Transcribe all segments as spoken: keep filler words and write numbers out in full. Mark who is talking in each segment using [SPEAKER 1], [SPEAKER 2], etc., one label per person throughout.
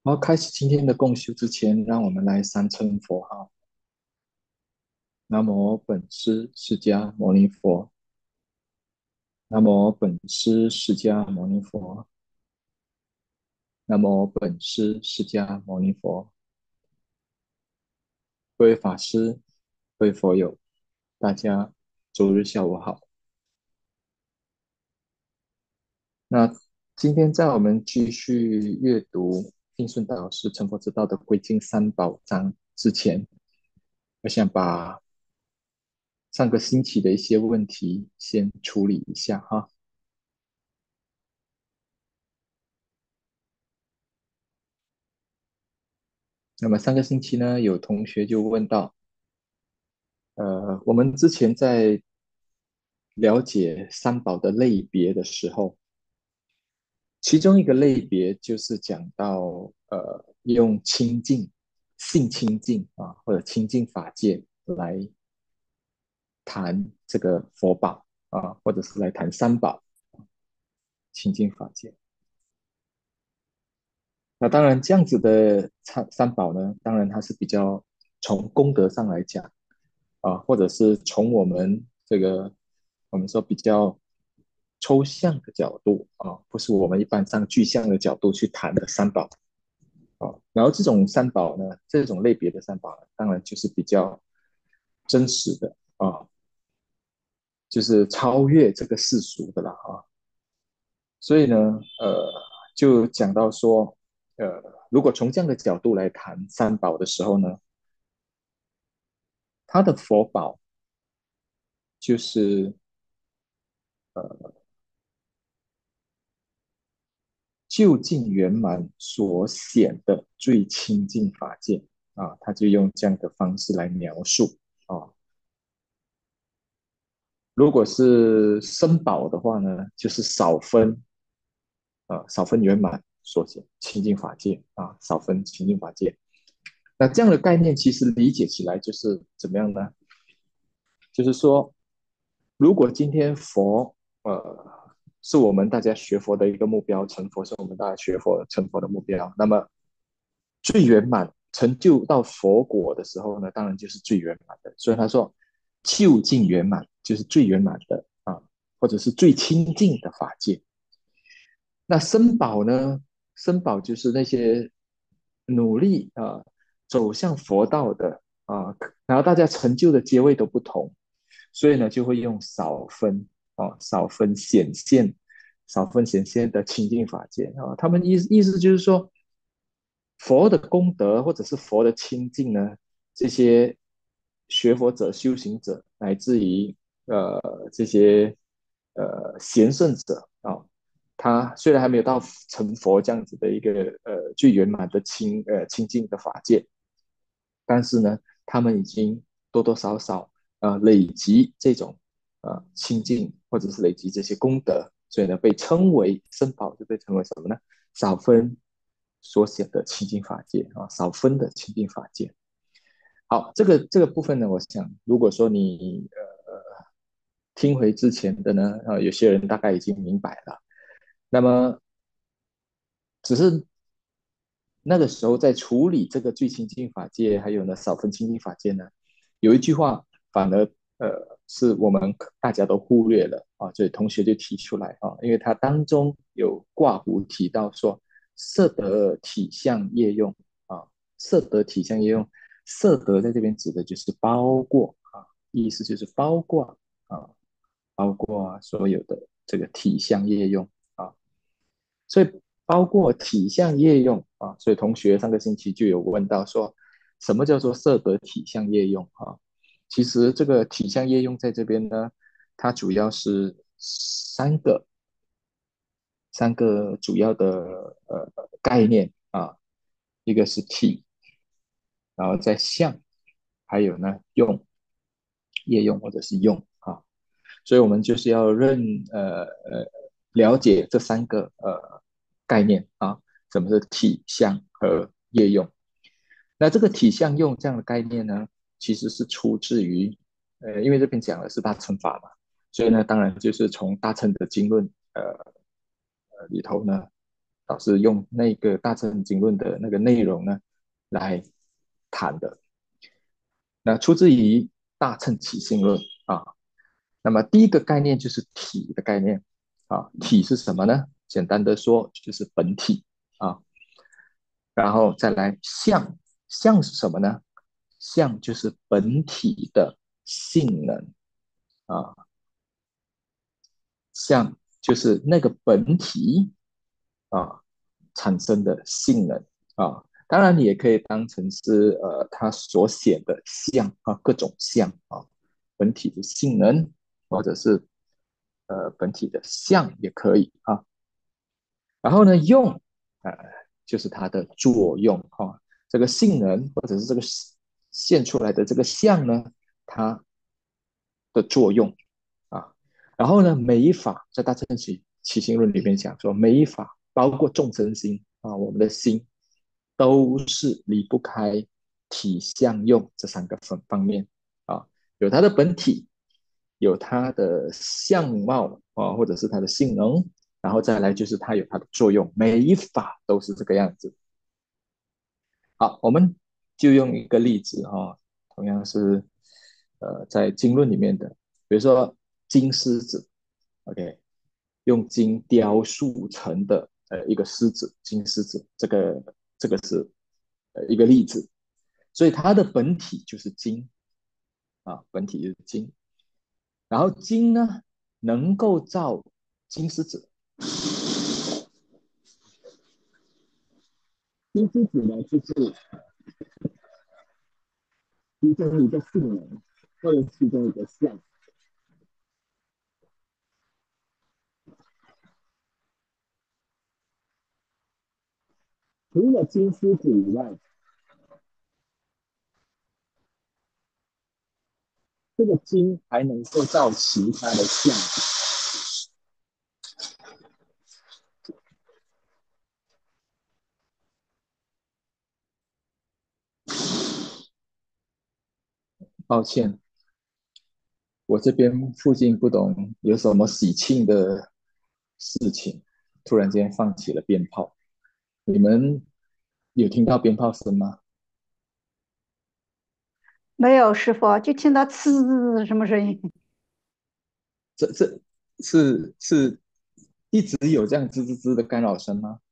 [SPEAKER 1] 然后开始今天的共修之前，让我们来三称佛号：南无本师释迦牟尼佛，南无本师释迦牟尼佛，南无本师释迦牟尼佛。各位法师、各位佛友，大家周日下午好。那今天在我们继续阅读印顺导师成佛之道的归经三宝章之前，我想把上个星期的一些问题先处理一下哈。那么上个星期呢，有同学就问到，呃，我们之前在了解三宝的类别的时候，其中一个类别就是讲到，呃，用清净、性清净啊，或者清净法界来谈这个佛宝啊，或者是来谈三宝、清净法界。那当然，这样子的三三宝呢，当然它是比较从功德上来讲。啊，或者是从我们这个我们说比较抽象的角度啊，不是我们一般上具象的角度去谈的三宝啊。然后这种三宝呢，这种类别的三宝呢，当然就是比较真实的啊，就是超越这个世俗的了啊。所以呢，呃，就讲到说，呃，如果从这样的角度来谈三宝的时候呢，它的佛宝就是究竟圆满所显的最清净法界啊，他就用这样的方式来描述啊。如果是生宝的话呢，就是少分啊，少分圆满所显清净法界啊，少分清净法界。那这样的概念其实理解起来就是怎么样呢？就是说，如果今天佛呃是我们大家学佛的一个目标，成佛是我们大家学佛成佛的目标，那么最圆满成就到佛果的时候呢，当然就是最圆满的。所以他说，究竟圆满就是最圆满的啊，或者是最清净的法界。那僧宝呢？僧宝就是那些努力啊走向佛道的啊，然后大家成就的阶位都不同，所以呢就会用少分啊少分显现少分显现的清净法界啊。他们意意思就是说，佛的功德或者是佛的清净呢，这些学佛者、修行者，乃至于呃这些呃贤圣者啊，他虽然还没有到成佛这样子的一个呃最圆满的清呃清净的法界，但是呢，他们已经多多少少呃累积这种呃清净或者是累积这些功德，所以呢被称为圣宝，就被称为什么呢？少分所显的清净法界啊，少分的清净法界。好，这个这个部分呢，我想如果说你呃听回之前的呢，啊、呃，有些人大概已经明白了。那么只是那个时候在处理这个最清净法界，还有呢少分清净法界呢，有一句话反而呃是我们大家都忽略了啊，所以同学就提出来啊，因为它当中有挂弧提到说色得体相业用啊，色得体相业用，色得在这边指的就是包括啊，意思就是包括啊，包括所有的这个体相业用啊。所以包括体相业用啊，所以同学上个星期就有问到说，什么叫做色得体相业用啊？其实这个体相业用在这边呢，它主要是三个三个主要的呃概念啊，一个是体，然后再相，还有呢用业用或者是用啊，所以我们就是要认呃呃了解这三个呃概念啊，什么是体相和业用。那这个体相用这样的概念呢，其实是出自于呃，因为这边讲的是大乘法嘛，所以呢，当然就是从大乘的经论呃呃里头呢导师用那个大乘经论的那个内容呢来谈的。那出自于大乘起信论啊。那么第一个概念就是体的概念啊，体是什么呢？简单的说就是本体啊。然后再来相，相是什么呢？相就是本体的性能啊，相就是那个本体啊产生的性能啊。当然，你也可以当成是呃它所写的相啊，各种相啊，本体的性能，或者是呃本体的相也可以啊。然后呢，用呃就是它的作用哈、啊，这个性能或者是这个现出来的这个相呢，它的作用啊。然后呢，每一法在大乘起起心论里面讲说，每一法包括众生心啊，我们的心都是离不开体相用这三个方方面啊，有它的本体，有它的相貌啊，或者是它的性能，然后再来就是它有它的作用，每一法都是这个样子。好，我们就用一个例子哈、哦，同样是呃在经论里面的，比如说金狮子，OK，用金雕塑成的呃一个狮子，金狮子，这个这个是呃一个例子，所以它的本体就是金啊，本体就是金，然后金呢能够造金狮子，金狮子呢就是其中一个性能或者其中一个项。除了金狮子以外，这个金还能够造其他的像。抱歉，我这边附近不懂有什么喜庆的事情，突然间放起了鞭炮。你们有听到鞭炮声吗？
[SPEAKER 2] 没有师傅，就听到呲什么声音，
[SPEAKER 1] 这这是是一直有这样吱吱吱的干扰声吗？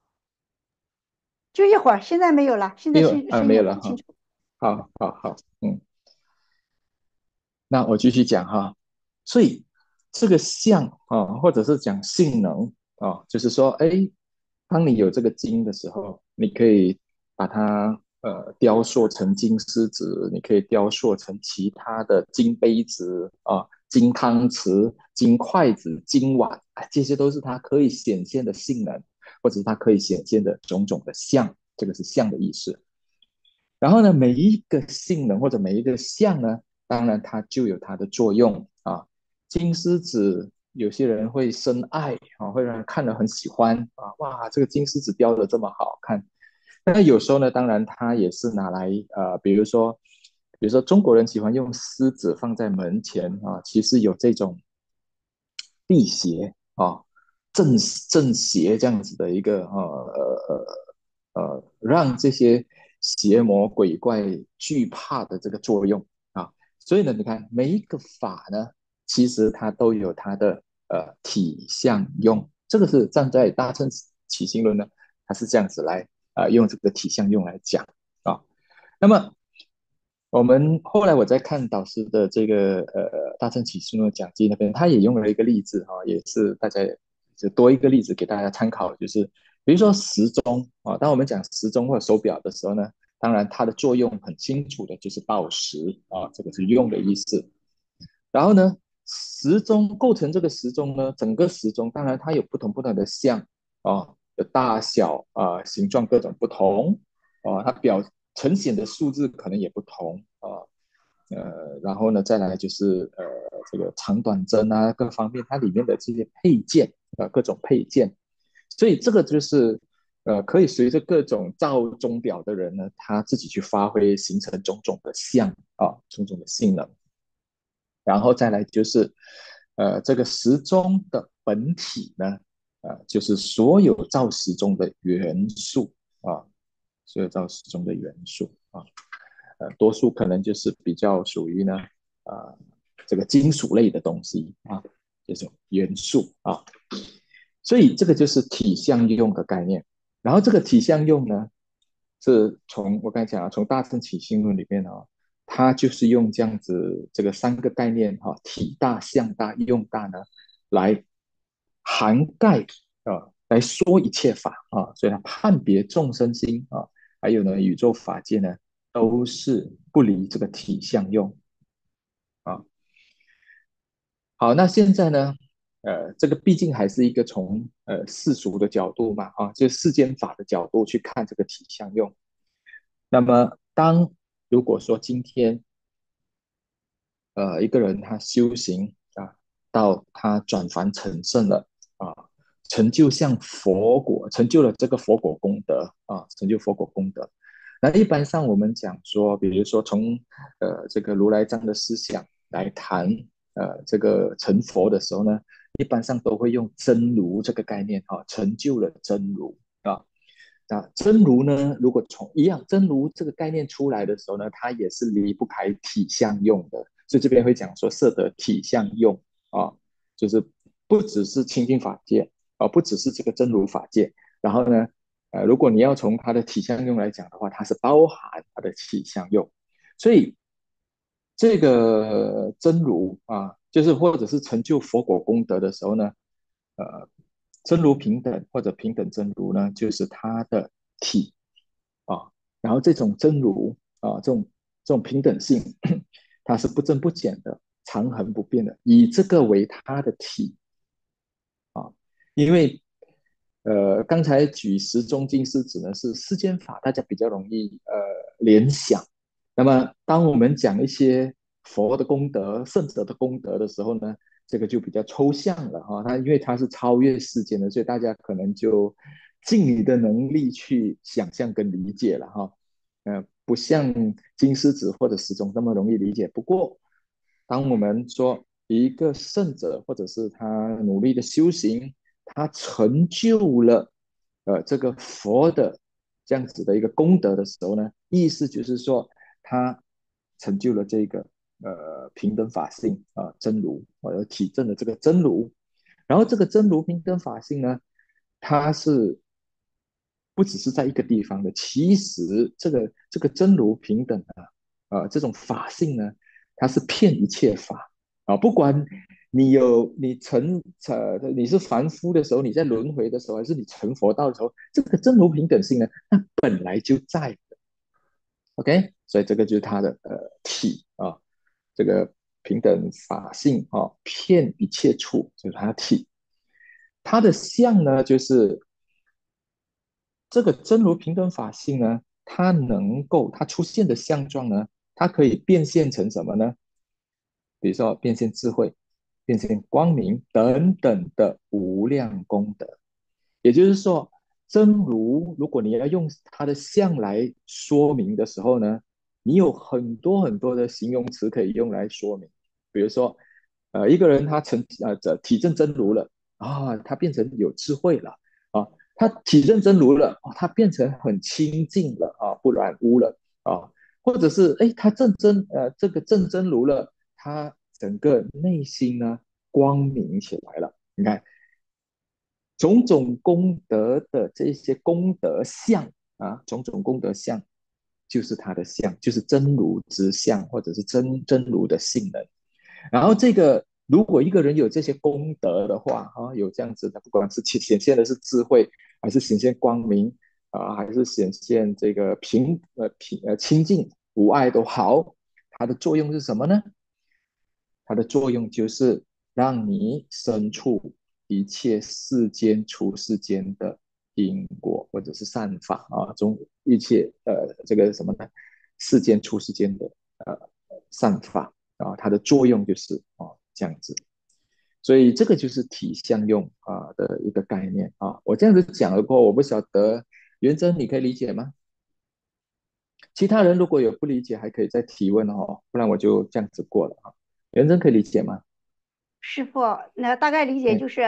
[SPEAKER 2] 就一会儿，现在没有了，现在
[SPEAKER 1] 因为啊
[SPEAKER 2] 声声音
[SPEAKER 1] 没有了哈，
[SPEAKER 2] 很清楚。
[SPEAKER 1] 好好好，嗯，那我继续讲哈。所以这个相啊，或者是讲性能啊，就是说，哎，当你有这个金的时候，你可以把它呃雕塑成金狮子，你可以雕塑成其他的金杯子啊、金汤匙、金筷子、金碗，啊，这些都是它可以显现的性能，或者是它可以显现的种种的相，这个是相的意思。然后呢，每一个性能或者每一个相呢，当然它就有它的作用啊。金狮子有些人会深爱啊，会让人看了很喜欢啊，哇，这个金狮子雕的这么好看。那有时候呢，当然它也是拿来呃，比如说，比如说中国人喜欢用狮子放在门前啊，其实有这种辟邪啊、正正邪这样子的一个呃呃呃，让这些邪魔鬼怪惧怕的这个作用啊。所以呢，你看每一个法呢，其实它都有它的呃体相用，这个是站在大乘起心论呢，它是这样子来啊、呃、用这个体相用来讲啊。那么我们后来我在看导师的这个呃大乘起信论讲记那边，他也用了一个例子哈、哦，也是大家就多一个例子给大家参考，就是比如说时钟啊、哦，当我们讲时钟或者手表的时候呢，当然它的作用很清楚的就是报时啊，这个是用的意思。然后呢，时钟构成这个时钟呢，整个时钟当然它有不同不同的像啊，的大小啊、形状各种不同啊，它表呈现的数字可能也不同啊。呃，然后呢，再来就是呃，这个长短针啊，各方面它里面的这些配件啊、呃各种配件，所以这个就是呃，可以随着各种造钟表的人呢，他自己去发挥，形成种种的像啊，种种的性能。然后再来就是，呃，这个时钟的本体呢。 呃，就是所有造时中的元素啊，所有造时中的元素啊，呃，多数可能就是比较属于呢，呃，这个金属类的东西啊，这种元素啊，所以这个就是体相用的概念。然后这个体相用呢，是从我刚才讲啊，从大乘起信论里面啊，它就是用这样子这个三个概念哈、啊，体大、相大、用大呢，来涵盖啊，来说一切法啊，所以它判别众生心啊，还有呢宇宙法界呢，都是不离这个体相用啊。好，那现在呢，呃，这个毕竟还是一个从呃世俗的角度嘛，啊，就世间法的角度去看这个体相用。那么，当如果说今天呃一个人他修行啊，到他转凡成圣了啊，成就像佛果，成就了这个佛果功德啊，成就佛果功德。那一般上我们讲说，比如说从呃这个如来藏的思想来谈呃这个成佛的时候呢，一般上都会用真如这个概念啊，成就了真如啊。那真如呢，如果从一样真如这个概念出来的时候呢，它也是离不开体相用的，所以这边会讲说色得体相用啊，就是不只是清净法界啊，不只是这个真如法界，然后呢，呃，如果你要从它的体相用来讲的话，它是包含它的体相用，所以这个真如啊，就是或者是成就佛果功德的时候呢，呃，真如平等或者平等真如呢，就是它的体啊，然后这种真如啊，这种这种平等性，它是不增不减的，长恒不变的，以这个为它的体啊，因为呃，刚才举十中经是指的是世间法，大家比较容易呃联想。那么，当我们讲一些佛的功德、圣者的功德的时候呢，这个就比较抽象了哈。它因为它是超越世间的，所以大家可能就尽你的能力去想象跟理解了哈。呃，不像金狮子或者时钟那么容易理解。不过，当我们说一个圣者，或者是他努力的修行，他成就了呃这个佛的这样子的一个功德的时候呢，意思就是说他成就了这个呃平等法性啊、呃、真如，呃体证了这个真如，然后这个真如平等法性呢，它是不只是在一个地方的，其实这个这个真如平等啊，呃这种法性呢，它是骗一切法啊，不管你有你成呃你是凡夫的时候，你在轮回的时候，还是你成佛道的时候，这个真如平等性呢，它本来就在的。OK，所以这个就是它的呃体啊，这个平等法性啊，骗一切处就是它的体。它的相呢，就是这个真如平等法性呢，它能够它出现的相状呢，它可以变现成什么呢？比如说变现智慧、变现光明等等的无量功德。也就是说，真如如果你要用它的相来说明的时候呢，你有很多很多的形容词可以用来说明。比如说，呃，一个人他成呃这体证真如了啊，他变成有智慧了啊，他体证真如了啊，他变成很清净了啊，不染污了啊，或者是哎，他正真呃这个正真如了，他整个内心呢光明起来了。你看，种种功德的这些功德相啊，种种功德相就是它的相，就是真如之相，或者是真真如的性能。然后这个如果一个人有这些功德的话，啊，有这样子的，不管是显现的是智慧，还是显现光明啊，还是显现这个平呃平呃清净无碍都好，它的作用是什么呢？它的作用就是让你身处一切世间出世间的因果或者是善法啊，中一切呃这个什么呢？世间出世间的呃善法啊，它的作用就是啊这样子。所以这个就是体相用啊的一个概念啊。我这样子讲了过后，我不晓得元真你可以理解吗？其他人如果有不理解，还可以再提问哦，不然我就这样子过了啊。元真可以理解吗？
[SPEAKER 2] 师傅，那大概理解
[SPEAKER 1] 嗯
[SPEAKER 2] 就是，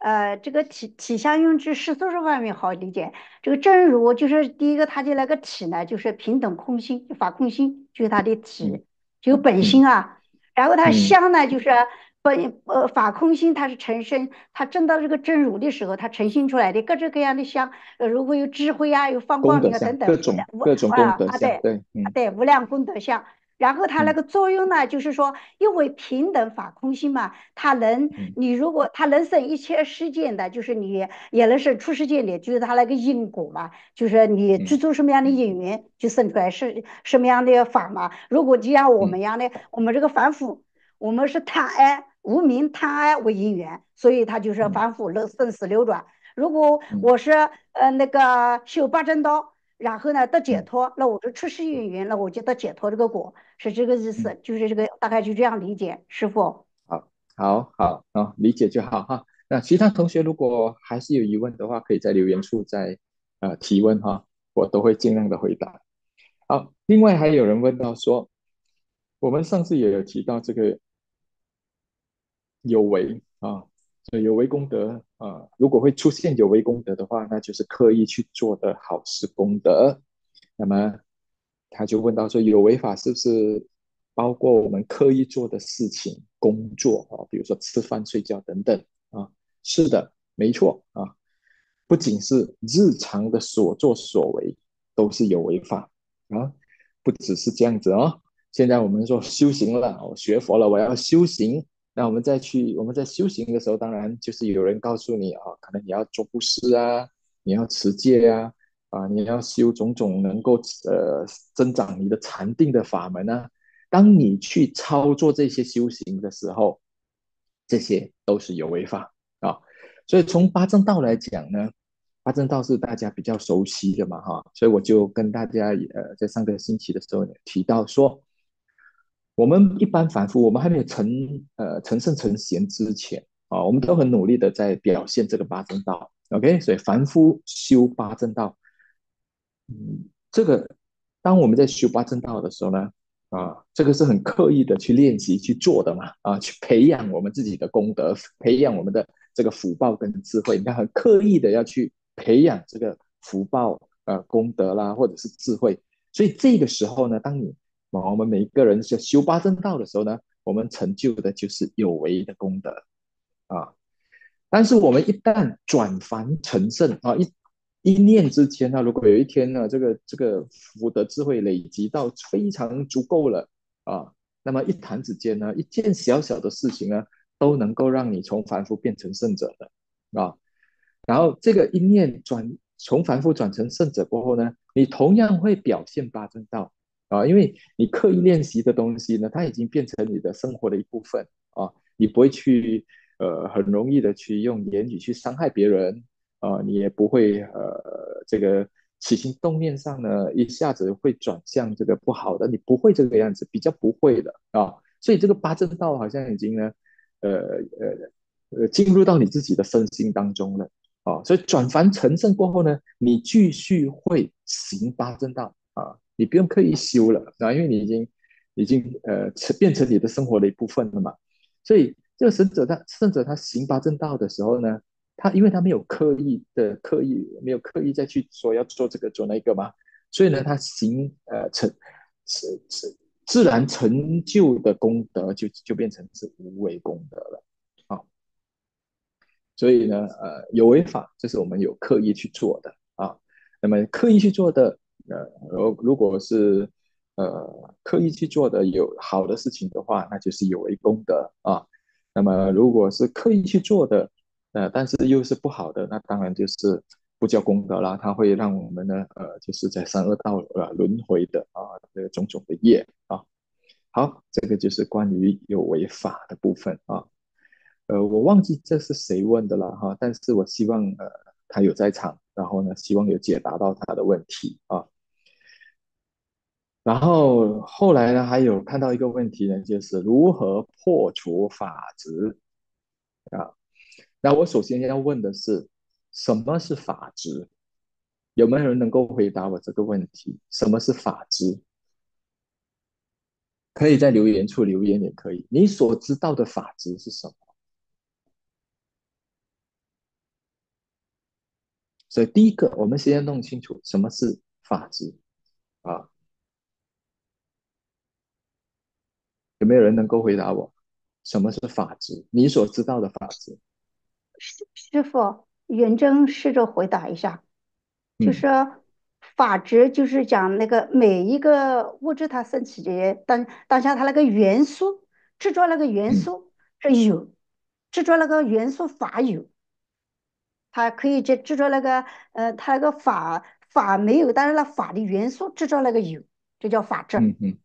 [SPEAKER 2] 呃，这个体体相用之世俗这方面好理解。这个真如就是第一个，它的那个体呢，就是平等空心，就法空心，就是它的
[SPEAKER 1] 嗯
[SPEAKER 2] 体，就本
[SPEAKER 1] 嗯
[SPEAKER 2] 心啊。然后它
[SPEAKER 1] 嗯
[SPEAKER 2] 相呢，就是本呃法空心，它是成身，它证到这个真如的时候，它呈现出来的各种各样的相，呃，如果有智慧啊，有放光
[SPEAKER 1] 功德
[SPEAKER 2] 明啊等等，
[SPEAKER 1] 相各种
[SPEAKER 2] 无
[SPEAKER 1] 各种功
[SPEAKER 2] 啊啊对
[SPEAKER 1] 德相，对，嗯
[SPEAKER 2] 啊对，无量功德相。然后它那
[SPEAKER 1] 嗯
[SPEAKER 2] 个作用呢，就是说，因为平等法空性嘛，它能，
[SPEAKER 1] 嗯
[SPEAKER 2] 你如果它能生一切世界的，就是你也能生出世界里，就是它那个因果嘛，就是你
[SPEAKER 1] 嗯
[SPEAKER 2] 具足什么样的因缘，就生出来是什么样的法嘛。如果就像我们
[SPEAKER 1] 嗯
[SPEAKER 2] 一样的，我们这个凡夫，我们是贪爱无明贪爱为因缘，所以它就是
[SPEAKER 1] 嗯
[SPEAKER 2] 凡夫流生死流转。如果
[SPEAKER 1] 嗯
[SPEAKER 2] 我是呃那个修八正道。然后呢，得解
[SPEAKER 1] 嗯
[SPEAKER 2] 脱，那我就出世因缘，那我就得解脱这个果，是这个意
[SPEAKER 1] 嗯，
[SPEAKER 2] 思，就是这个大概就这样理解，师傅。
[SPEAKER 1] 好，好，好，啊，理解就好哈。那其他同学如果还是有疑问的话，可以在留言处再呃提问哈，我都会尽量的回答。好，另外还有人问到说，我们上次也有提到这个有为啊，所以有为功德啊，如果会出现有为功德的话，那就是刻意去做的好事功德。那么他就问到说，有为法是不是包括我们刻意做的事情、工作啊，比如说吃饭、睡觉等等啊？是的，没错啊，不仅是日常的所作所为都是有为法啊，不只是这样子哦。现在我们说修行了，我学佛了，我要修行。那我们再去，我们在修行的时候，当然就是有人告诉你啊，可能你要做布施啊，你要持戒啊，啊，你要修种种能够呃增长你的禅定的法门啊。当你去操作这些修行的时候，这些都是有为法啊。所以从八正道来讲呢，八正道是大家比较熟悉的嘛哈，所以我就跟大家呃在上个星期的时候呢提到说，我们一般凡夫，我们还没有成呃成圣成贤之前啊，我们都很努力的在表现这个八正道。OK，所以凡夫修八正道，嗯，这个当我们在修八正道的时候呢，啊，这个是很刻意的去练习去做的嘛，啊，去培养我们自己的功德，培养我们的这个福报跟智慧。你看，很刻意的要去培养这个福报、呃功德啦，或者是智慧。所以这个时候呢，当你我们每一个人在修八正道的时候呢，我们成就的就是有为的功德啊。但是我们一旦转凡成圣啊，一一念之间呢，如果有一天呢，这个这个福德智慧累积到非常足够了啊，那么一弹指间呢，一件小小的事情呢，都能够让你从凡夫变成圣者的啊。然后这个一念转从凡夫转成圣者过后呢，你同样会表现八正道啊，因为你刻意练习的东西呢，它已经变成你的生活的一部分啊，你不会去呃很容易的去用言语去伤害别人啊，你也不会呃这个起心动念上呢一下子会转向这个不好的，你不会这个样子，比较不会的啊，所以这个八正道好像已经呢呃呃呃进入到你自己的身心当中了。哦，所以转凡成圣过后呢，你继续会行八正道啊，你不用刻意修了啊，因为你已经已经呃变成你的生活的一部分了嘛。所以这个神者他圣者他行八正道的时候呢，他因为他没有刻意的刻意没有刻意再去说要做这个做那个嘛，所以呢，他行呃成自自自然成就的功德就就变成是无为功德了。啊，所以呢，呃，有为法这是我们有刻意去做的啊。那么刻意去做的，呃，如如果是呃刻意去做的有好的事情的话，那就是有为功德啊。那么如果是刻意去做的，呃，但是又是不好的，那当然就是不叫功德啦，它会让我们呢，呃，就是在三恶道呃轮回的啊，这个种种的业啊。好，这个就是关于有为法的部分啊。呃，我忘记这是谁问的了哈，但是我希望呃他有在场，然后呢，希望有解答到他的问题啊。然后后来呢，还有看到一个问题呢，就是如何破除法执啊？那我首先要问的是，什么是法执？有没有人能够回答我这个问题？什么是法执？可以在留言处留言也可以。你所知道的法执是什么？ 所以第一个，我们先要弄清楚什么是法治啊？有没有人能够回答我，什么是法治？你所知道的法治？
[SPEAKER 2] 师师傅，元真试着回答一下，就
[SPEAKER 1] 嗯
[SPEAKER 2] 是法则就是讲那个每一个物质它升起的当当下它那个元素制作那个元
[SPEAKER 1] 嗯
[SPEAKER 2] 素是有，制作那个元素法有，它可以制制作那个呃它那个法法没有，但是那法的元素制造那个有，就叫法治。
[SPEAKER 1] 嗯嗯，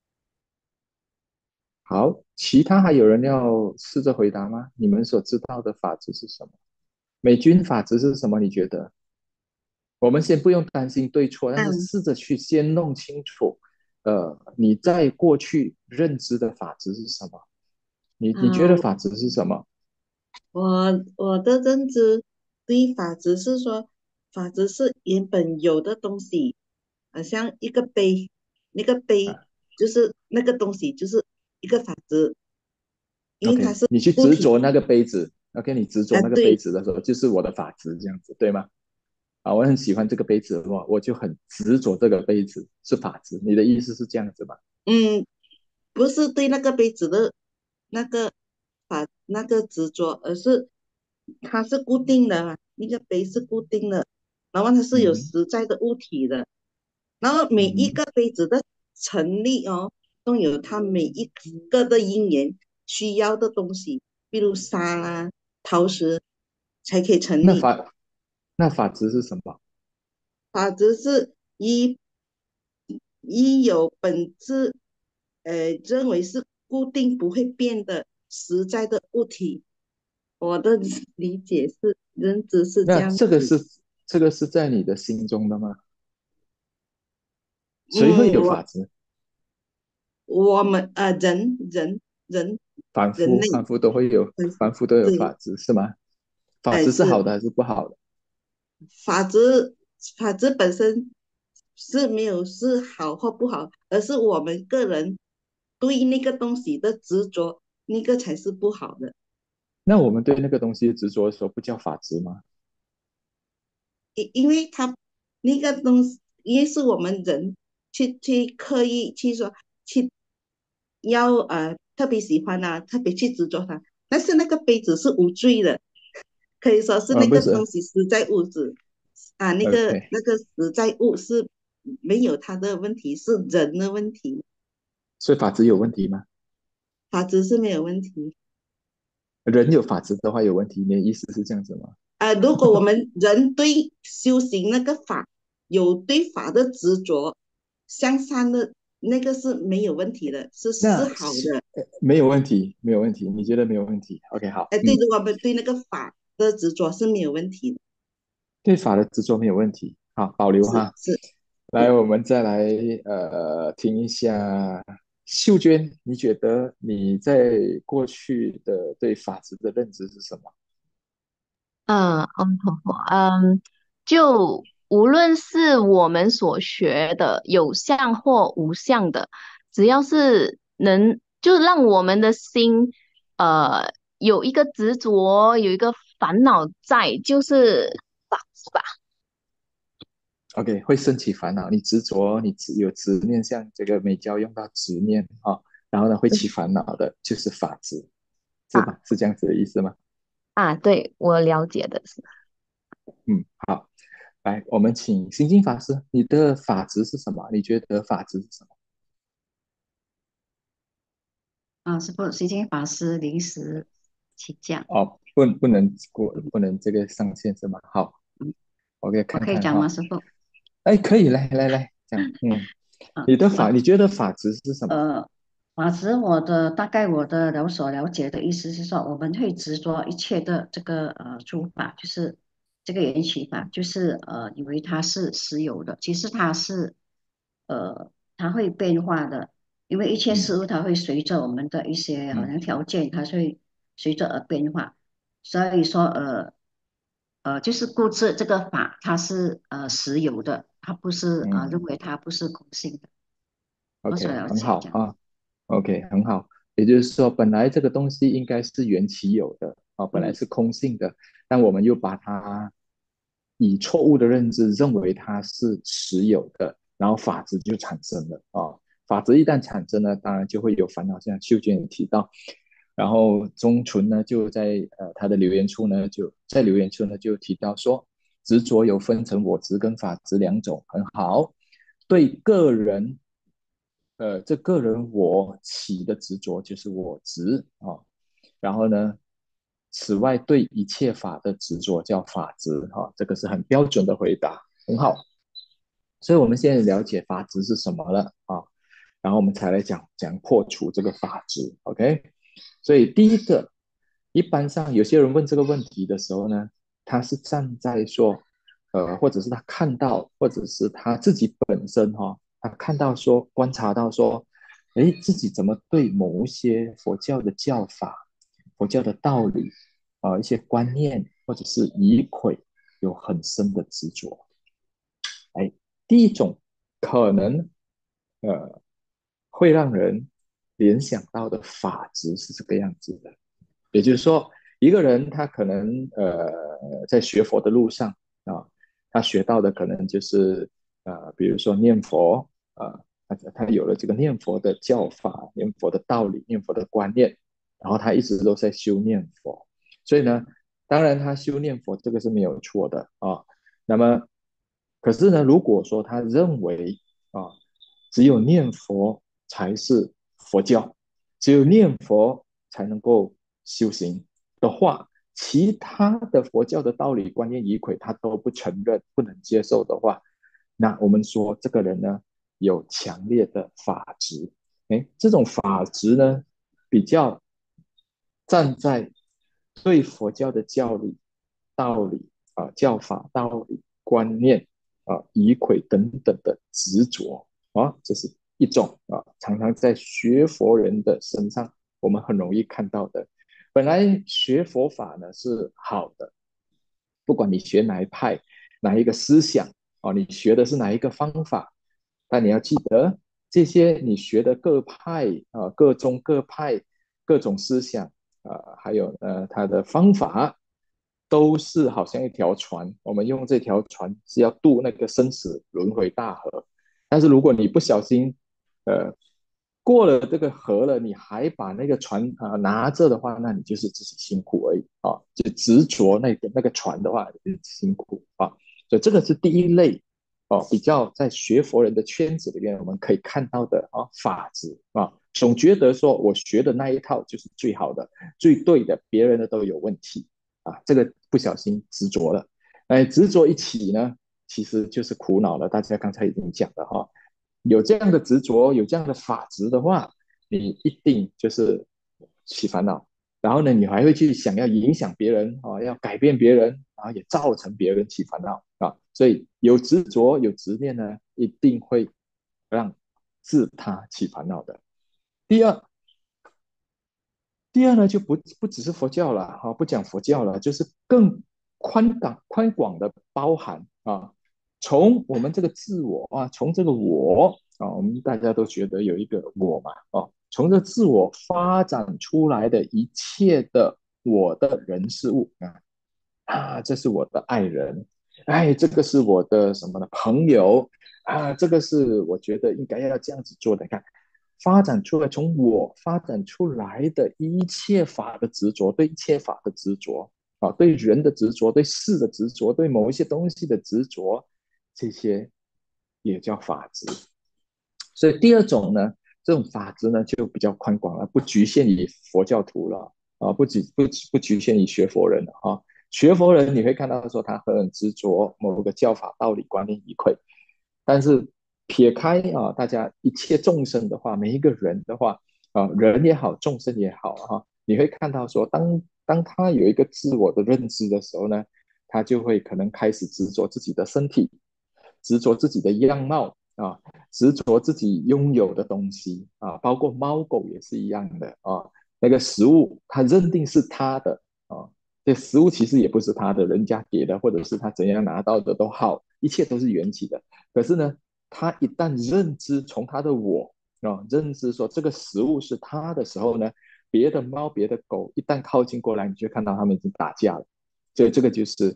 [SPEAKER 1] 好，其他还有人要试着回答吗？你们所知道的法治是什么？美军法治是什么？你觉得？我们先不用担心对错，但是
[SPEAKER 3] 嗯
[SPEAKER 1] 试着去先弄清楚，呃，你在过去认知的法治是什么？你你觉得
[SPEAKER 3] 嗯，
[SPEAKER 1] 法治是什么？
[SPEAKER 3] 我我的认知对法则是说，法则是原本有的东西，好像一个杯，那个杯
[SPEAKER 1] 啊
[SPEAKER 3] 就是那个东西就是一个法则，因为它
[SPEAKER 1] ？OK，
[SPEAKER 3] 是
[SPEAKER 1] 你去
[SPEAKER 3] 固体
[SPEAKER 1] 执着那个杯子，OK，你执着
[SPEAKER 3] 啊，
[SPEAKER 1] 那个杯
[SPEAKER 3] 对，
[SPEAKER 1] 子的时候，就是我的法治，这样子对吗？啊，我很喜欢这个杯子，我我就很执着这个杯子是法治。你的意思是这样子吗？
[SPEAKER 3] 嗯，不是对那个杯子的那个法那个执着，而是它是固定的嘛，那个杯是固定的，然后它是有
[SPEAKER 1] 嗯哼
[SPEAKER 3] 实在的物体的。然后每
[SPEAKER 1] 嗯哼，
[SPEAKER 3] 一个杯子的成立哦，都有它每一个的因缘需要的东西，比如沙啦、陶石才可以成立。
[SPEAKER 1] 那法那法治是什么？
[SPEAKER 3] 法则是一一有本质，呃，认为是固定不会变的实在的物体。我的理解是，认知是这
[SPEAKER 1] 那
[SPEAKER 3] 样子。
[SPEAKER 1] 这个是这个是在你的心中的吗？谁会
[SPEAKER 3] 嗯，
[SPEAKER 1] 有
[SPEAKER 3] 我
[SPEAKER 1] 法治？
[SPEAKER 3] 我们呃人人人
[SPEAKER 1] 凡夫，
[SPEAKER 3] 人类，
[SPEAKER 1] 凡夫都会有，凡夫都有
[SPEAKER 3] 对，
[SPEAKER 1] 法治，是吗？法治是
[SPEAKER 3] 还是
[SPEAKER 1] 好的还是不好的？
[SPEAKER 3] 法则，法则本身是没有是好或不好，而是我们个人对那个东西的执着，那个才是不好的。
[SPEAKER 1] 那我们对那个东西执着的时候，不叫法治吗？
[SPEAKER 3] 因因为它那个东西，因为是我们人去去刻意去说去要呃特别喜欢啊，特别去执着它，但是那个杯子是无罪的，可以说是
[SPEAKER 1] 呃，
[SPEAKER 3] 那个东
[SPEAKER 1] 不是
[SPEAKER 3] 西实在物质啊，那个
[SPEAKER 1] ，OK，
[SPEAKER 3] 那个实在物是没有它的问题，是人的问题，
[SPEAKER 1] 所以法治有问题吗？
[SPEAKER 3] 法则是没有问题。
[SPEAKER 1] 人有法治的话有问题，你的意思是这样子吗？
[SPEAKER 3] 啊，如果我们人对修行那个法有对法的执着，向善的那个是没有问题的，是是
[SPEAKER 1] 那
[SPEAKER 3] 好的。
[SPEAKER 1] 没有问题，没有问题，你觉得没有问题？OK，好，
[SPEAKER 3] 哎，对，
[SPEAKER 1] 嗯，
[SPEAKER 3] 如果我们对那个法的执着是没有问题的，
[SPEAKER 1] 对法的执着没有问题，好，保留哈。
[SPEAKER 3] 是是
[SPEAKER 1] 来，
[SPEAKER 3] 是。
[SPEAKER 1] 我们再来呃听一下秀娟，你觉得你在过去的对法治的认知是什么？
[SPEAKER 4] 嗯嗯嗯，就无论是我们所学的有相或无相的，只要是能就让我们的心呃有一个执着，有一个烦恼在，就是法是吧？
[SPEAKER 1] OK，会升起烦恼，你执着，你执有执念，像这个美娇用到执念啊，然后呢会起烦恼的，就是法执，是
[SPEAKER 4] 啊
[SPEAKER 1] 吧？是这样子的意思吗？
[SPEAKER 4] 啊，对，我了解的是。
[SPEAKER 1] 嗯，好，来，我们请心经法师，你的法执是什么？你觉得法执是什么？
[SPEAKER 5] 啊，师父，西经法师临时起降，
[SPEAKER 1] 哦，不，不能过，不能这个上线是吗？好
[SPEAKER 5] 嗯，
[SPEAKER 1] ，OK，
[SPEAKER 5] 我可以讲吗，
[SPEAKER 1] 看看哈，
[SPEAKER 5] 师父？
[SPEAKER 1] 哎，可以，来来来，讲，嗯，
[SPEAKER 5] 啊，
[SPEAKER 1] 你的法，
[SPEAKER 5] 法
[SPEAKER 1] 你觉得法执是什么？
[SPEAKER 5] 呃，法执我的大概我的了所了解的意思是说，我们会执着一切的这个呃诸法，就是这个缘起法，就是呃以为它是实有的，其实它是呃它会变化的，因为一切
[SPEAKER 1] 嗯
[SPEAKER 5] 事物它会随着我们的一些好
[SPEAKER 1] 嗯
[SPEAKER 5] 像条件，它会随着而变化，所以说呃呃就是固执这个法它是呃实有的，它不是呃认
[SPEAKER 1] 嗯
[SPEAKER 5] 为它不是空性的。我所
[SPEAKER 1] ，OK，很
[SPEAKER 5] 了解这样。
[SPEAKER 1] 好啊，OK，很好。也就是说，本来这个东西应该是缘起有的啊，本来
[SPEAKER 5] 嗯
[SPEAKER 1] 是空性的，但我们又把它以错误的认知认为它是实有的，然后法执就产生了啊。法执一旦产生呢，当然就会有烦恼，像秀娟也提到。然后中纯呢就在呃他的留言处呢就在留言处呢就提到说，执着有分成我执跟法执两种，很好。对个人，呃，这个人我起的执着就是我执啊。然后呢，此外对一切法的执着叫法执哈，这个是很标准的回答，很好。所以我们现在了解法执是什么了啊，然后我们才来讲讲破除这个法执。OK，所以第一个，一般上有些人问这个问题的时候呢，他是站在说，呃，或者是他看到，或者是他自己本身哈、哦，他看到说，观察到说，诶，自己怎么对某一些佛教的教法、佛教的道理啊、呃一些观念或者是仪轨有很深的执着。哎，第一种可能呃会让人联想到的法执是这个样子的，也就是说，一个人他可能呃在学佛的路上啊，他学到的可能就是呃，比如说念佛啊，他他有了这个念佛的教法、念佛的道理、念佛的观念，然后他一直都在修念佛，所以呢，当然他修念佛这个是没有错的啊。那么，可是呢，如果说他认为啊，只有念佛才是佛教，只有念佛才能够修行的话，其他的佛教的道理、观念、仪轨他都不承认、不能接受的话，那我们说这个人呢有强烈的法执。哎，这种法执呢比较站在对佛教的教理、道理啊、呃教法、道理、观念啊、呃仪轨等等的执着啊，这是一种啊，常常在学佛人的身上我们很容易看到的。本来学佛法呢是好的，不管你学哪一派、哪一个思想哦，你学的是哪一个方法，但你要记得，这些你学的各派啊、呃各宗各派、各种思想啊、呃还有呃它的方法，都是好像一条船，我们用这条船是要渡那个生死轮回大河。但是如果你不小心，呃，过了这个河了，你还把那个船啊、呃拿着的话，那你就是自己辛苦而已啊。就执着那个那个船的话，就是辛苦啊。所以这个是第一类哦，比较在学佛人的圈子里面我们可以看到的啊法执啊，总觉得说我学的那一套就是最好的、最对的，别人的都有问题啊。这个不小心执着了，哎，执着一起呢，其实就是苦恼了。大家刚才已经讲了哈，有这样的执着，有这样的法执的话，你一定就是起烦恼。然后呢，你还会去想要影响别人啊，要改变别人啊，也造成别人起烦恼啊。所以有执着、有执念呢，一定会让自他起烦恼的。第二，第二呢，就不不只是佛教了哈、啊，不讲佛教了，就是更宽广宽广的包含啊，从我们这个自我啊，从这个我啊，我们大家都觉得有一个我嘛，哦、啊，从这自我发展出来的一切的我的人事物啊啊，这是我的爱人，哎，这个是我的什么呢？朋友啊，这个是我觉得应该要这样子做的。你看，发展出来，从我发展出来的一切法的执着，对一切法的执着啊，对人的执着，对事的执着，对某一些东西的执着，这些也叫法执。所以第二种呢，这种法执呢就比较宽广了，不局限于佛教徒了啊，不局不不局限于学佛人了啊。学佛人你会看到说他很执着某个教法、道理、观念、仪轨，但是撇开啊，大家一切众生的话，每一个人的话啊，人也好，众生也好哈、啊，你会看到说，当当他有一个自我的认知的时候呢，他就会可能开始执着自己的身体，执着自己的样貌啊，执着自己拥有的东西啊，包括猫狗也是一样的啊。那个食物，他认定是他的啊，这食物其实也不是他的，人家给的，或者是他怎样拿到的都好，一切都是缘起的。可是呢，他一旦认知从他的我啊，认知说这个食物是他的时候呢，别的猫、别的狗一旦靠近过来，你就看到他们已经打架了。所以这个就是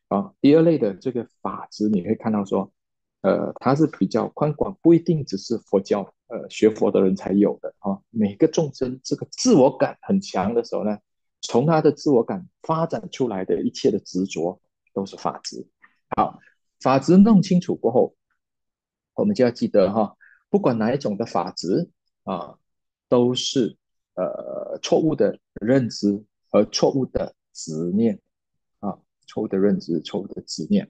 [SPEAKER 1] 啊。第二类的这个法执，你会看到说，呃，它是比较宽广，不一定只是佛教呃学佛的人才有的啊。每个众生这个自我感很强的时候呢，从他的自我感发展出来的一切的执着都是法执。好，法执弄清楚过后，我们就要记得哈，不管哪一种的法执啊，都是呃错误的认知和错误的执念啊，错误的认知、错误的执念。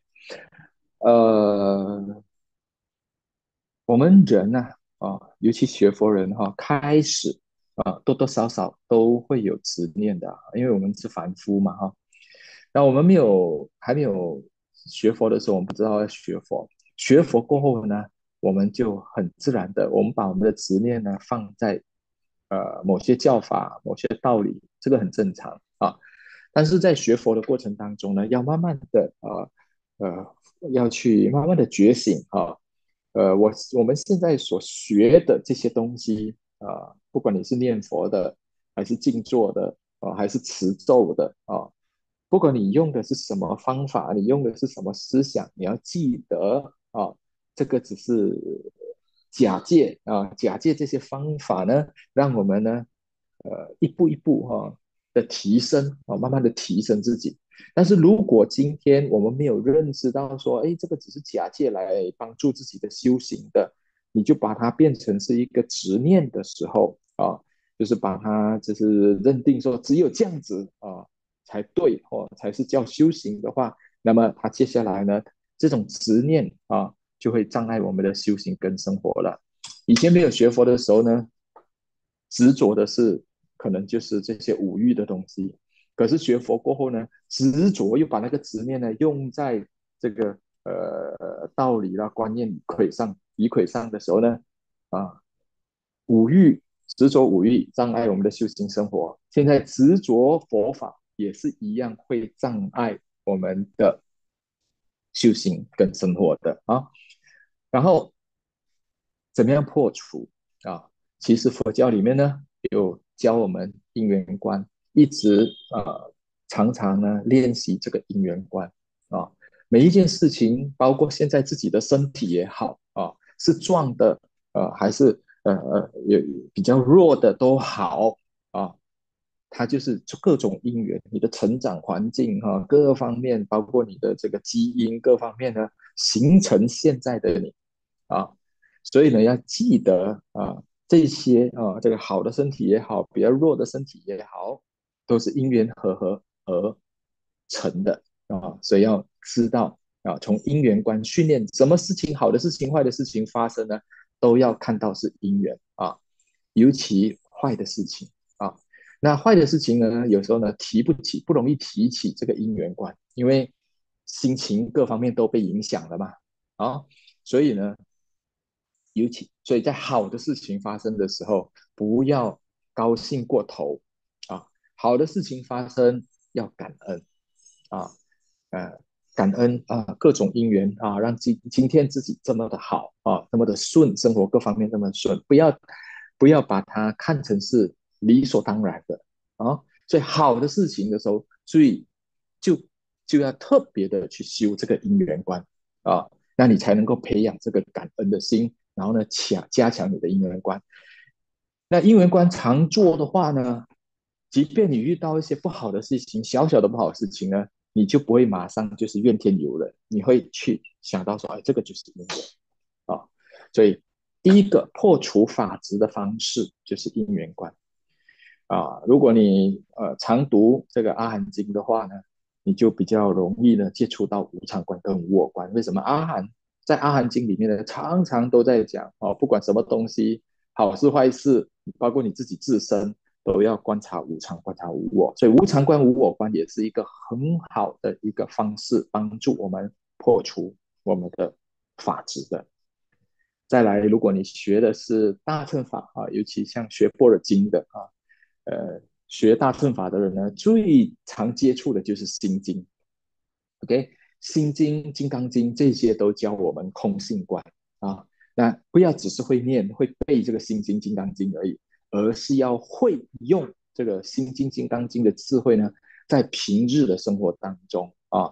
[SPEAKER 1] 呃，我们人呢啊，尤其学佛人哈，开始啊多多少少都会有执念的，因为我们是凡夫嘛哈。那我们没有还没有学佛的时候，我们不知道要学佛。学佛过后呢，我们就很自然的，我们把我们的执念呢放在呃某些教法、某些道理，这个很正常啊。但是在学佛的过程当中呢，要慢慢的呃呃要去慢慢的觉醒啊。呃，我我们现在所学的这些东西啊、呃不管你是念佛的，还是静坐的，啊、呃还是持咒的啊、呃不管你用的是什么方法，你用的是什么思想，你要记得啊，这个只是假借啊，假借这些方法呢，让我们呢，呃，一步一步哈、啊、的提升啊，慢慢的提升自己。但是如果今天我们没有认知到说，哎，这个只是假借来帮助自己的修行的，你就把它变成是一个执念的时候啊，就是把它就是认定说只有这样子啊才对或才是叫修行的话，那么他接下来呢，这种执念啊就会障碍我们的修行跟生活了。以前没有学佛的时候呢，执着的是可能就是这些五欲的东西，可是学佛过后呢，执着又把那个执念呢用在这个呃道理啦、观念、理上、理亏上的时候呢，啊，五欲执着五欲障碍我们的修行生活。现在执着佛法也是一样会障碍我们的修行跟生活的啊。然后怎么样破除啊？其实佛教里面呢有教我们因缘观，一直呃常常呢练习这个因缘观啊。每一件事情，包括现在自己的身体也好啊，是壮的呃还是呃呃有比较弱的都好啊，它就是各种因缘，你的成长环境哈、啊，各方面，包括你的这个基因各方面呢，形成现在的你啊。所以呢，要记得啊，这些啊，这个好的身体也好，比较弱的身体也好，都是因缘和合而成的啊。所以要知道啊，从因缘观训练，什么事情好的事情、坏的事情发生呢，都要看到是因缘啊，尤其坏的事情啊。那坏的事情呢，有时候呢提不起，不容易提起这个因缘观，因为心情各方面都被影响了嘛啊，所以呢。尤其所以在好的事情发生的时候，不要高兴过头啊。好的事情发生要感恩啊，呃，感恩啊，各种因缘啊，让今今天自己这么的好啊，那么的顺，生活各方面那么顺，不要不要把它看成是理所当然的啊。所以好的事情的时候，所以就就要特别的去修这个因缘观啊，那你才能够培养这个感恩的心，然后呢，强加强你的因缘观。那因缘观常做的话呢，即便你遇到一些不好的事情，小小的不好的事情呢，你就不会马上就是怨天尤人，你会去想到说，哎，这个就是因缘啊。所以第一个破除法执的方式就是因缘观啊。如果你呃常读这个阿含经的话呢，你就比较容易呢接触到无常观跟无我观。为什么阿含在阿含经里面呢，常常都在讲哦，不管什么东西，好事坏事，包括你自己自身，都要观察无常，观察无我。所以无常观、无我观也是一个很好的一个方式，帮助我们破除我们的法执的。再来，如果你学的是大乘法啊，尤其像学般若经的啊，呃，学大乘法的人呢，最常接触的就是心经。OK，心经、金刚经这些都教我们空性观啊。那不要只是会念、会背这个心经、金刚经而已，而是要会用这个心经、金刚经的智慧呢，在平日的生活当中啊，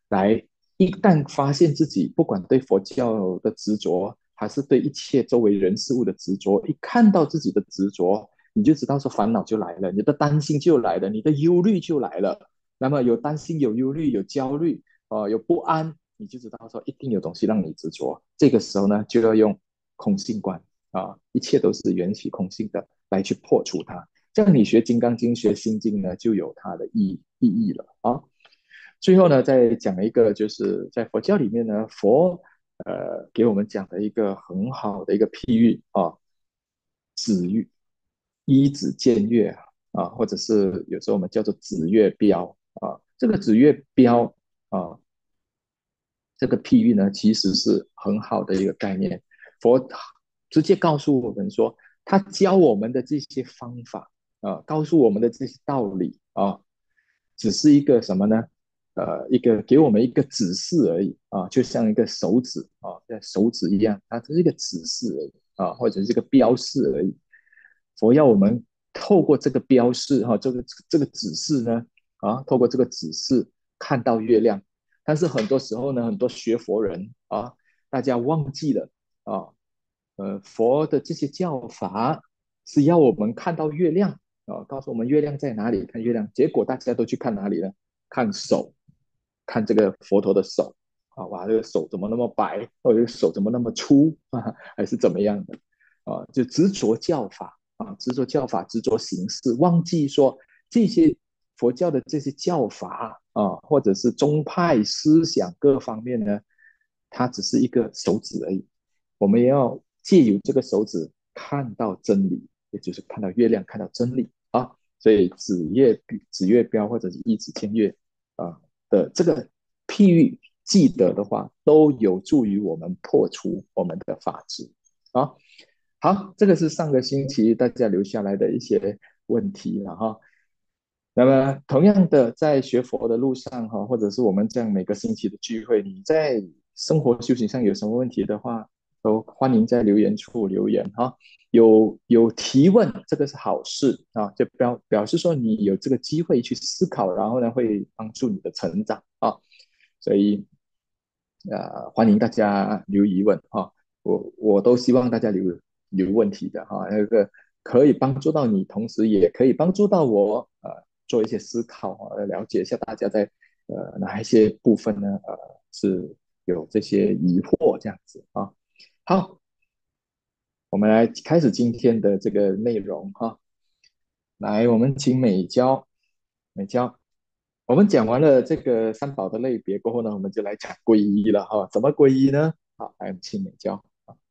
[SPEAKER 1] 来一旦发现自己不管对佛教的执着，还是对一切周围人事物的执着，一看到自己的执着，你就知道说烦恼就来了，你的担心就来了，你的忧虑就来了。那么有担心、有忧虑、有焦虑，呃，有不安，你就知道说一定有东西让你执着。这个时候呢，就要用空性观啊，一切都是缘起空性的，来去破除它。这样你学《金刚经》、学《心经》呢，就有它的意意义了啊。最后呢，再讲一个，就是在佛教里面呢，佛呃给我们讲的一个很好的一个譬喻啊，子欲依子见月啊，或者是有时候我们叫做子月标啊。这个子月标啊，这个譬喻呢，其实是很好的一个概念。佛直接告诉我们说，他教我们的这些方法啊，告诉我们的这些道理啊，只是一个什么呢？呃，一个给我们一个指示而已啊，就像一个手指啊，像手指一样，它只是一个指示而已啊，或者是一个标示而已。佛要我们透过这个标示哈、啊，这个这个指示呢啊，透过这个指示看到月亮。但是很多时候呢，很多学佛人啊，大家忘记了啊，呃，佛的这些教法是要我们看到月亮啊，告诉我们月亮在哪里，看月亮。结果大家都去看哪里呢？看手，看这个佛陀的手啊，哇，这个手怎么那么白，或者手怎么那么粗啊，还是怎么样的啊？就执着教法啊，执着教法，执着形式，忘记说这些佛教的这些教法啊，或者是宗派思想各方面呢，它只是一个手指而已。我们也要借由这个手指看到真理，也就是看到月亮，看到真理啊。所以子月子月标或者是一子见月啊的这个譬喻，记得的话，都有助于我们破除我们的法执啊。好，这个是上个星期大家留下来的一些问题了哈。那么，同样的，在学佛的路上哈，或者是我们这样每个星期的聚会，你在生活修行上有什么问题的话，都欢迎在留言处留言哈。有有提问，这个是好事啊，就表表示说你有这个机会去思考，然后呢会帮助你的成长啊。所以呃，欢迎大家留疑问哈，我我都希望大家留留问题的哈，那个可以帮助到你，同时也可以帮助到我，呃，做一些思考啊，了解一下大家在呃哪一些部分呢，呃是有这些疑惑这样子啊。好，我们来开始今天的这个内容哈。来，我们请美娇，美娇，我们讲完了这个三宝的类别过后呢，我们就来讲皈依了哈。怎么皈依呢？好，来，请美娇。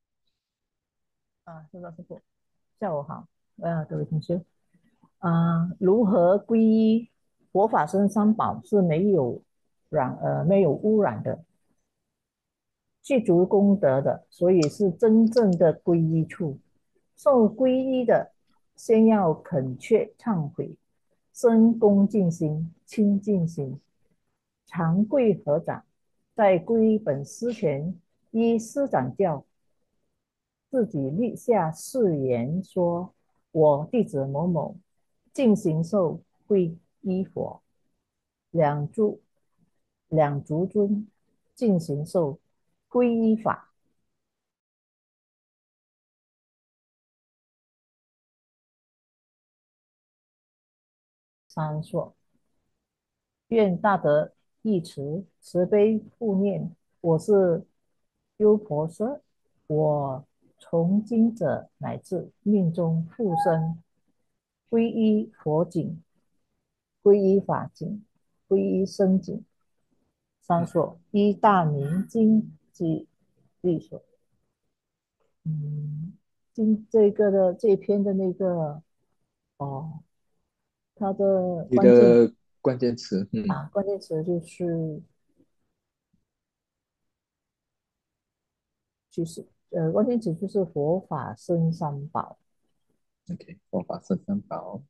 [SPEAKER 6] 啊，是的，师傅，下午好，呃，各位同学，啊，如何皈依佛法僧三宝是没有染呃没有污染的，具足功德的，所以是真正的皈依处。受皈依的，先要恳切忏悔，生恭敬心、清净心，长跪合掌，在皈依本师前依师长教，自己立下誓言说：“我弟子某某进行受皈依佛，两足两足尊进行受皈依法。”三说：愿大德义慈慈悲护念，我是优婆塞，我从今者乃至命中复生，皈依佛经，皈依法经，皈依僧经。三说：依大明经及律所。嗯，今这个的这篇的那个哦，它的
[SPEAKER 1] 你
[SPEAKER 6] 关键
[SPEAKER 1] 的关键词，嗯
[SPEAKER 6] 啊，关键词就是就是呃，关键词就是佛法僧三宝。
[SPEAKER 1] ，OK，佛法僧三宝，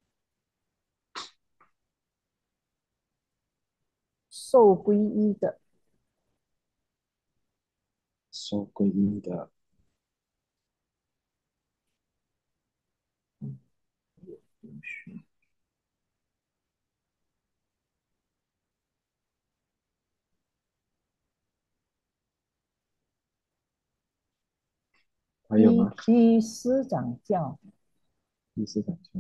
[SPEAKER 6] 受皈依的，
[SPEAKER 1] 受皈依的，
[SPEAKER 6] 嗯，就是依
[SPEAKER 1] 还有吗？
[SPEAKER 6] 依师长教，
[SPEAKER 1] 第四讲究，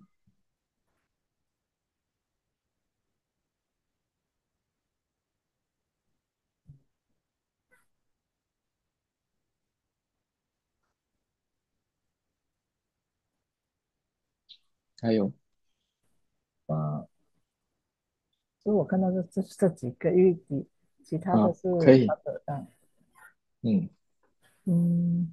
[SPEAKER 1] 还有
[SPEAKER 6] 呃，所以我看到这这这几个，因为其其他的
[SPEAKER 1] 啊，
[SPEAKER 6] 是
[SPEAKER 1] 可以，
[SPEAKER 6] 他的，嗯
[SPEAKER 1] 嗯，
[SPEAKER 6] 嗯，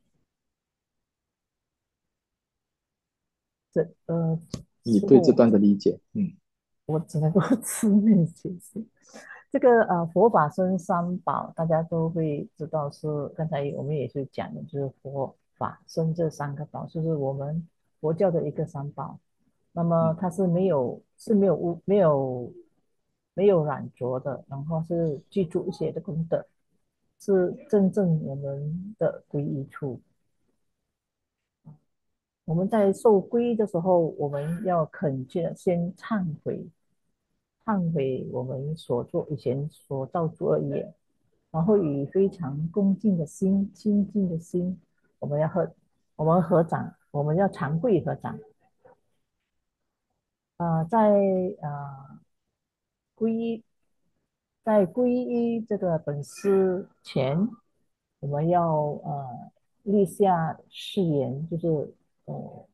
[SPEAKER 6] 这呃，
[SPEAKER 1] 你
[SPEAKER 6] 师傅，
[SPEAKER 1] 对这段的理解，嗯
[SPEAKER 6] 我只能够字面解释。这个呃佛法僧三宝，大家都会知道是刚才我们也是讲的，就是佛法僧这三个宝，就是我们佛教的一个三宝。那么
[SPEAKER 1] 嗯，
[SPEAKER 6] 它是没有是没有污没有没有染浊的，然后是具足一些的功德，是真正我们的皈依处。我们在受皈依的时候，我们要恳切的先忏悔，忏悔我们所做以前所造诸恶业，然后以非常恭敬的心、清净的心，我们要合，我们合掌，我们要长跪合掌。啊、呃在啊、呃皈依，在皈依这个本师前，我们要呃立下誓言，就是呃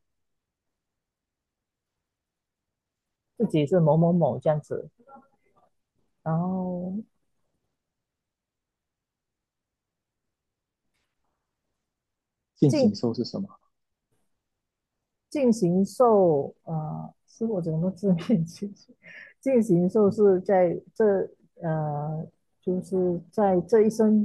[SPEAKER 6] 自己是某某某这样子，然后进
[SPEAKER 1] 进行受是什么？
[SPEAKER 6] 进行受，呃，是我怎么字面解释？进行受是在这呃，就是在这一生，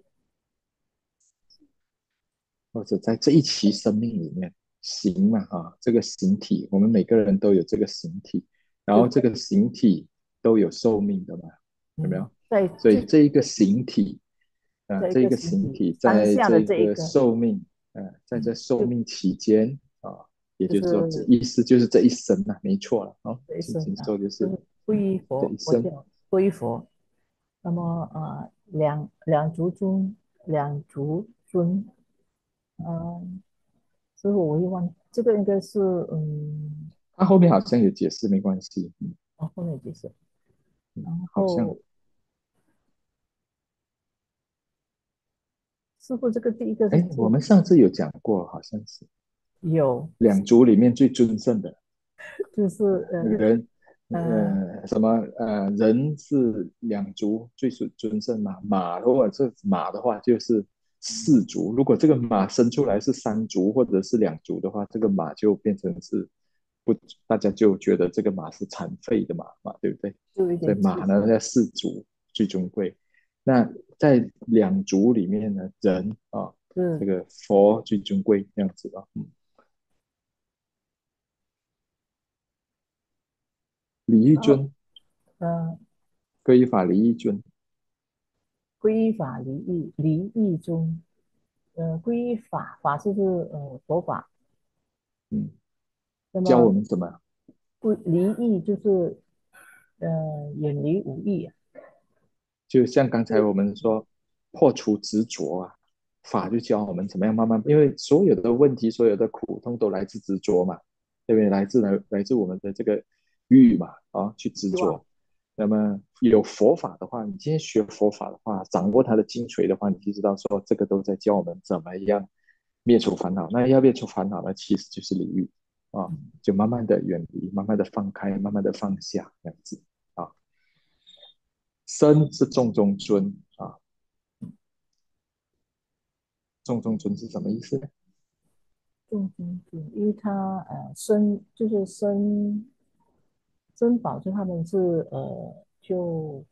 [SPEAKER 1] 或者在这一期生命里面，形嘛啊，这个形体，我们每个人都有这个形体，然
[SPEAKER 6] 就是在
[SPEAKER 1] 后这个形体都有寿命的嘛，有没
[SPEAKER 6] 嗯，
[SPEAKER 1] 有？
[SPEAKER 6] 在
[SPEAKER 1] 所以
[SPEAKER 6] 这
[SPEAKER 1] 这一个形体，啊、
[SPEAKER 6] 在一个
[SPEAKER 1] 这一个
[SPEAKER 6] 形体
[SPEAKER 1] 形体
[SPEAKER 6] 当下的
[SPEAKER 1] 在这个
[SPEAKER 6] 这一个，
[SPEAKER 1] 寿命，呃，在这寿
[SPEAKER 6] 就
[SPEAKER 1] 命期间啊，也
[SPEAKER 6] 就
[SPEAKER 1] 就是说，这
[SPEAKER 6] 是
[SPEAKER 1] 意思就是这一生啊，没错了啊，
[SPEAKER 6] 这一
[SPEAKER 1] 进行
[SPEAKER 6] 生啊，
[SPEAKER 1] 受就是
[SPEAKER 6] 就是皈依佛，
[SPEAKER 1] 这一生。
[SPEAKER 6] 佛教皈依佛。那么呃，两两足尊，两足尊，嗯、师傅我一忘，这个应该是嗯，
[SPEAKER 1] 他后面好像有解释，没关系，嗯
[SPEAKER 6] 哦，后面解释。
[SPEAKER 1] 嗯，
[SPEAKER 6] 然
[SPEAKER 1] 好像，
[SPEAKER 6] 后师傅这个第一个是
[SPEAKER 1] 哎，我
[SPEAKER 6] 自
[SPEAKER 1] 们上次有讲过，好像是
[SPEAKER 6] 有，
[SPEAKER 1] 两族里面最尊胜的。
[SPEAKER 6] 就是呃
[SPEAKER 1] 人，
[SPEAKER 6] 呃，
[SPEAKER 1] 呃，什么呃，人是两足最尊尊胜嘛，马如果是马的话就是四足，如果这个马生出来是三足或者是两足的话，这个马就变成是不，大家就觉得这个马是残废的马嘛，对不对？
[SPEAKER 6] 就有一
[SPEAKER 1] 所以
[SPEAKER 6] 点气势，
[SPEAKER 1] 马呢在四足最尊贵，那在两足里面呢，人啊，这
[SPEAKER 6] 是
[SPEAKER 1] 个佛最尊贵这样子啊，嗯，李煜
[SPEAKER 6] 然后
[SPEAKER 1] 尊，
[SPEAKER 6] 呃，
[SPEAKER 1] 皈依法李煜尊，
[SPEAKER 6] 皈依法离异，离异中，呃，皈依法法就是呃佛法，
[SPEAKER 1] 嗯。教我
[SPEAKER 6] 那么
[SPEAKER 1] 们怎么
[SPEAKER 6] 不离异就是呃远离无益啊，
[SPEAKER 1] 就像刚才
[SPEAKER 6] 就
[SPEAKER 1] 我们说破除执着啊，法就教我们怎么样慢慢，因为所有的问题、所有的苦痛都来自执着嘛，对不对？来自来来自我们的这个欲嘛，啊，去执
[SPEAKER 6] 希望
[SPEAKER 1] 着。那么有佛法的话，你今天学佛法的话，掌握它的精髓的话，你就知道说这个都在教我们怎么样灭除烦恼。那要灭除烦恼呢，其实就是离欲啊，就慢慢的远离，慢慢的放开，慢慢的放下，这样子啊。身是重中尊啊，重中尊是什么意思呢？
[SPEAKER 6] 重中之重，因为他呃生就是生珍宝，就他们是呃就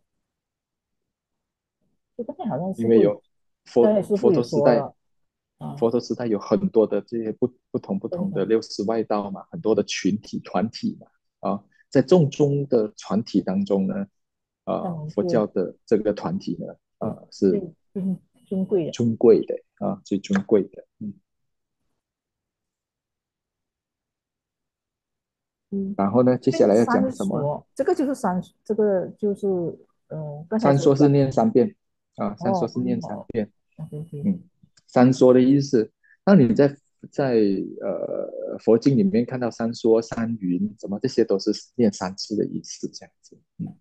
[SPEAKER 6] 就刚才好像师傅
[SPEAKER 1] 因为有佛佛
[SPEAKER 6] 刚才师傅也
[SPEAKER 1] 陀时代，
[SPEAKER 6] 说了啊，
[SPEAKER 1] 佛陀时代有很多的这些不不同不同的
[SPEAKER 6] 真的
[SPEAKER 1] 六十外道嘛，很多的群体团体嘛，啊，在众中的团体当中呢，啊，
[SPEAKER 6] 他们是
[SPEAKER 1] 佛教的这个团体呢，
[SPEAKER 6] 对
[SPEAKER 1] 啊，是
[SPEAKER 6] 最尊尊贵的，
[SPEAKER 1] 尊贵的啊，最尊贵的，嗯，
[SPEAKER 6] 嗯，
[SPEAKER 1] 然后呢，接下来要
[SPEAKER 6] 被三
[SPEAKER 1] 讲什么？
[SPEAKER 6] 所，这个就是三，这个就是呃刚才
[SPEAKER 1] 三说是
[SPEAKER 6] 所讲
[SPEAKER 1] 念三遍啊，三说
[SPEAKER 6] 哦
[SPEAKER 1] 是念三
[SPEAKER 6] 哦，
[SPEAKER 1] 遍，
[SPEAKER 6] 对对，
[SPEAKER 1] 嗯， 三说的意思。当你在在呃佛经里面看到三说、三云，什么这些都是念三次的意思，这样子。嗯，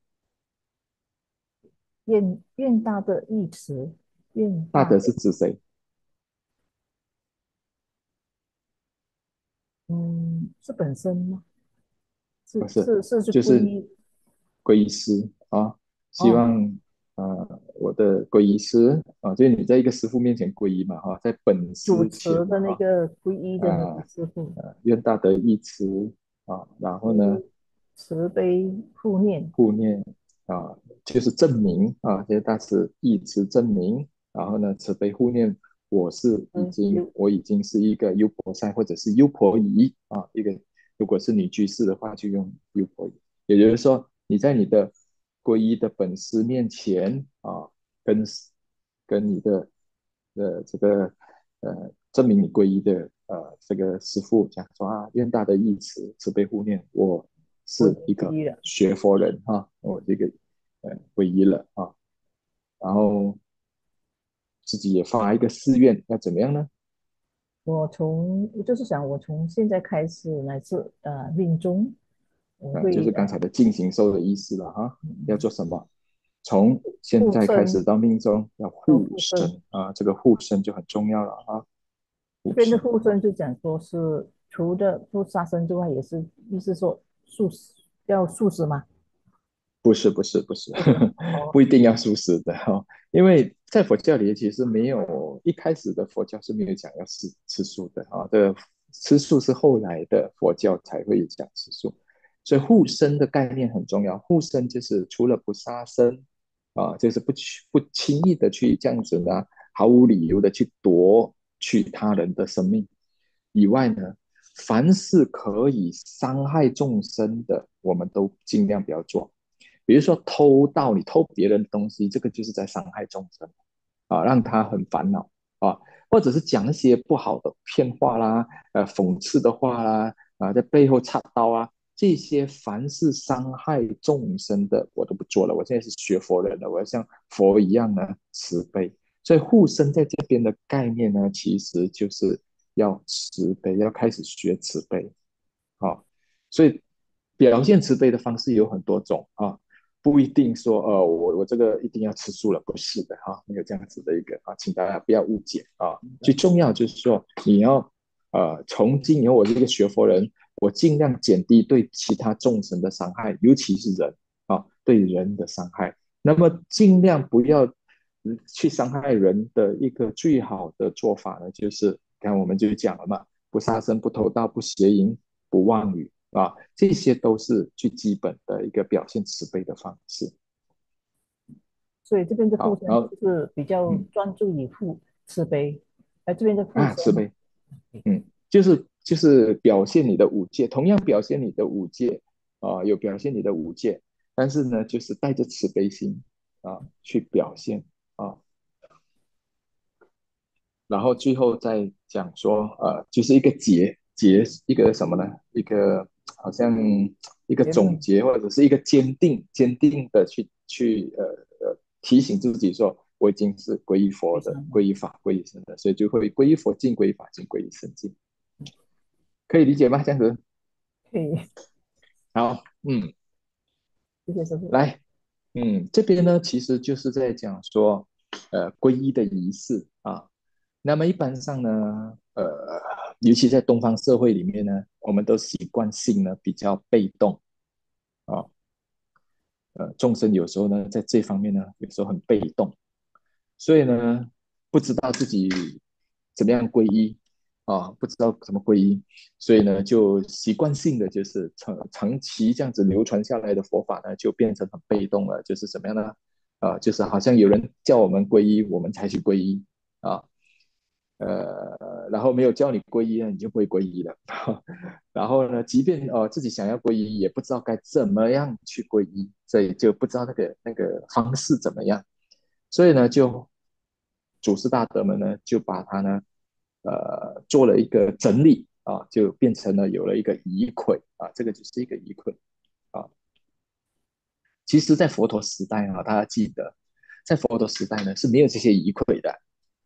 [SPEAKER 6] 愿愿大的义慈，愿
[SPEAKER 1] 大德
[SPEAKER 6] 大的，
[SPEAKER 1] 是指谁？
[SPEAKER 6] 嗯，是本身吗？是
[SPEAKER 1] 不是，
[SPEAKER 6] 是是是
[SPEAKER 1] 就是
[SPEAKER 6] 皈依
[SPEAKER 1] 皈依师啊。希
[SPEAKER 6] 哦，
[SPEAKER 1] 望呃我的皈依师啊，就是你在一个师傅面前皈依嘛哈，在本
[SPEAKER 6] 主
[SPEAKER 1] 师前
[SPEAKER 6] 持的那
[SPEAKER 1] 嘛哈。
[SPEAKER 6] 个皈依的那个
[SPEAKER 1] 啊
[SPEAKER 6] 师傅，
[SPEAKER 1] 呃，愿大德益慈啊，然后呢，
[SPEAKER 6] 是慈悲护念，
[SPEAKER 1] 护念啊，就是证明啊，这些大师义慈证明，然后呢，慈悲护念，我是已
[SPEAKER 6] 嗯，
[SPEAKER 1] 经
[SPEAKER 6] 有
[SPEAKER 1] 我已经是一个优婆塞或者是优婆夷啊，一个如果是女居士的话，就用优婆夷，也就是说你在你的皈依的本师面前啊，跟跟你的呃这个呃证明你皈依的呃这个师父讲说啊，愿大德义慈，慈悲护念，我
[SPEAKER 6] 我已
[SPEAKER 1] 是一个
[SPEAKER 6] 经皈依了。
[SPEAKER 1] 学佛人哈、啊，我这个呃皈依了啊，然后自己也发一个誓愿，要怎么样呢？
[SPEAKER 6] 我从我就是想，我从现在开始乃至呃命中，我
[SPEAKER 1] 啊，就
[SPEAKER 6] 会呃
[SPEAKER 1] 是刚才的进行受的意思了哈。要做什么？从现
[SPEAKER 6] 护身
[SPEAKER 1] 在开始到命中要
[SPEAKER 6] 和
[SPEAKER 1] 护
[SPEAKER 6] 护身。
[SPEAKER 1] 身啊，这个护身就很重要了啊，
[SPEAKER 6] 这边的
[SPEAKER 1] 护身。
[SPEAKER 6] 护身就讲说是除了不杀生之外，也是意思说素食要素食吗？
[SPEAKER 1] 不是不是不是，
[SPEAKER 6] 不是哦，
[SPEAKER 1] 不一定要素食的哈、哦，因为在佛教里其实没有一开始的佛教是没有讲要吃吃素的啊，这吃素是后来的佛教才会讲吃素，所以护身的概念很重要。护身就是除了不杀生啊，就是不去不轻易的去这样子呢，毫无理由的去夺取他人的生命以外呢，凡是可以伤害众生的，我们都尽量不要做。比如说偷盗，你偷别人的东西，这个就是在伤害众生啊，让他很烦恼啊，或者是讲一些不好的骗话啦，呃，讽刺的话啦，啊，在背后插刀啊，这些凡是伤害众生的，我都不做了。我现在是学佛人了，我要像佛一样呢慈悲。所以护身在这边的概念呢，其实就是要慈悲，要开始学慈悲。啊，所以表现慈悲的方式有很多种啊，不一定说呃我我这个一定要吃素了，不是的哈、啊，没有这样子的一个啊，请大家不要误解啊。最重要就是说你要呃从今以后我这个学佛人，我尽量减低对其他众生的伤害，尤其是人啊对人的伤害，那么尽量不要嗯去伤害人的一个最好的做法呢，就是刚才我们就讲了嘛，不杀生、不偷盗、不邪淫、不妄语啊，这些都是最基本的一个表现慈悲的方式。
[SPEAKER 6] 所以这边的护
[SPEAKER 1] 好，然
[SPEAKER 6] 身
[SPEAKER 1] 后
[SPEAKER 6] 就是比较
[SPEAKER 1] 嗯
[SPEAKER 6] 专注于护慈悲，而这边的护
[SPEAKER 1] 啊，慈
[SPEAKER 6] 身，
[SPEAKER 1] 悲，嗯，就是就是表现你的五戒，同样表现你的五戒啊，有表现你的五戒，但是呢，就是带着慈悲心啊去表现啊，然后最后再讲说，呃，就是一个结结一个什么呢？一个好像一个
[SPEAKER 6] 结论
[SPEAKER 1] 总结，或者是一个坚定坚定的去去呃呃提醒自己说，我已经是皈依佛的，
[SPEAKER 6] 非常
[SPEAKER 1] 皈依法，皈依僧的，所以就会皈依佛进，皈依法进，皈依僧进，可以理解吗？这样子，
[SPEAKER 6] 可以，
[SPEAKER 1] 好，嗯，
[SPEAKER 6] 谢谢师傅。
[SPEAKER 1] 来，嗯，这边呢，其实就是在讲说，呃，皈依的仪式啊。那么一般上呢，呃，尤其在东方社会里面呢，我们都习惯性呢比较被动啊，呃，众生有时候呢在这方面呢，有时候很被动，所以呢，不知道自己怎么样皈依啊，不知道怎么皈依，所以呢，就习惯性的就是长长期这样子流传下来的佛法呢，就变成很被动了，就是怎么样呢？啊，就是好像有人叫我们皈依，我们才去皈依啊，呃，然后没有叫你皈依呢，你就不会皈依了。然后呢，即便呃自己想要皈依，也不知道该怎么样去皈依，所以就不知道那个那个方式怎么样。所以呢，就祖师大德们呢，就把它呢，呃，做了一个整理啊，就变成了有了一个仪轨啊，这个就是一个仪轨啊。其实，在佛陀时代啊，大家记得，在佛陀时代呢是没有这些仪轨的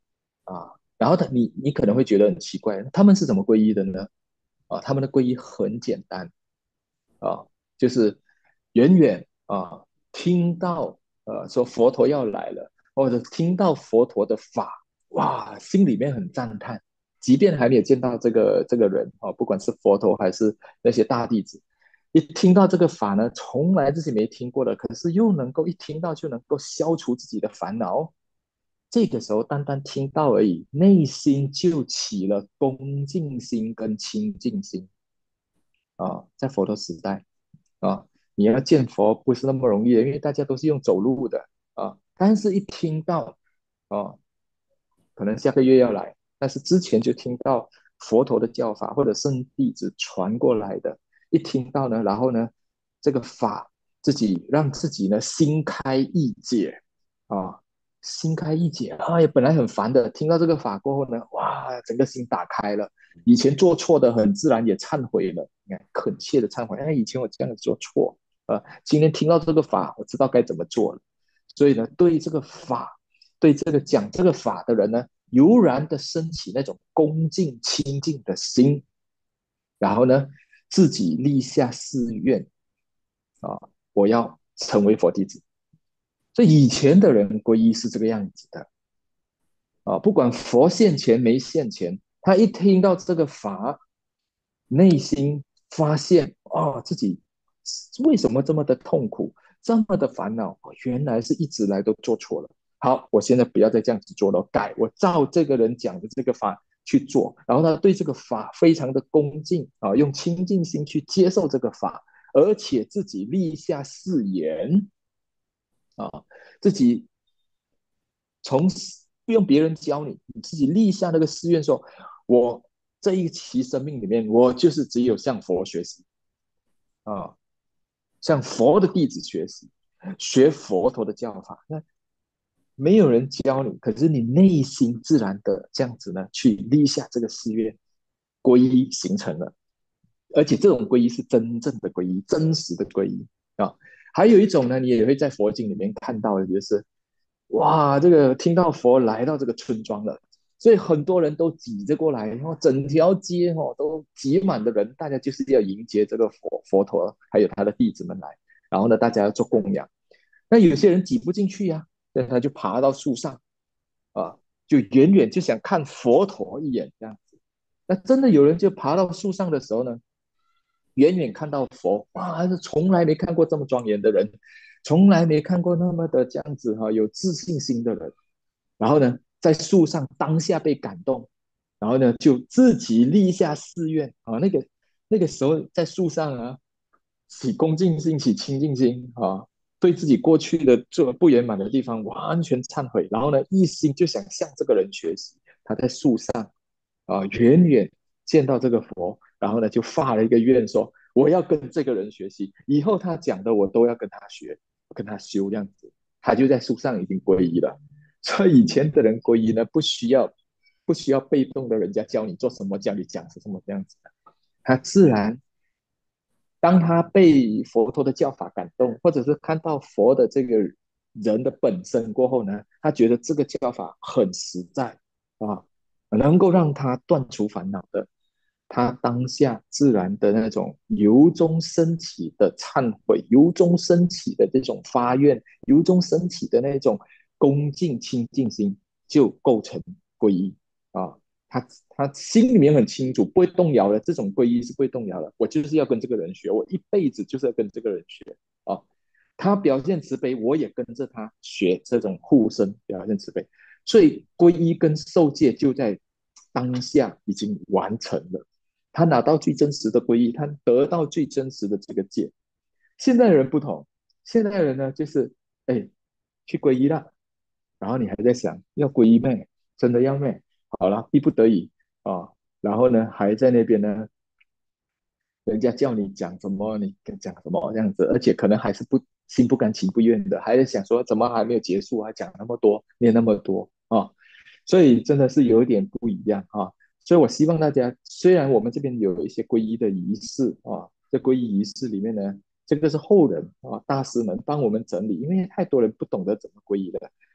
[SPEAKER 1] 啊。然后他你你可能会觉得很奇怪，他们是怎么皈依的呢？啊，他们的皈依很简单啊，就是远远啊听到呃说佛陀要来了，或者听到佛陀的法，哇，心里面很赞叹，即便还没有见到这个这个人啊，不管是佛陀还是那些大弟子，一听到这个法呢，从来自己没听过的，可是又能够一听到就能够消除自己的烦恼。这个时候单单听到而已，内心就起了恭敬心跟清净心啊。在佛陀时代啊，你要见佛不是那么容易的，因为大家都是用走路的啊。但是一听到啊，可能下个月要来，但是之前就听到佛陀的教法或者圣弟子传过来的，一听到呢，然后呢，这个法自己让自己呢心开意解啊，心开意解啊，也本来很烦的，听到这个法过后呢，哇，整个心打开了。以前做错的很自然也忏悔了，你看恳切的忏悔，哎，以前我这样做错，呃，今天听到这个法，我知道该怎么做了。所以呢，对这个法，对这个讲这个法的人呢，油然的升起那种恭敬清净的心，然后呢，自己立下誓愿啊，我要成为佛弟子。所以以前的人皈依是这个样子的啊，不管佛现前没现前，他一听到这个法，内心发现哦，自己为什么这么的痛苦，这么的烦恼，哦原来是一直来都做错了。好，我现在不要再这样子做了，改，我照这个人讲的这个法去做，然后呢，对这个法非常的恭敬啊，用清净心去接受这个法，而且自己立下誓言啊，自己从不用别人教你，你自己立下那个誓愿说，我这一期生命里面，我就是只有向佛学习啊，向佛的弟子学习，学佛陀的教法。那没有人教你，可是你内心自然的这样子呢，去立下这个誓愿，皈依形成了。而且这种皈依是真正的皈依，真实的皈依啊。还有一种呢，你也会在佛经里面看到的，就是哇，这个听到佛来到这个村庄了，所以很多人都挤着过来，然后整条街哦都挤满的人，大家就是要迎接这个佛佛陀还有他的弟子们来，然后呢，大家要做供养。那有些人挤不进去呀、啊，那他就爬到树上啊，就远远就想看佛陀一眼这样子。那真的有人就爬到树上的时候呢，远远看到佛，哇，是从来没看过这么庄严的人，从来没看过那么的这样子哈、啊、有自信心的人。然后呢，在树上当下被感动，然后呢就自己立下誓愿啊，那个那个时候在树上啊，起恭敬心，起清净心啊，对自己过去的做不圆满的地方完全忏悔，然后呢一心就想向这个人学习。他在树上啊，远远见到这个佛，然后呢就发了一个愿说，我要跟这个人学习，以后他讲的我都要跟他学，跟他修这样子。他就在树上已经皈依了。所以以前的人皈依呢，不需要不需要被动的人家教你做什么，教你讲什么这样子的，他自然当他被佛陀的教法感动，或者是看到佛的这个人的本身过后呢，他觉得这个教法很实在啊，能够让他断除烦恼的，他当下自然的那种由衷升起的忏悔，由衷升起的这种发愿，由衷升起的那种恭敬清净心，就构成皈依啊。他他心里面很清楚，不会动摇的，这种皈依是不会动摇的。我就是要跟这个人学，我一辈子就是要跟这个人学啊。他表现慈悲，我也跟着他学这种护身，表现慈悲。所以皈依跟受戒就在当下已经完成了。他拿到最真实的皈依，他得到最真实的这个戒。现在的人不同，现在的人呢，就是哎，去皈依了，然后你还在想要皈依咩？真的要咩？好了，逼不得已啊，然后呢，还在那边呢，人家叫你讲什么，你讲什么这样子，而且可能还是不心不甘情不愿的，还在想说怎么还没有结束啊，讲那么多，念那么多啊，所以真的是有一点不一样啊。所以我希望大家，虽然我们这边有一些皈依的仪式啊，在皈依仪式里面呢，这个是后人啊大师们帮我们整理，因为太多人不懂得怎么皈依了。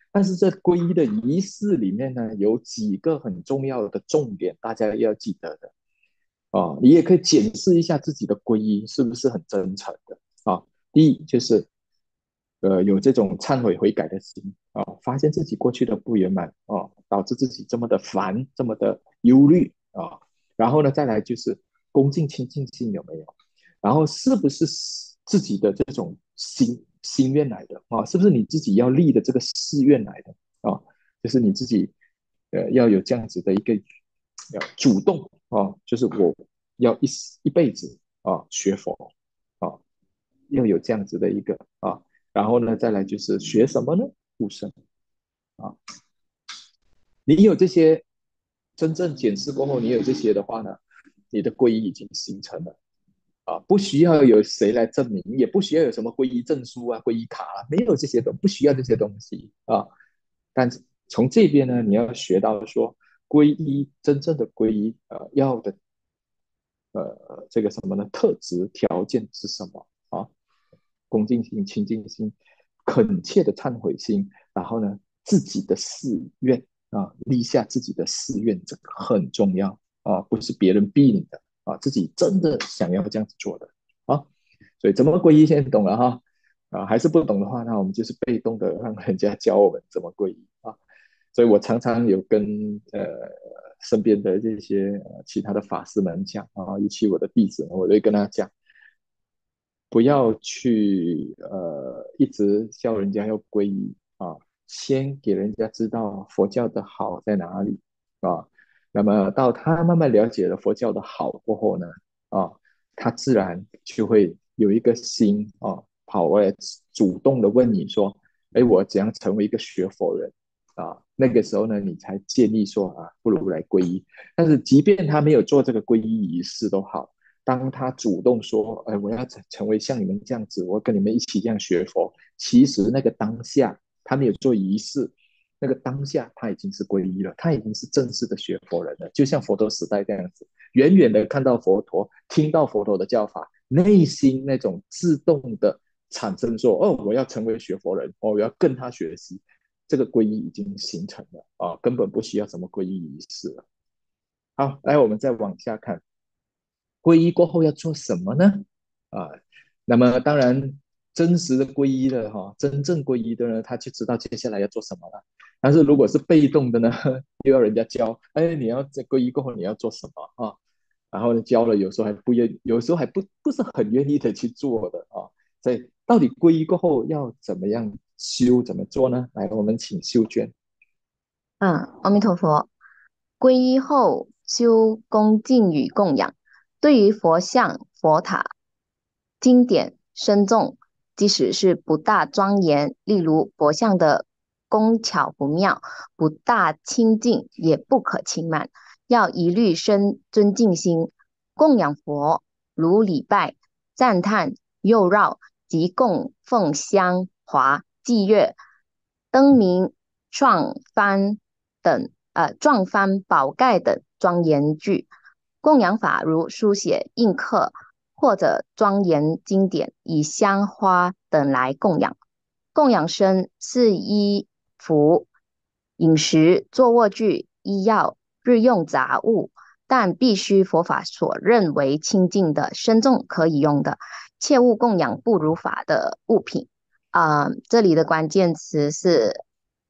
[SPEAKER 1] 但是这皈依的仪式里面呢，有几个很重要的重点，大家要记得的啊。你也可以检视一下自己的皈依是不是很真诚的啊。第一就是呃有这种忏悔悔改的心啊，发现自己过去的不圆满啊，导致自己这么的烦，这么的忧虑啊。然后呢，再来就是恭敬亲近心有没有？然后是不是自己的这种心心愿来的啊？是不是你自己要立的这个誓愿来的啊？就是你自己呃要有这样子的一个要主动啊，就是我要一一辈子啊学佛啊，要有这样子的一个啊。然后呢，再来就是学什么呢？护身啊。你有这些真正检视过后，你有这些的话呢，你的皈依已经形成了啊，不需要有谁来证明，也不需要有什么皈依证书啊、皈依卡啊，没有这些都不需要这些东西啊。但是从这边呢，你要学到说，皈依真正的皈依，呃，要的呃这个什么呢？特质条件是什么啊？恭敬心、清净心、恳切的忏悔心，然后呢，自己的誓愿啊，立下自己的誓愿，这个很重要啊，不是别人逼你的啊，自己真的想要这样子做的啊。所以怎么皈依现在懂了哈啊，还是不懂的话，那我们就是被动的让人家教我们怎么皈依啊。所以我常常有跟呃身边的这些、呃、其他的法师们讲啊，尤其我的弟子，我会跟他讲，不要去呃一直叫人家要皈依啊，先给人家知道佛教的好在哪里啊。那么到他慢慢了解了佛教的好过后呢，啊，他自然就会有一个心啊，跑过来主动的问你说，哎，我怎样成为一个学佛人啊？那个时候呢，你才建议说啊，不如来皈依。但是即便他没有做这个皈依仪式都好。当他主动说：“哎，我要成为像你们这样子，我跟你们一起这样学佛。”其实那个当下，他没有做仪式，那个当下他已经是皈依了，他已经是正式的学佛人了。就像佛陀时代这样子，远远的看到佛陀，听到佛陀的教法，内心那种自动的产生说：“哦，我要成为学佛人，哦，我要跟他学习。”这个皈依已经形成了啊，根本不需要什么皈依仪式了。好，来我们再往下看。皈依过后要做什么呢？啊，那么当然，真实的皈依的哈，真正皈依的呢，他就知道接下来要做什么了。但是如果是被动的呢，又要人家教，哎，你要在皈依过后你要做什么啊？然后呢，教了有时候还不愿，有时候还不不是很愿意的去做的啊。所以到底皈依过后要怎么样修，怎么做呢？来，我们请秀娟。
[SPEAKER 4] 嗯，阿弥陀佛。皈依后修恭敬与供养，对于佛像、佛塔、经典、深重，即使是不大庄严，例如佛像的工巧不妙、不大清净，也不可轻慢，要一律生尊敬心。供养佛如礼拜、赞叹、右绕及供奉香华、祭乐、灯明、幢幡等呃幢幡、宝盖等庄严句。供养法如书写、印刻或者庄严经典，以香花等来供养。供养身是衣服、饮食、坐卧具、医药、日用杂物，但必须佛法所认为清净的、深重可以用的，切勿供养不如法的物品。啊、呃，这里的关键词是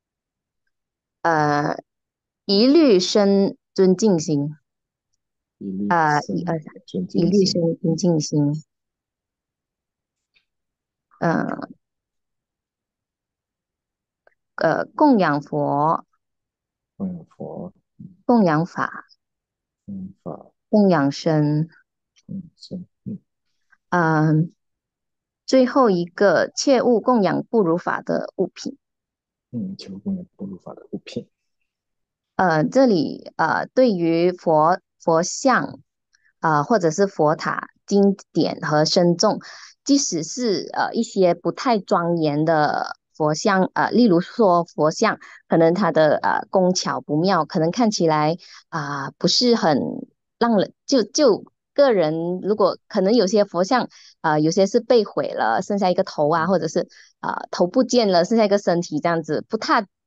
[SPEAKER 4] 呃，一律生尊敬心。
[SPEAKER 1] 一律
[SPEAKER 4] 呃，一
[SPEAKER 1] 生
[SPEAKER 4] 二三，
[SPEAKER 1] 尊
[SPEAKER 4] 一律
[SPEAKER 1] 敬心。
[SPEAKER 4] 生尊敬心。呃呃，供养佛、
[SPEAKER 1] 供佛、
[SPEAKER 4] 供养法、
[SPEAKER 1] 供法、
[SPEAKER 4] 供养身。
[SPEAKER 1] 供身。嗯
[SPEAKER 4] 嗯、最后一个，切勿供养不如法的物品。
[SPEAKER 1] 嗯，求供养不如法的物品。
[SPEAKER 4] 呃，这里呃，对于佛佛像啊、呃或者是佛塔、经典和深重，即使是呃一些不太庄严的佛像，呃，例如说佛像，可能它的呃工巧不妙，可能看起来啊、不是很让人就就个人，如果可能有些佛像啊、有些是被毁了，剩下一个头啊，或者是啊、头不见了，剩下一个身体这样子，不太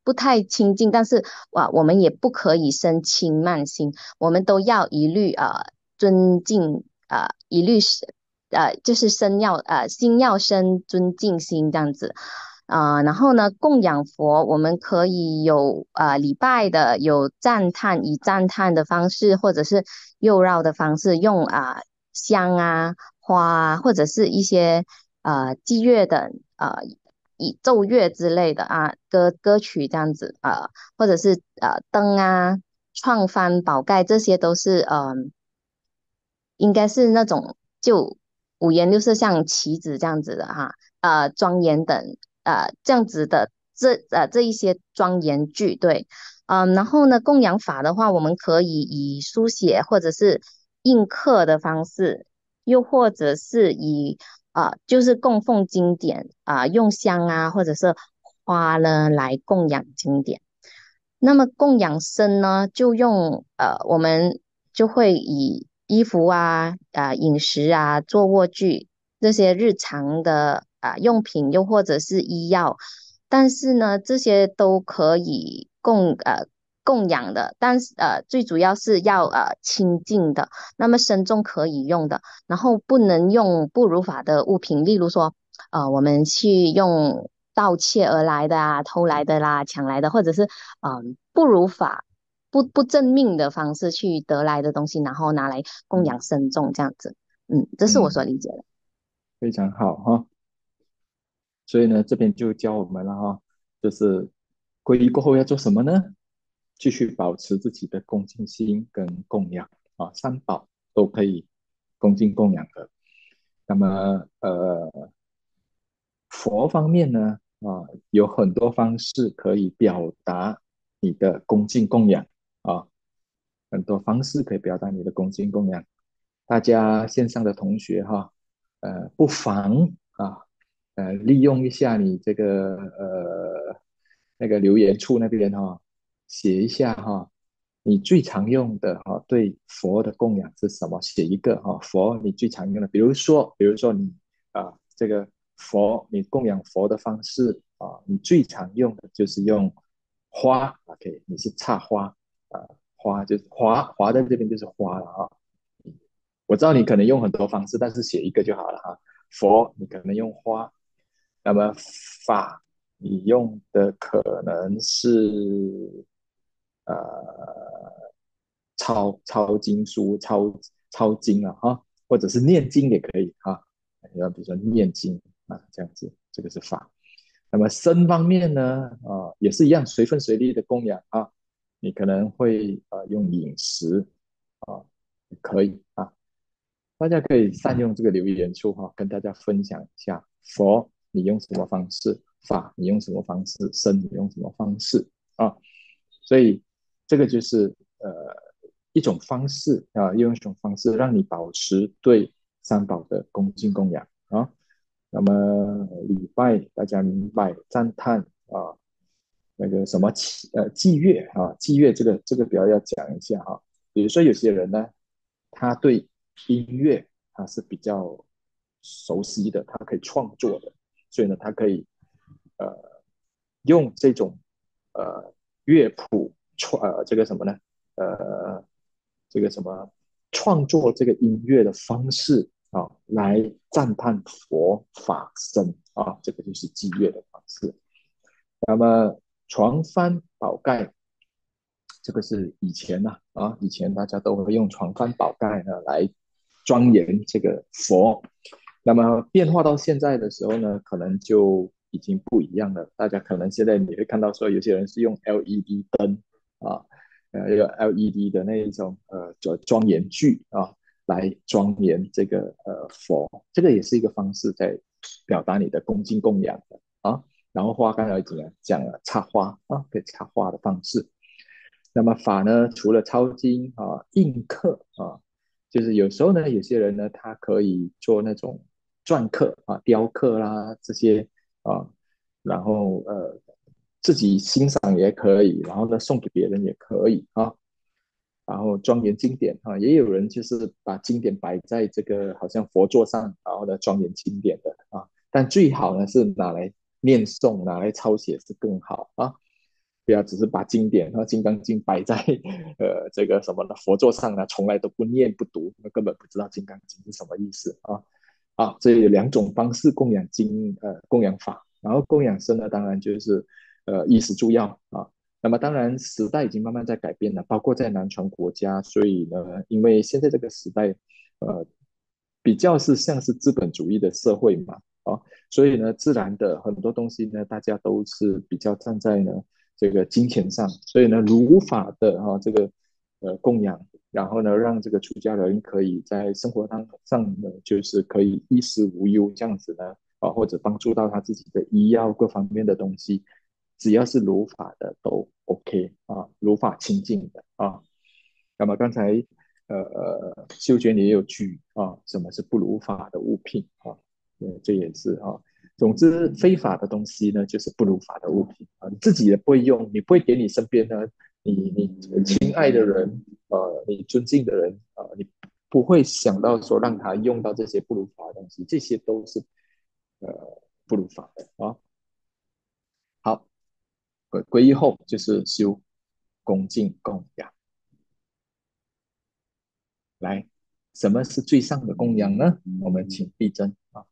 [SPEAKER 4] 不太亲近，但是哇，我们也不可以生轻慢心，我们都要一律呃尊敬呃一律是呃就是生要呃心要生尊敬心这样子。啊、然后呢，供养佛，我们可以有呃礼拜的，有赞叹，以赞叹的方式，或者是诱绕的方式，用啊、香啊、花啊，或者是一些呃祭乐的呃以奏乐之类的啊歌歌曲这样子啊、或者是呃灯啊、创幡、宝盖，这些都是嗯、呃应该是那种就五颜六色，像旗子这样子的哈，呃，庄严等呃这样子的这呃这一些庄严句，对，嗯，然后呢，供养法的话，我们可以以书写或者是印刻的方式，又或者是以啊、呃就是供奉经典啊、用香啊或者是花呢来供养经典。那么供养生呢，就用呃，我们就会以衣服啊、啊、饮食啊、坐卧具这些日常的啊、用品，又或者是医药，但是呢，这些都可以供呃供养的，但是呃最主要是要呃清净的，那么身中可以用的，然后不能用不如法的物品，例如说呃我们去用盗窃而来的啊、偷来的啦、抢来的，或者是嗯，不如法、不不正命的方式去得来的东西，然后拿来供养
[SPEAKER 1] 嗯
[SPEAKER 4] 僧众这样子。嗯，这是我所
[SPEAKER 1] 嗯，
[SPEAKER 4] 理解的。
[SPEAKER 1] 非常好哈。所以呢，这边就教我们了哈，就是皈依过后要做什么呢？继续保持自己的恭敬心跟供养啊，三宝都可以恭敬供养的。那么呃，佛方面呢，啊，有很多方式可以表达你的恭敬供养啊，很多方式可以表达你的恭敬供养。大家线上的同学哈，呃，不妨啊，呃，利用一下你这个呃那个留言处那边哈，写一下哈，你最常用的哈对佛的供养是什么？写一个哈，佛你最常用的，比如说，比如说你啊这个佛你供养佛的方式啊，你最常用的就是用花，OK，你是插花啊，花就是花，花在这边就是花了啊。我知道你可能用很多方式，但是写一个就好了哈。佛你可能用花，那么法你用的可能是呃抄抄经书、抄抄经啊哈，或者是念经也可以哈。要比如说念经啊这样子，这个是法。那么身方面呢，啊、呃也是一样，随分随力的供养啊。你可能会呃用饮食啊，可以啊。大家可以善用这个留言处哈，跟大家分享一下佛你用什么方式，法你用什么方式，身你用什么方式啊？所以这个就是呃一种方式啊，用一种方式让你保持对三宝的恭敬供养啊。那么礼拜大家明白赞叹啊，那个什么祈呃祭乐啊，祭乐这个这个比较要讲一下哈。比如说有些人呢，他对音乐他是比较熟悉的，他可以创作的，所以呢，他可以呃用这种呃乐谱创呃这个什么呢呃这个什么创作这个音乐的方式啊，来赞叹佛法僧啊，这个就是祭乐的方式。那么床幡宝盖，这个是以前呢 啊, 啊，以前大家都会用床幡宝盖呢来庄严这个佛。那么变化到现在的时候呢，可能就已经不一样了。大家可能现在你会看到说，有些人是用 L E D 灯啊，呃，有 L E D 的那一种呃庄严具啊，来庄严这个呃佛，这个也是一个方式在表达你的恭敬供养的啊。然后花刚才讲了讲了插花啊，可以插花的方式。那么法呢，除了抄经啊、印刻啊，就是有时候呢，有些人呢，他可以做那种篆刻啊、雕刻啦这些啊，然后呃自己欣赏也可以，然后呢送给别人也可以啊。然后庄严经典啊，也有人就是把经典摆在这个好像佛座上，然后呢庄严经典的啊。但最好呢是拿来念诵、拿来抄写是更好啊。 不要只是把经典和《金刚经》摆在呃这个什么的佛座上呢，从来都不念不读，那根本不知道《金刚经》是什么意思啊。啊，这有两种方式供养经呃供养法，然后供养身呢，当然就是呃衣食住要啊。那么当然时代已经慢慢在改变了，包括在南传国家，所以呢，因为现在这个时代呃比较是像是资本主义的社会嘛，啊，所以呢，自然的很多东西呢，大家都是比较站在呢这个金钱上，所以呢，如法的哈、啊、这个呃供养，然后呢，让这个出家人可以在生活当上呢，就是可以衣食无忧这样子呢，啊，或者帮助到他自己的医药各方面的东西，只要是如法的都 OK 啊，如法清净的啊。那么刚才呃呃，秀娟也有举啊，什么是不如法的物品啊？呃，这也是啊。总之，非法的东西呢，就是不如法的物品啊。你自己也不会用，你不会给你身边的你你亲爱的人，呃，你尊敬的人啊、呃，你不会想到说让他用到这些不如法的东西，这些都是呃不如法的啊。好，皈皈依后就是修恭敬供养。来，什么是最上的供养呢？我们请碧珍啊。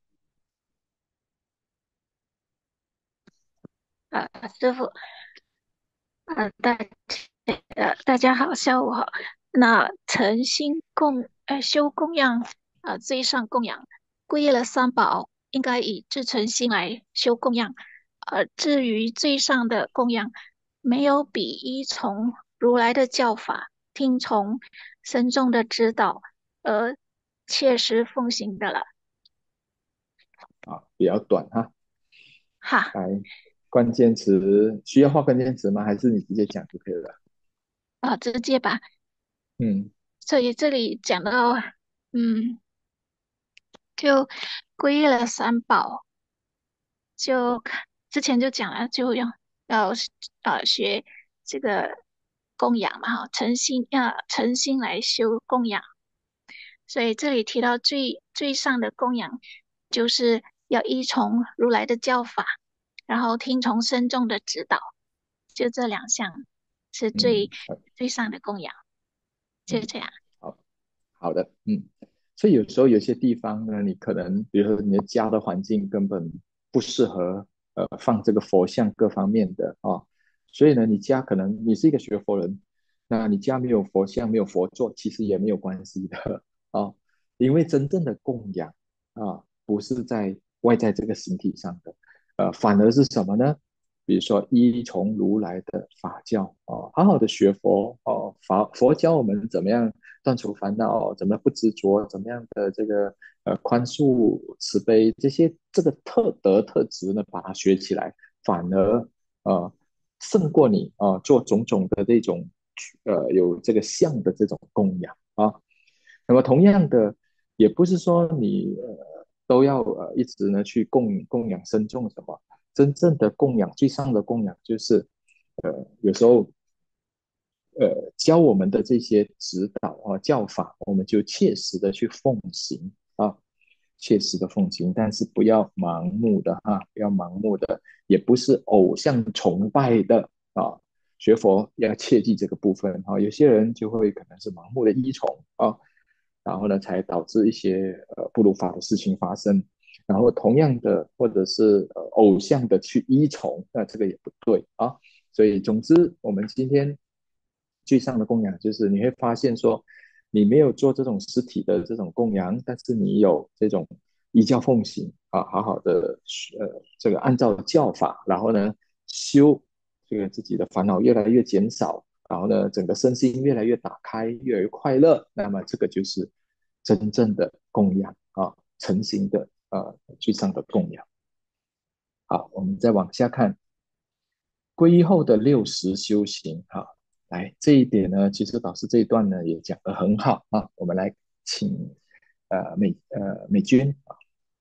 [SPEAKER 7] 啊，师傅，啊，大呃大家好，下午好。那诚心供呃修供养啊，最上供养，皈依了三宝，应该以至诚心来修供养。呃，至于最上的供养，没有比依从如来的教法，听从僧众的指导，而切实奉行的了。
[SPEAKER 1] 啊，比较短哈。
[SPEAKER 7] 哈。
[SPEAKER 1] 来，关键词需要画关键词吗？还是你直接讲就可以了？
[SPEAKER 7] 啊，直接吧。
[SPEAKER 1] 嗯
[SPEAKER 7] 所以这里讲到，嗯，就皈依了三宝，就看之前就讲了，就要要呃学这个供养嘛，哈，诚心要诚心来修供养。所以这里提到最最上的供养，就是要依从如来的教法，然后听从僧众的指导，就这两项是最
[SPEAKER 1] 嗯好
[SPEAKER 7] 最上的供养，就
[SPEAKER 1] 嗯，
[SPEAKER 7] 这样。
[SPEAKER 1] 好好的，嗯。所以有时候有些地方呢，你可能比如说你的家的环境根本不适合呃放这个佛像各方面的啊，所以呢，你家可能你是一个学佛人，那你家没有佛像没有佛座，其实也没有关系的啊，因为真正的供养啊，不是在外在这个形体上的，呃，反而是什么呢？比如说依从如来的法教哦，好好的学佛哦，法佛教我们怎么样断除烦恼，怎么样不执着，怎么样的这个呃宽恕、慈悲这些这个特德特质呢，把它学起来，反而呃胜过你啊、呃、做种种的这种呃有这个相的这种供养啊。那么同样的，也不是说你呃都要呃一直呢去供供养僧众什么，真正的供养最上的供养就是呃有时候呃教我们的这些指导啊教法，我们就切实的去奉行啊，切实的奉行，但是不要盲目的哈、啊，不要盲目的，也不是偶像崇拜的啊。学佛要切记这个部分啊，有些人就会可能是盲目的依从啊，然后呢，才导致一些呃不如法的事情发生。然后同样的，或者是呃偶像的去依从，那这个也不对啊。所以总之，我们今天最上的供养就是你会发现说，你没有做这种实体的这种供养，但是你有这种依教奉行啊，好好的呃这个按照教法，然后呢修这个自己的烦恼越来越减少，然后呢整个身心越来越打开，越来越快乐，那么这个就是真正的供养啊，成型的呃最上的供养。好，我们再往下看，皈依后的六十修行啊，来这一点呢，其实导师这一段呢也讲得很好啊，我们来请呃美呃美娟啊。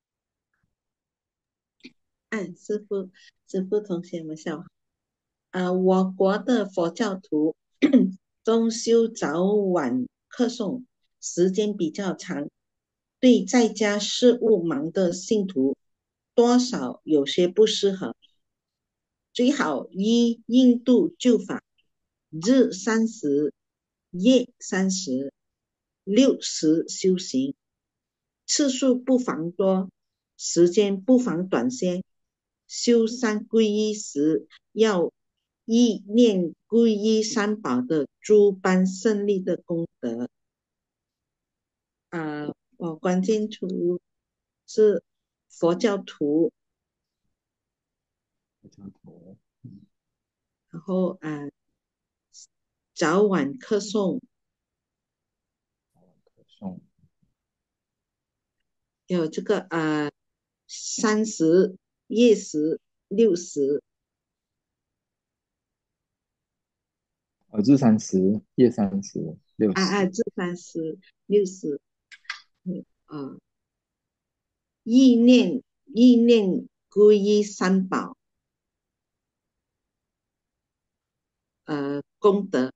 [SPEAKER 3] 嗯，师傅，师傅，同学们下午好。啊，我国的佛教徒中修早晚课诵时间比较长，对在家事务忙的信徒多少有些不适合。 最好依印度旧法，日三十，夜三十，六十修行，次数不妨多，时间不妨短些。修三皈依时，要意念皈依三宝的诸般胜利的功德。啊、呃，我关键图是佛教徒，然后啊、呃，早晚课诵，有这个啊三十、夜十、六十，
[SPEAKER 1] 呃，日三十，夜三十，六
[SPEAKER 3] 啊啊，
[SPEAKER 1] 十。
[SPEAKER 3] 这三十、六十，嗯啊，意念意念皈依三宝，呃，功德。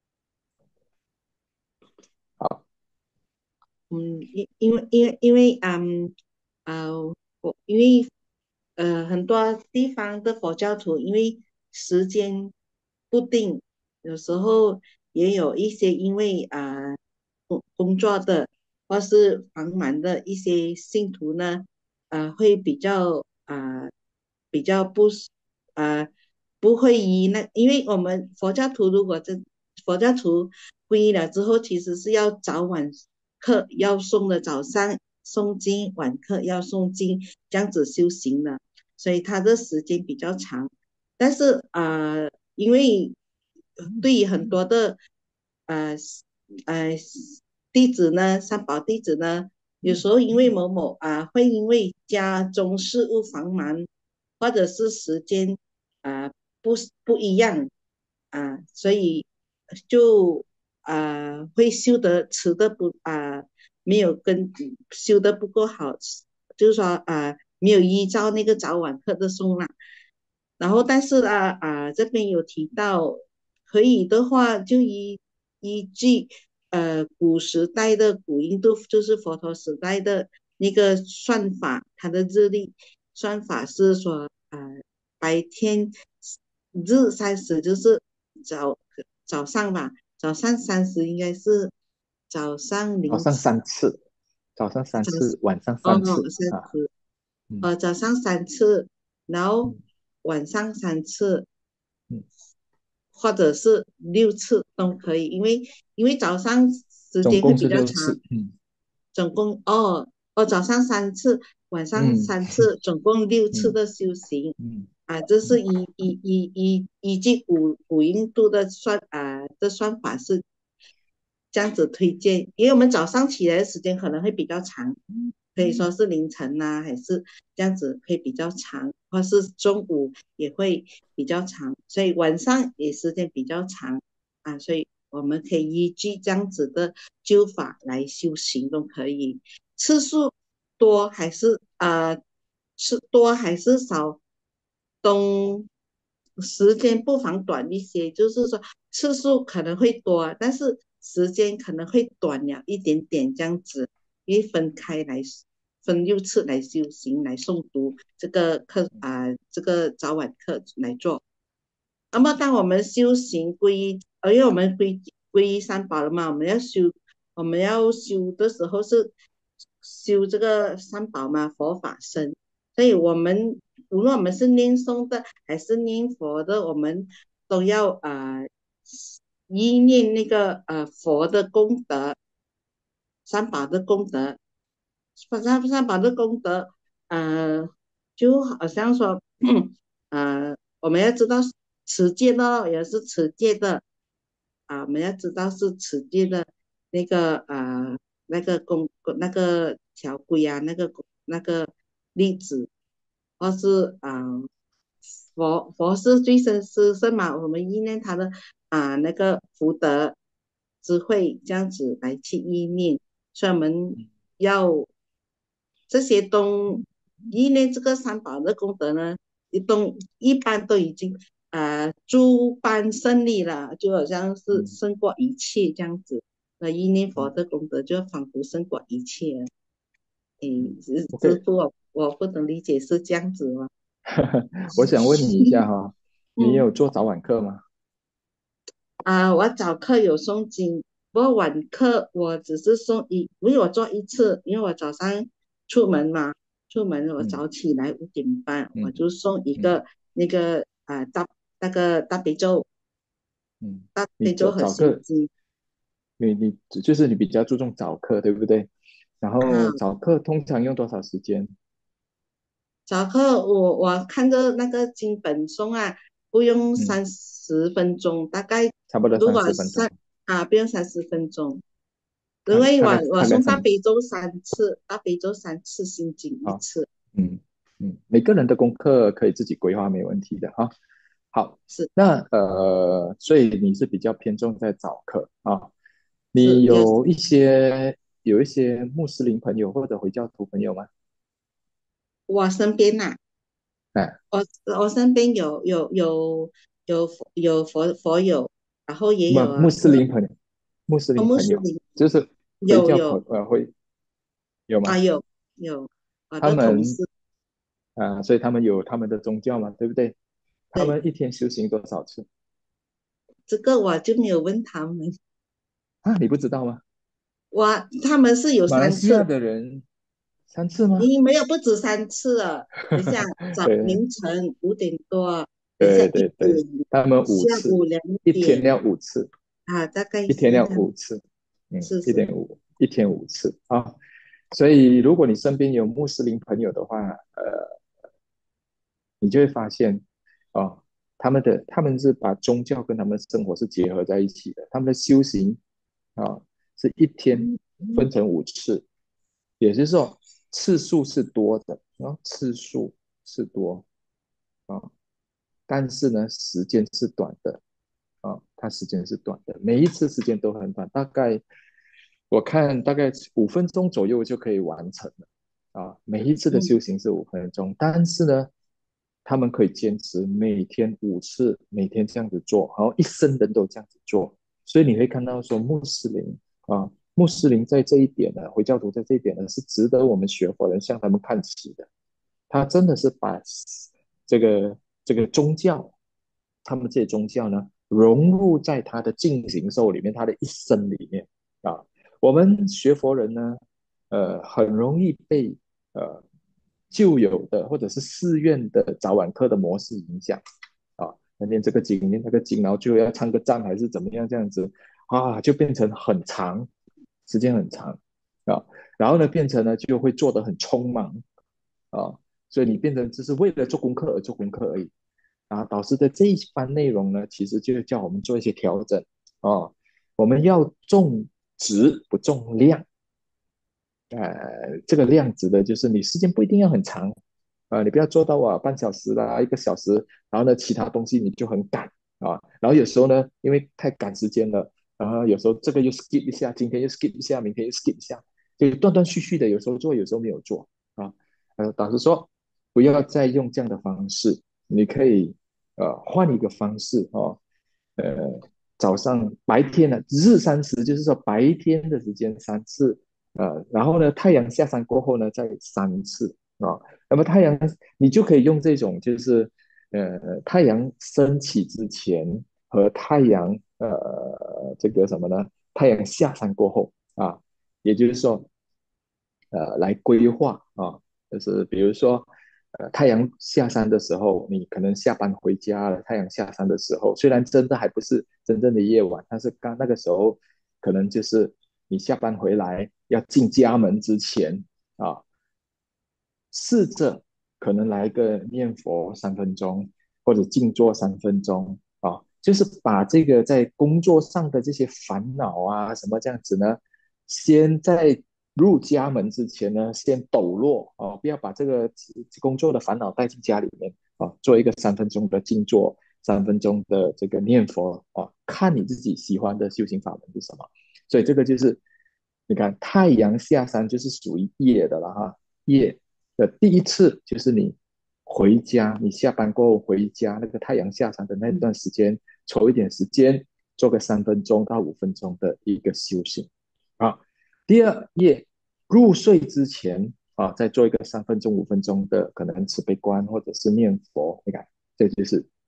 [SPEAKER 1] 好，
[SPEAKER 3] 嗯，因因为因为因为嗯呃，我因为呃很多地方的佛教徒，因为时间不定，有时候也有一些因为啊、呃工工作的或是繁忙的一些信徒呢，呃会比较啊、呃比较不啊、呃不会以那，因为我们佛教徒如果真佛教徒皈依了之后，其实是要早晚课要诵的，早上诵经，晚课要诵经，这样子修行的，所以他的时间比较长。但是呃，因为对于很多的呃呃弟子呢，三宝弟子呢，有时候因为某某啊、呃，会因为家中事务繁忙，或者是时间啊、呃、不不一样啊、呃，所以就啊、呃、会修得迟的不啊、呃、没有跟修得不够好，就是说啊、呃、没有依照那个早晚课的诵啦。然后但是啊啊这边有提到，可以的话就依依据呃古时代的古印度，就是佛陀时代的那个算法，它的日历算法是说呃白天日三十就是早早上吧，早上三十应该是早上
[SPEAKER 1] 早上
[SPEAKER 3] 凌晨
[SPEAKER 1] 三次，早上三
[SPEAKER 3] 早
[SPEAKER 1] 次，晚上
[SPEAKER 3] 哦
[SPEAKER 1] 三次
[SPEAKER 3] 三
[SPEAKER 1] 啊。
[SPEAKER 3] 十
[SPEAKER 1] 嗯
[SPEAKER 3] 呃早上三次，然后
[SPEAKER 1] 嗯
[SPEAKER 3] 晚上三次，
[SPEAKER 1] 嗯，
[SPEAKER 3] 或者是六次都可以，因为因为早上时间会
[SPEAKER 1] 总共是
[SPEAKER 3] 比较长，
[SPEAKER 1] 六次。嗯
[SPEAKER 3] 总共哦哦早上三次，晚上
[SPEAKER 1] 嗯
[SPEAKER 3] 三次，总共六次
[SPEAKER 1] 嗯
[SPEAKER 3] 的修行
[SPEAKER 1] 嗯
[SPEAKER 3] 啊，这是
[SPEAKER 1] 嗯
[SPEAKER 3] 依依依依依据古古印度的算啊的算法是这样子推荐，因为我们早上起来的时间可能会比较长，可以说是凌晨呐、啊，还是这样子会比较长，或是中午也会比较长，所以晚上也时间比较长啊，所以我们可以依据这样子的灸法来修行都可以，次数多还是呃是多还是少，都时间不妨短一些，就是说次数可能会多，但是时间可能会短了一点点这样子，因为分开来分六次来修行来诵读这个课啊、呃这个早晚课来做。那么当我们修行皈依，呃，因为我们皈皈依三宝了嘛，我们要修，我们要修的时候是修这个三宝嘛，佛法僧。所以我们无论我们是念诵的还是念佛的，我们都要啊、呃、依念那个呃佛的功德，三宝的功德，三三宝的功德，呃，就好像说，呃，我们要知道持戒的也是持戒的啊，我们要知道是持戒的那个呃那个公那个条规啊，那个那个例子，或是啊、呃、佛佛是最深师圣嘛，我们意念他的啊、那个福德智慧这样子来去意念，所以我们要这些都意念这个三宝的功德呢，都一般都已经呃诸般胜利了，就好像是
[SPEAKER 1] 嗯
[SPEAKER 3] 胜过一切这样子。那意念佛
[SPEAKER 1] 嗯
[SPEAKER 3] 的功德就仿佛胜过一切。诶，
[SPEAKER 1] 嗯
[SPEAKER 3] 师师
[SPEAKER 1] ，OK。
[SPEAKER 3] 傅，我我不能理解是这样子吗？
[SPEAKER 1] 我想问你一下哈， 你
[SPEAKER 3] 嗯
[SPEAKER 1] 有做早晚课吗？
[SPEAKER 3] 啊，我早课有诵经，不过晚课我只是送一，因为我做一次，因为我早上出门嘛，出门我
[SPEAKER 1] 嗯
[SPEAKER 3] 早起来五点半，我
[SPEAKER 1] 嗯
[SPEAKER 3] 就送一
[SPEAKER 1] 嗯
[SPEAKER 3] 个那个啊大那个大悲咒、
[SPEAKER 1] 嗯，
[SPEAKER 3] 大
[SPEAKER 1] 你早
[SPEAKER 3] 悲咒和
[SPEAKER 1] 早课，
[SPEAKER 3] 心经
[SPEAKER 1] 你你就是你比较注重早课，对不对？然后
[SPEAKER 3] 啊。
[SPEAKER 1] 早课通常用多少时间？
[SPEAKER 3] 早课我我看着那个经本诵啊，不用
[SPEAKER 1] 嗯，
[SPEAKER 3] 三十分钟，大概
[SPEAKER 1] 差不多
[SPEAKER 3] 如
[SPEAKER 1] 三十分钟，
[SPEAKER 3] 果三啊不用三十分钟，因
[SPEAKER 1] 看大
[SPEAKER 3] 为我
[SPEAKER 1] 概大概三
[SPEAKER 3] 我诵大悲咒三次，大悲咒三次，心经一
[SPEAKER 1] 啊，
[SPEAKER 3] 次，
[SPEAKER 1] 嗯嗯，每个人的功课可以自己规划，没问题的哈。好，
[SPEAKER 3] 是
[SPEAKER 1] 那呃，所以你是比较偏重在早课啊？你
[SPEAKER 3] 是也
[SPEAKER 1] 有一些有一些穆斯林朋友或者回教徒朋友吗？
[SPEAKER 3] 我身边呐、
[SPEAKER 1] 哎，
[SPEAKER 3] 我我身边有有有有佛有佛佛友，然后也有
[SPEAKER 1] 穆穆
[SPEAKER 3] 啊
[SPEAKER 1] 斯林朋友，穆斯
[SPEAKER 3] 哦
[SPEAKER 1] 林朋友
[SPEAKER 3] 穆斯林
[SPEAKER 1] 就是回教朋
[SPEAKER 3] 有有
[SPEAKER 1] 呃会有吗？
[SPEAKER 3] 啊有有我的同
[SPEAKER 1] 他们
[SPEAKER 3] 事，
[SPEAKER 1] 啊、所以他们有他们的宗教嘛，对不对？他
[SPEAKER 3] 对
[SPEAKER 1] 们一天修行多少次
[SPEAKER 3] 这个我就没有问他们，
[SPEAKER 1] 啊？你不知道吗？
[SPEAKER 3] 我他们是有
[SPEAKER 1] 马来西亚
[SPEAKER 3] 三次。
[SPEAKER 1] 的人三次吗？
[SPEAKER 3] 你没有不止三次了，等一下早
[SPEAKER 1] 对
[SPEAKER 3] 凌晨五点多，等一下
[SPEAKER 1] 对
[SPEAKER 3] 一点，
[SPEAKER 1] 对对，他们五次，
[SPEAKER 3] 下午两
[SPEAKER 1] 一天
[SPEAKER 3] 点
[SPEAKER 1] 要五次，
[SPEAKER 3] 啊，大概
[SPEAKER 1] 一天要
[SPEAKER 3] 是他们
[SPEAKER 1] 五次，嗯，
[SPEAKER 3] 是是
[SPEAKER 1] 一点五，一天五次啊。所以，如果你身边有穆斯林朋友的话，呃，你就会发现，哦，他们的他们是把宗教跟他们的生活是结合在一起的，他们的修行啊是一天分成五次，也就是说次数是多的，啊，次数是多啊，但是呢时间是短的啊，它时间是短的，每一次时间都很短，大概我看大概五分钟左右就可以完成了。啊，每一次的
[SPEAKER 3] 嗯
[SPEAKER 1] 修行是五分钟，但是呢，他们可以坚持每天五次，每天这样子做，然后一生人都这样子做，所以你会看到说穆斯林啊，穆斯林在这一点呢，回教徒在这一点呢，是值得我们学佛人向他们看齐的。他真的是把这个这个宗教，他们这些宗教呢，融入在他的进行受里面，他的一生里面啊。我们学佛人呢，呃，很容易被呃旧有的或者是寺院的早晚课的模式影响啊，念这个经，念那个经，然后就要唱个赞还是怎么样这样子啊，就变成很长，时间很长啊，然后呢，变成呢就会做得很匆忙啊，所以你变成只是为了做功课而做功课而已啊，导致的这一番内容呢，其实就叫我们做一些调整啊，我们要重质不重量。呃，这个量指的就是你时间不一定要很长，啊、呃你不要做到啊半小时啦，一个小时，然后呢，其他东西你就很赶啊，然后有时候呢，因为太赶时间了，然后有时候这个又 skip 一下，今天又 skip 一下，明天又 skip 一下，就断断续续的，有时候做，有时候没有做啊。呃，导师说不要再用这样的方式，你可以呃换一个方式哦，呃，早上白天呢，日三十，就是说白天的时间三次，呃，然后呢，太阳下山过后呢，再三次啊。那么太阳你就可以用这种，就是呃，太阳升起之前和太阳呃这个什么呢？太阳下山过后啊，也就是说，呃，来规划啊，就是比如说。呃，太阳下山的时候，你可能下班回家了。太阳下山的时候，虽然真的还不是真正的夜晚，但是刚那个时候，可能就是你下班回来要进家门之前啊，试着可能来个念佛三分钟，或者静坐三分钟啊，就是把这个在工作上的这些烦恼啊什么这样子呢，先在入家门之前呢，先抖落哦，不要把这个工作的烦恼带进家里面啊，做一个三分钟的静坐，三分钟的这个念佛啊，看你自己喜欢的修行法门是什么。所以这个就是你看太阳下山就是属于夜的了哈，夜的第一次就是你回家，你下班过后回家，那个太阳下山的那段时间，抽一点时间做个三分钟到五分钟的一个修行啊。第二夜入睡之前啊，再做一个三分钟五分钟的可能慈悲观或者是念佛，你看这就是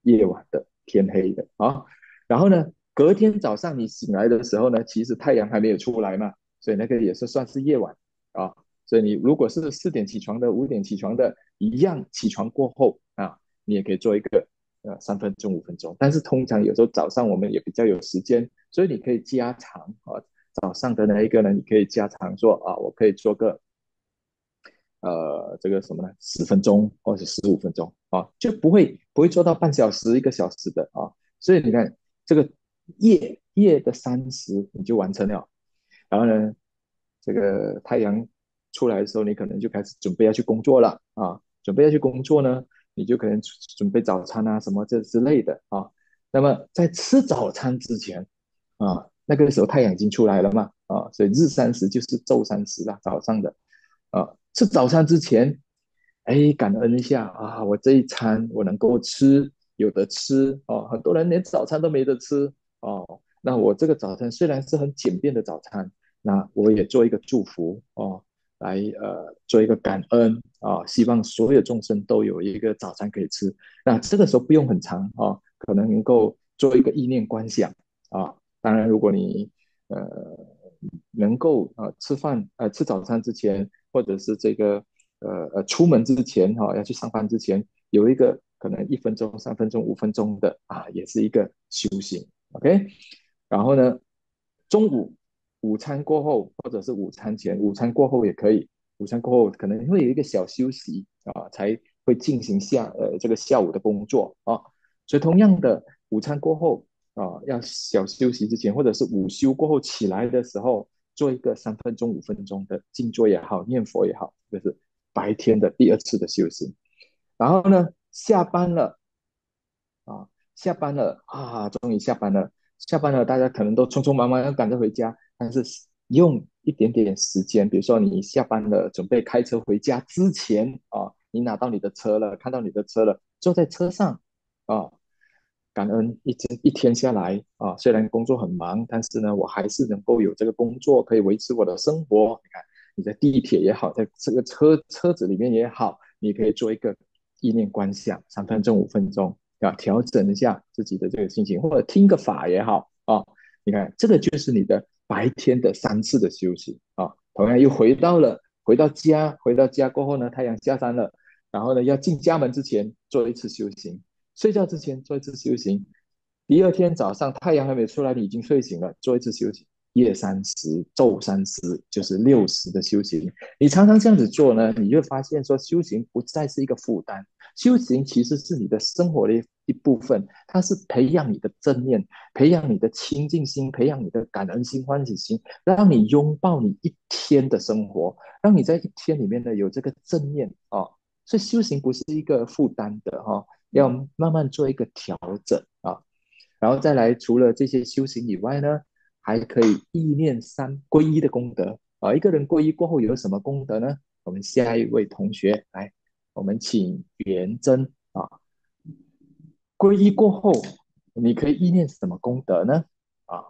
[SPEAKER 1] 夜晚的天黑的啊。然后呢，隔天早上你醒来的时候呢，其实太阳还没有出来嘛，所以那个也是算是夜晚啊。所以你如果是四点起床的、五点起床的，一样起床过后啊，你也可以做一个呃三分钟、五分钟。但是通常有时候早上我们也比较有时间，所以你可以加长啊。早上的那一个呢，你可以加长做啊，我可以做个呃这个什么呢，十分钟或者十五分钟啊，就不会不会做到半小时、一个小时的啊。所以你看这个夜夜的三十你就完成了，然后呢，这个太阳出来的时候，你可能就开始准备要去工作了啊。准备要去工作呢，你就可能准备早餐啊什么这之类的啊。那么在吃早餐之前啊，那个时候太阳已经出来了嘛啊，所以日三十就是昼三十啦，早上的啊。吃早餐之前，哎，感恩一下啊，我这一餐我能够吃，有的吃哦。很多人连早餐都没得吃哦，那我这个早餐虽然是很简便的早餐，那我也做一个祝福哦，来呃做一个感恩啊，希望所有众生都有一个早餐可以吃。那这个时候不用很长啊，可能能够做一个意念观想啊。当然，如果你呃能够呃吃饭呃吃早餐之前，或者是这个呃呃出门之前哈、哦，要去上班之前，有一个可能一分钟、三分钟、五分钟的啊，也是一个修行。OK，然后呢，中午午餐过后，或者是午餐前，午餐过后也可以。午餐过后可能会有一个小休息啊，才会进行下呃这个下午的工作啊。所以同样的，午餐过后啊，要小休息之前，或者是午休过后起来的时候，做一个三分钟、五分钟的静坐也好，念佛也好，就是白天的第二次的修行。然后呢，下班了啊，下班了啊，终于下班了，下班了，大家可能都匆匆忙忙要赶着回家，但是用一点点时间，比如说你下班了，准备开车回家之前啊，你拿到你的车了，看到你的车了，坐在车上啊，感恩一天一天下来啊，虽然工作很忙，但是呢，我还是能够有这个工作可以维持我的生活。你看，你在地铁也好，在这个车车子里面也好，你可以做一个意念观想，三分钟、五分钟，啊，调整一下自己的这个心情，或者听个法也好啊。你看，这个就是你的白天的三次的休息啊。同样又回到了回到家，回到家过后呢，太阳下山了，然后呢，要进家门之前做一次修行，睡觉之前做一次修行，第二天早上太阳还没出来，你已经睡醒了，做一次修行。夜三十、昼三十，就是六十的修行。你常常这样子做呢，你就会发现说，修行不再是一个负担，修行其实是你的生活的一部分，它是培养你的正念，培养你的清净心，培养你的感恩心、欢喜心，让你拥抱你一天的生活，让你在一天里面呢有这个正念哦。所以修行不是一个负担的哈、哦，要慢慢做一个调整啊。然后再来，除了这些修行以外呢，还可以意念三皈依的功德啊。一个人皈依过后有什么功德呢？我们下一位同学来，我们请元真啊。皈依过后，你可以意念什么功德呢？啊，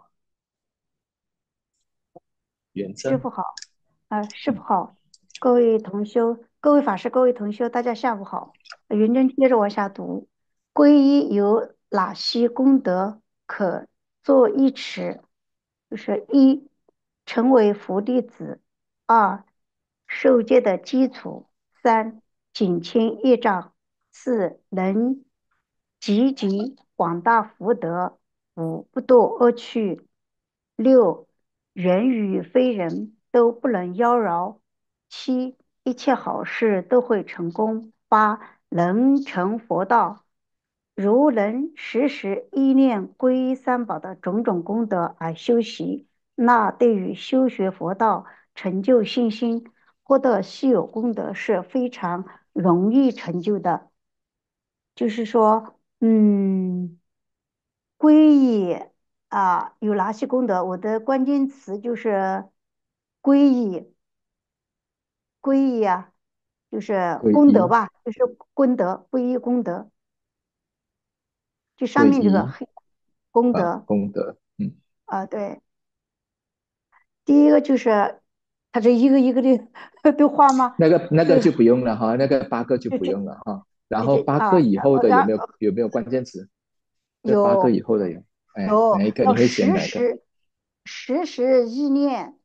[SPEAKER 1] 元真。
[SPEAKER 2] 师傅好，啊，师傅好，各位同修，各位法师，各位同修，大家下午好。呃云珍接着往下读，皈依有哪些功德可作一持？就是一，成为佛弟子；二，受戒的基础；三，减轻业障；四，能积集广大福德；五，不堕恶趣；六，人与非人都不能妖娆；七，一切好事都会成功；八，能成佛道。如能时时依念皈依三宝的种种功德而修习，那对于修学佛道、成就信心、获得稀有功德是非常容易成就的。就是说，嗯，皈依啊，有哪些功德？我的关键词就是皈依，皈依啊，就是
[SPEAKER 1] 皈依
[SPEAKER 2] 功德吧，就是功德，皈依功德，就上面这个
[SPEAKER 1] 皈依
[SPEAKER 2] 黑功
[SPEAKER 1] 啊，
[SPEAKER 2] 德
[SPEAKER 1] 功德。嗯，
[SPEAKER 2] 啊，对。第一个就是他这一个一个的都画吗？
[SPEAKER 1] 那个那
[SPEAKER 2] 这个
[SPEAKER 1] 个就不用了哈，那个八个就不用了哈。 然
[SPEAKER 2] 对
[SPEAKER 1] 后八个
[SPEAKER 2] 对啊，
[SPEAKER 1] 以后的有没有
[SPEAKER 2] 然后
[SPEAKER 1] 有没有关键词？这八个以
[SPEAKER 2] 有
[SPEAKER 1] 后的有，哎，哪
[SPEAKER 2] 有
[SPEAKER 1] 一个？你
[SPEAKER 2] 要
[SPEAKER 1] 会选哪一个？
[SPEAKER 2] 时时时时意念，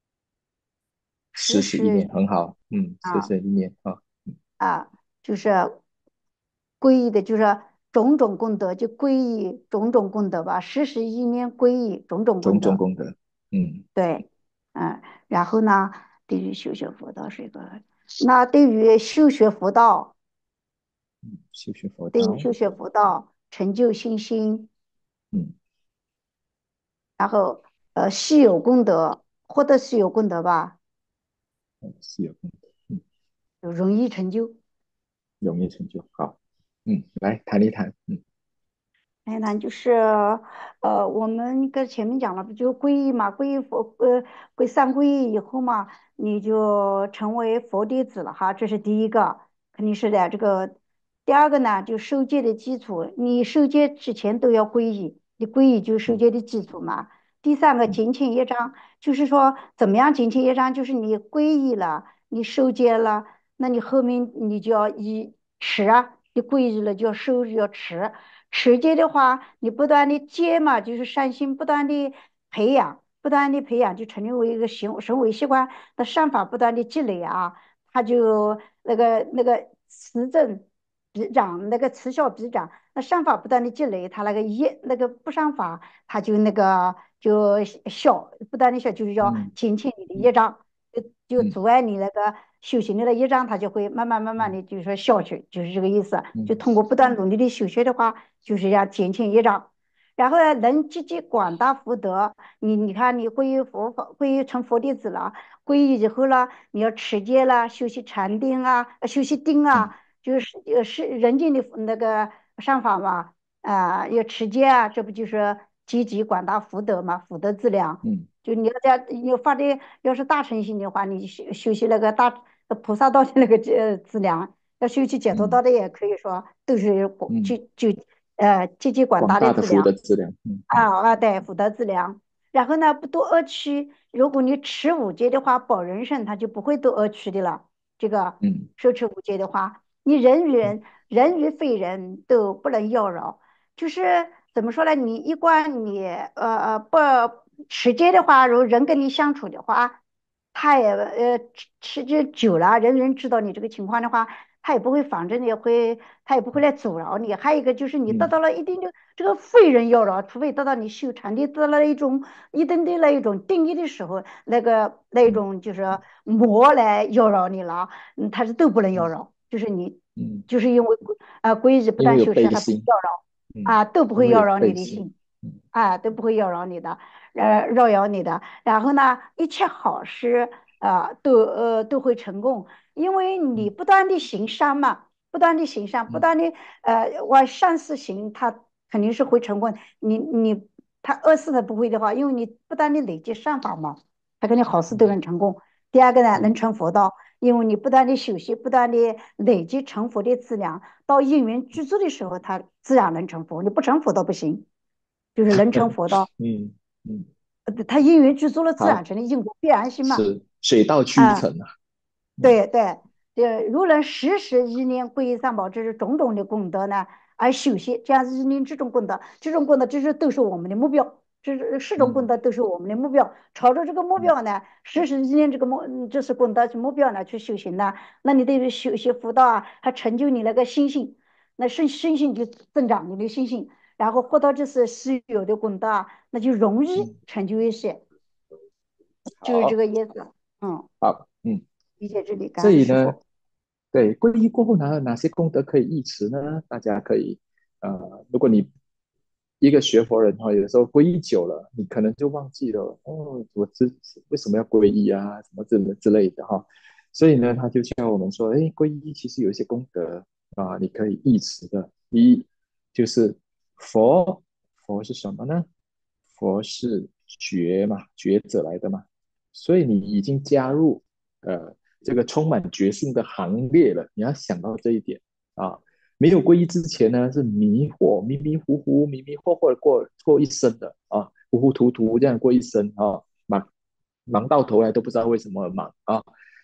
[SPEAKER 2] 时
[SPEAKER 1] 时时一
[SPEAKER 2] 时
[SPEAKER 1] 念，很好，嗯，时
[SPEAKER 2] 啊
[SPEAKER 1] 时一念啊，
[SPEAKER 2] 啊，就是皈依的，就是种种功德，就皈依种种功德吧，时时意念皈依种种功
[SPEAKER 1] 种种
[SPEAKER 2] 德。
[SPEAKER 1] 功德，嗯，
[SPEAKER 2] 对，嗯，然后呢，对于修学佛道是一个，那对于修学佛道，
[SPEAKER 1] 修学佛道，
[SPEAKER 2] 对于修学佛道成就信心，
[SPEAKER 1] 嗯，
[SPEAKER 2] 然后呃稀有功德，获得稀有功德吧，
[SPEAKER 1] 是有功德，嗯，
[SPEAKER 2] 就容易成就。
[SPEAKER 1] 容易成就，好，嗯，来谈一谈，嗯
[SPEAKER 2] 哎，那就是呃，我们跟前面讲了，不就皈依嘛？皈依佛，呃，皈三皈依以后嘛，你就成为佛弟子了哈，这是第一个，肯定是的。这个第二个呢，就受戒的基础，你受戒之前都要皈依，你皈依就是受
[SPEAKER 1] 嗯
[SPEAKER 2] 戒的基础嘛。第三个
[SPEAKER 1] 嗯
[SPEAKER 2] 减轻业障，就是说怎么样减轻业障，就是你皈依了，你受戒了，那你后面你就要依持啊，你皈依了就要受，就要持。持戒的话，你不断的戒嘛，就是善心不断的培养，不断的培养，就成为一个行行为习惯。那善法不断的积累啊，它就那个那个持正必长，那个持效必长。那善法不断的积累，它那个业那个不善法，它就那个就消，不断的消，就是要
[SPEAKER 1] 嗯
[SPEAKER 2] 减轻你的
[SPEAKER 1] 嗯
[SPEAKER 2] 业障。就就
[SPEAKER 1] 嗯
[SPEAKER 2] 阻碍你那个修行的那业障，它就会慢慢慢慢
[SPEAKER 1] 嗯
[SPEAKER 2] 的，就是说消去，就是这个意思。就
[SPEAKER 1] 嗯
[SPEAKER 2] 通过不断努力的修学的话，就是要减轻业障，然后呢，能积极广大福德。你你看，你皈依佛法，皈依成佛弟子了，皈依以后呢，你要持戒啦，修习禅定啊，呃修习定
[SPEAKER 1] 嗯
[SPEAKER 2] 啊，就是呃是人间的那个善法嘛，啊、要持戒啊，这不就是积极广大福德嘛，福德资粮。
[SPEAKER 1] 嗯
[SPEAKER 2] 就你要在你要发的，要是大乘心的话，你修修习那个大呃菩萨道的那个呃资粮，要修习解脱
[SPEAKER 1] 嗯
[SPEAKER 2] 道的，也可以说都是广
[SPEAKER 1] 嗯，
[SPEAKER 2] 就就呃积极广
[SPEAKER 1] 广大的福
[SPEAKER 2] 大的资粮
[SPEAKER 1] 德资粮，嗯嗯
[SPEAKER 2] 啊啊，对，福德资粮。然后呢，不堕恶趣。如果你持五戒的话，保人身，他就不会堕恶趣的了。这个
[SPEAKER 1] 嗯
[SPEAKER 2] 受持五戒的话，你人与
[SPEAKER 1] 嗯
[SPEAKER 2] 人、人与非人都不能妖扰。就是怎么说呢？你一贯你呃呃不持戒的话，如果人跟你相处的话，他也呃持持戒久了，人人知道你这个情况的话，他也不会防着你，会他也不会来阻挠你。还有一个就是你得
[SPEAKER 1] 嗯
[SPEAKER 2] 到了一定的这个非人妖扰，除非得到你修禅的得到了一种一定的那一种定义的时候，那个那一
[SPEAKER 1] 嗯
[SPEAKER 2] 种就是魔来妖扰你了，嗯，他是都不能妖
[SPEAKER 1] 嗯
[SPEAKER 2] 扰，就是你
[SPEAKER 1] 嗯，
[SPEAKER 2] 就是因为呃皈依不
[SPEAKER 1] 因为有
[SPEAKER 2] 但修持，还不
[SPEAKER 1] 悲心，
[SPEAKER 2] 妖扰。
[SPEAKER 1] 嗯，
[SPEAKER 2] 啊，都不
[SPEAKER 1] 因为有
[SPEAKER 2] 会扰扰你
[SPEAKER 1] 悲心，
[SPEAKER 2] 的心，
[SPEAKER 1] 嗯
[SPEAKER 2] 啊，都不会扰扰你的，呃，扰扰你的。然后呢，一切好事啊，都呃都会成功，因为你
[SPEAKER 1] 嗯
[SPEAKER 2] 不断的行善嘛，不断的行善，不
[SPEAKER 1] 嗯
[SPEAKER 2] 断的呃往善事行，它肯定是会成功。你你他恶事他不会的话，因为你不断的累积善法嘛，他肯定好事都
[SPEAKER 1] 嗯
[SPEAKER 2] 能成功。第二个呢，能
[SPEAKER 1] 嗯
[SPEAKER 2] 成佛道，因为你不断的修习，不断的累积成佛的资粮。到因缘具足的时候，他自然能成佛。你不成佛都不行，就是能成佛道。
[SPEAKER 1] 嗯嗯，
[SPEAKER 2] 呃他因缘具足了，自然
[SPEAKER 1] 好，
[SPEAKER 2] 成的因果必然性嘛。
[SPEAKER 1] 是水到渠
[SPEAKER 2] 啊，
[SPEAKER 1] 成啊，嗯
[SPEAKER 2] 对对对，如能时时意念皈依三宝，这是种种的功德呢，而修习这样子意念这种功德，这种功德这是都是我们的目标，这是十种功
[SPEAKER 1] 嗯
[SPEAKER 2] 德都是我们的目标。朝着这个目
[SPEAKER 1] 嗯
[SPEAKER 2] 标呢，时时意念这个目，嗯这是功德是目标呢去修行呢，那你得修习辅导啊，还成就你那个心性，那身身心就增长你的心性，然后获得这是稀有的功德啊，那就容易
[SPEAKER 1] 嗯，
[SPEAKER 2] 成就一些，就是这
[SPEAKER 1] 好，
[SPEAKER 2] 个意思。嗯，
[SPEAKER 1] 好，嗯，
[SPEAKER 2] 理解这里，感
[SPEAKER 1] 所以呢，
[SPEAKER 2] 恩师傅。
[SPEAKER 1] 对，皈依过后呢，哪些功德可以忆持呢？大家可以，呃，如果你一个学佛人哈，有的时候皈依久了，你可能就忘记了哦，我这为什么要皈依啊，什么之之类的哈。所以呢，他就教我们说，哎，皈依其实有一些功德啊，你可以忆持的。一就是佛，佛是什么呢？佛是觉嘛，觉者来的嘛，所以你已经加入呃这个充满觉性的行列了。你要想到这一点啊。没有皈依之前呢，是迷惑、迷迷糊糊、迷迷惑惑的过过一生的啊，糊糊涂涂这样过一生啊，忙忙到头来都不知道为什么而忙啊。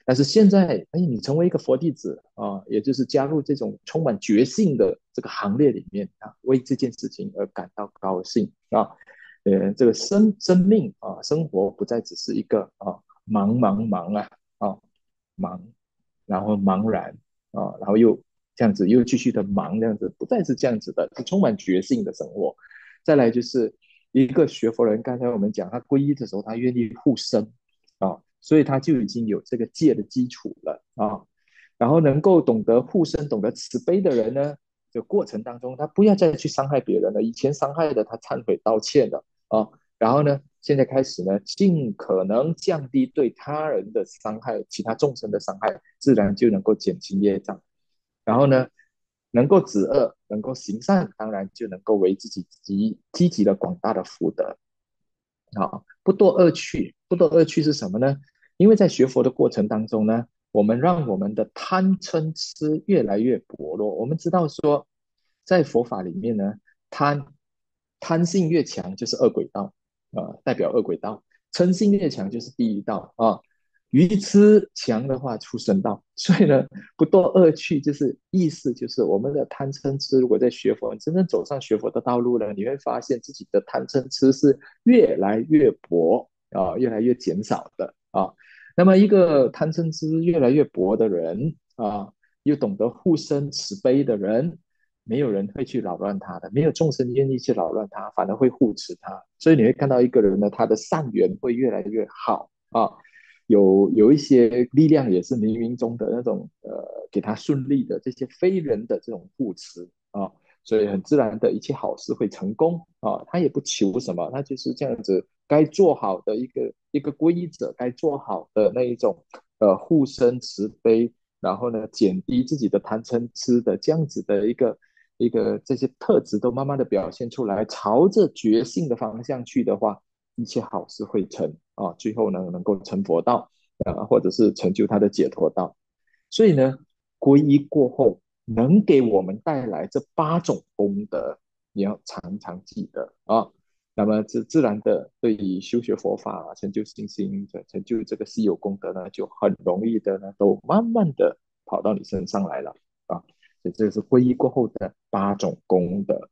[SPEAKER 1] 但是现在，哎，你成为一个佛弟子啊，也就是加入这种充满觉性的这个行列里面啊，为这件事情而感到高兴啊。呃，这个生生命啊，生活不再只是一个啊忙忙忙啊啊忙，然后茫然啊，然后又这样子又继续的忙，这样子不再是这样子的，是充满觉性的生活。再来就是一个学佛人，刚才我们讲他皈依的时候，他愿意护身啊，所以他就已经有这个戒的基础了啊。然后能够懂得护身、懂得慈悲的人呢，这个过程当中，他不要再去伤害别人了。以前伤害的，他忏悔道歉了啊。然后呢，现在开始呢，尽可能降低对他人的伤害、其他众生的伤害，自然就能够减轻业障。然后呢，能够止恶，能够行善，当然就能够为自己积积极的广大的福德。啊，不堕恶趣，不堕恶趣是什么呢？因为在学佛的过程当中呢，我们让我们的贪嗔痴越来越薄弱。我们知道说，在佛法里面呢，贪贪性越强就是恶鬼道，啊，代表恶鬼道；嗔性越强就是地狱道啊。愚痴强的话出生道，所以呢，不堕恶趣就是意思就是我们的贪嗔痴，如果在学佛，真正走上学佛的道路了，你会发现自己的贪嗔痴是越来越薄啊，越来越减少的啊。那么一个贪嗔痴越来越薄的人啊，又懂得护身慈悲的人，没有人会去扰乱他的，没有众生愿意去扰乱他，反而会护持他。所以你会看到一个人呢，他的善缘会越来越好啊。有有一些力量也是冥冥中的那种呃，给他顺利的这些非人的这种护持啊，所以很自然的一切好事会成功啊。他也不求什么，他就是这样子该做好的一个一个规则，该做好的那一种呃护身慈悲，然后呢减低自己的贪嗔痴的这样子的一个一个这些特质都慢慢的表现出来，朝着觉性的方向去的话，一切好事会成啊，最后呢能够成佛道啊，或者是成就他的解脱道。所以呢，皈依过后能给我们带来这八种功德，你要常常记得啊。那么自自然的，对于修学佛法、成就信心、成就这个稀有功德呢，就很容易的呢，都慢慢的跑到你身上来了啊。所以这是皈依过后的八种功德。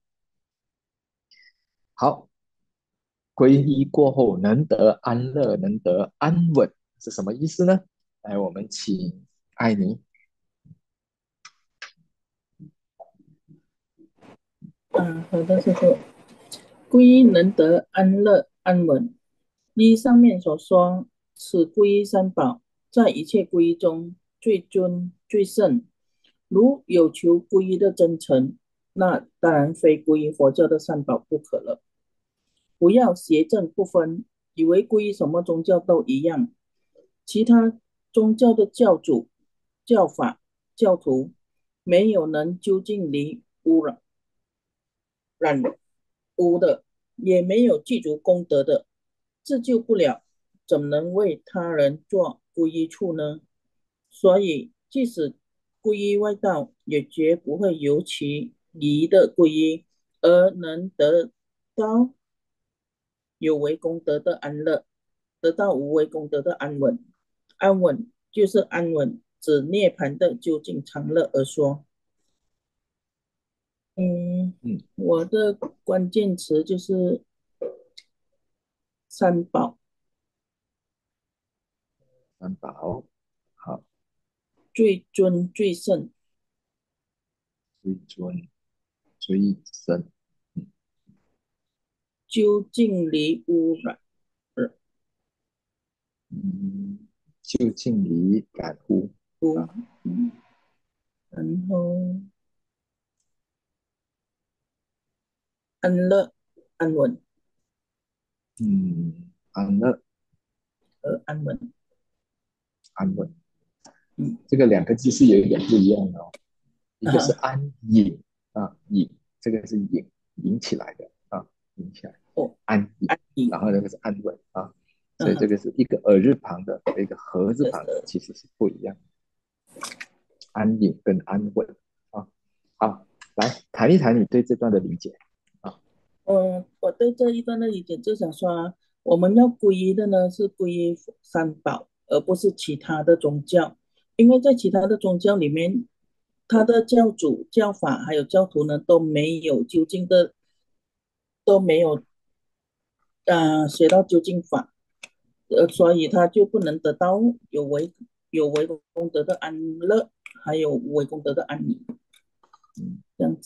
[SPEAKER 1] 好，皈依过后能得安乐，能得安稳，是什么意思呢？来，我们请艾妮。
[SPEAKER 8] 啊，好的，师傅。皈依能得安乐安稳。依上面所说，此皈依三宝在一切皈依中最尊最胜。如有求皈依的真诚，那当然非皈依佛教的三宝不可了。不要邪正不分，以为皈依什么宗教都一样。其他宗教的教主、教法、教徒，没有能究竟离污染染污的，也没有具足功德的，自救不了，怎能为他人做皈依处呢？所以，即使皈依外道，也绝不会由其离的皈依而能得到有为功德的安乐，得到无为功德的安稳。安稳就是安稳，指涅槃的究竟常乐而说。嗯，
[SPEAKER 1] 嗯，
[SPEAKER 8] 我的关键词就是三宝。
[SPEAKER 1] 三宝，好，
[SPEAKER 8] 最尊最胜。
[SPEAKER 1] 最尊最胜，
[SPEAKER 8] 究竟离污染。
[SPEAKER 1] 嗯，就近离感悟啊，
[SPEAKER 8] 嗯，然后安乐安稳。
[SPEAKER 1] 嗯，安乐
[SPEAKER 8] 呃安稳。
[SPEAKER 1] 安稳，
[SPEAKER 8] 嗯
[SPEAKER 1] 这个两个字是有一点不一样的哦，一个是
[SPEAKER 8] 啊
[SPEAKER 1] 安隐啊，隐，这个是隐引起来的啊，引起来，
[SPEAKER 8] 哦
[SPEAKER 1] 安隐，
[SPEAKER 8] 安逸。
[SPEAKER 1] 然后那个是安稳啊，所以这
[SPEAKER 8] 嗯
[SPEAKER 1] 个是一个耳字旁的和一个合字旁的
[SPEAKER 8] 呃
[SPEAKER 1] 其实是不一样，安隐跟安稳啊。好，来谈一谈你对这段的理解啊。
[SPEAKER 8] 嗯，我对这一段的理解就想说，我们要皈依的呢是皈依三宝， 而不是其他的宗教。因为在其他的宗教里面，他的教主、教法还有教徒呢都没有究竟的，都没有啊、呃学到究竟法，呃，所以他就不能得到有为有为功德的安乐，还有无为功德的安宁，这样子。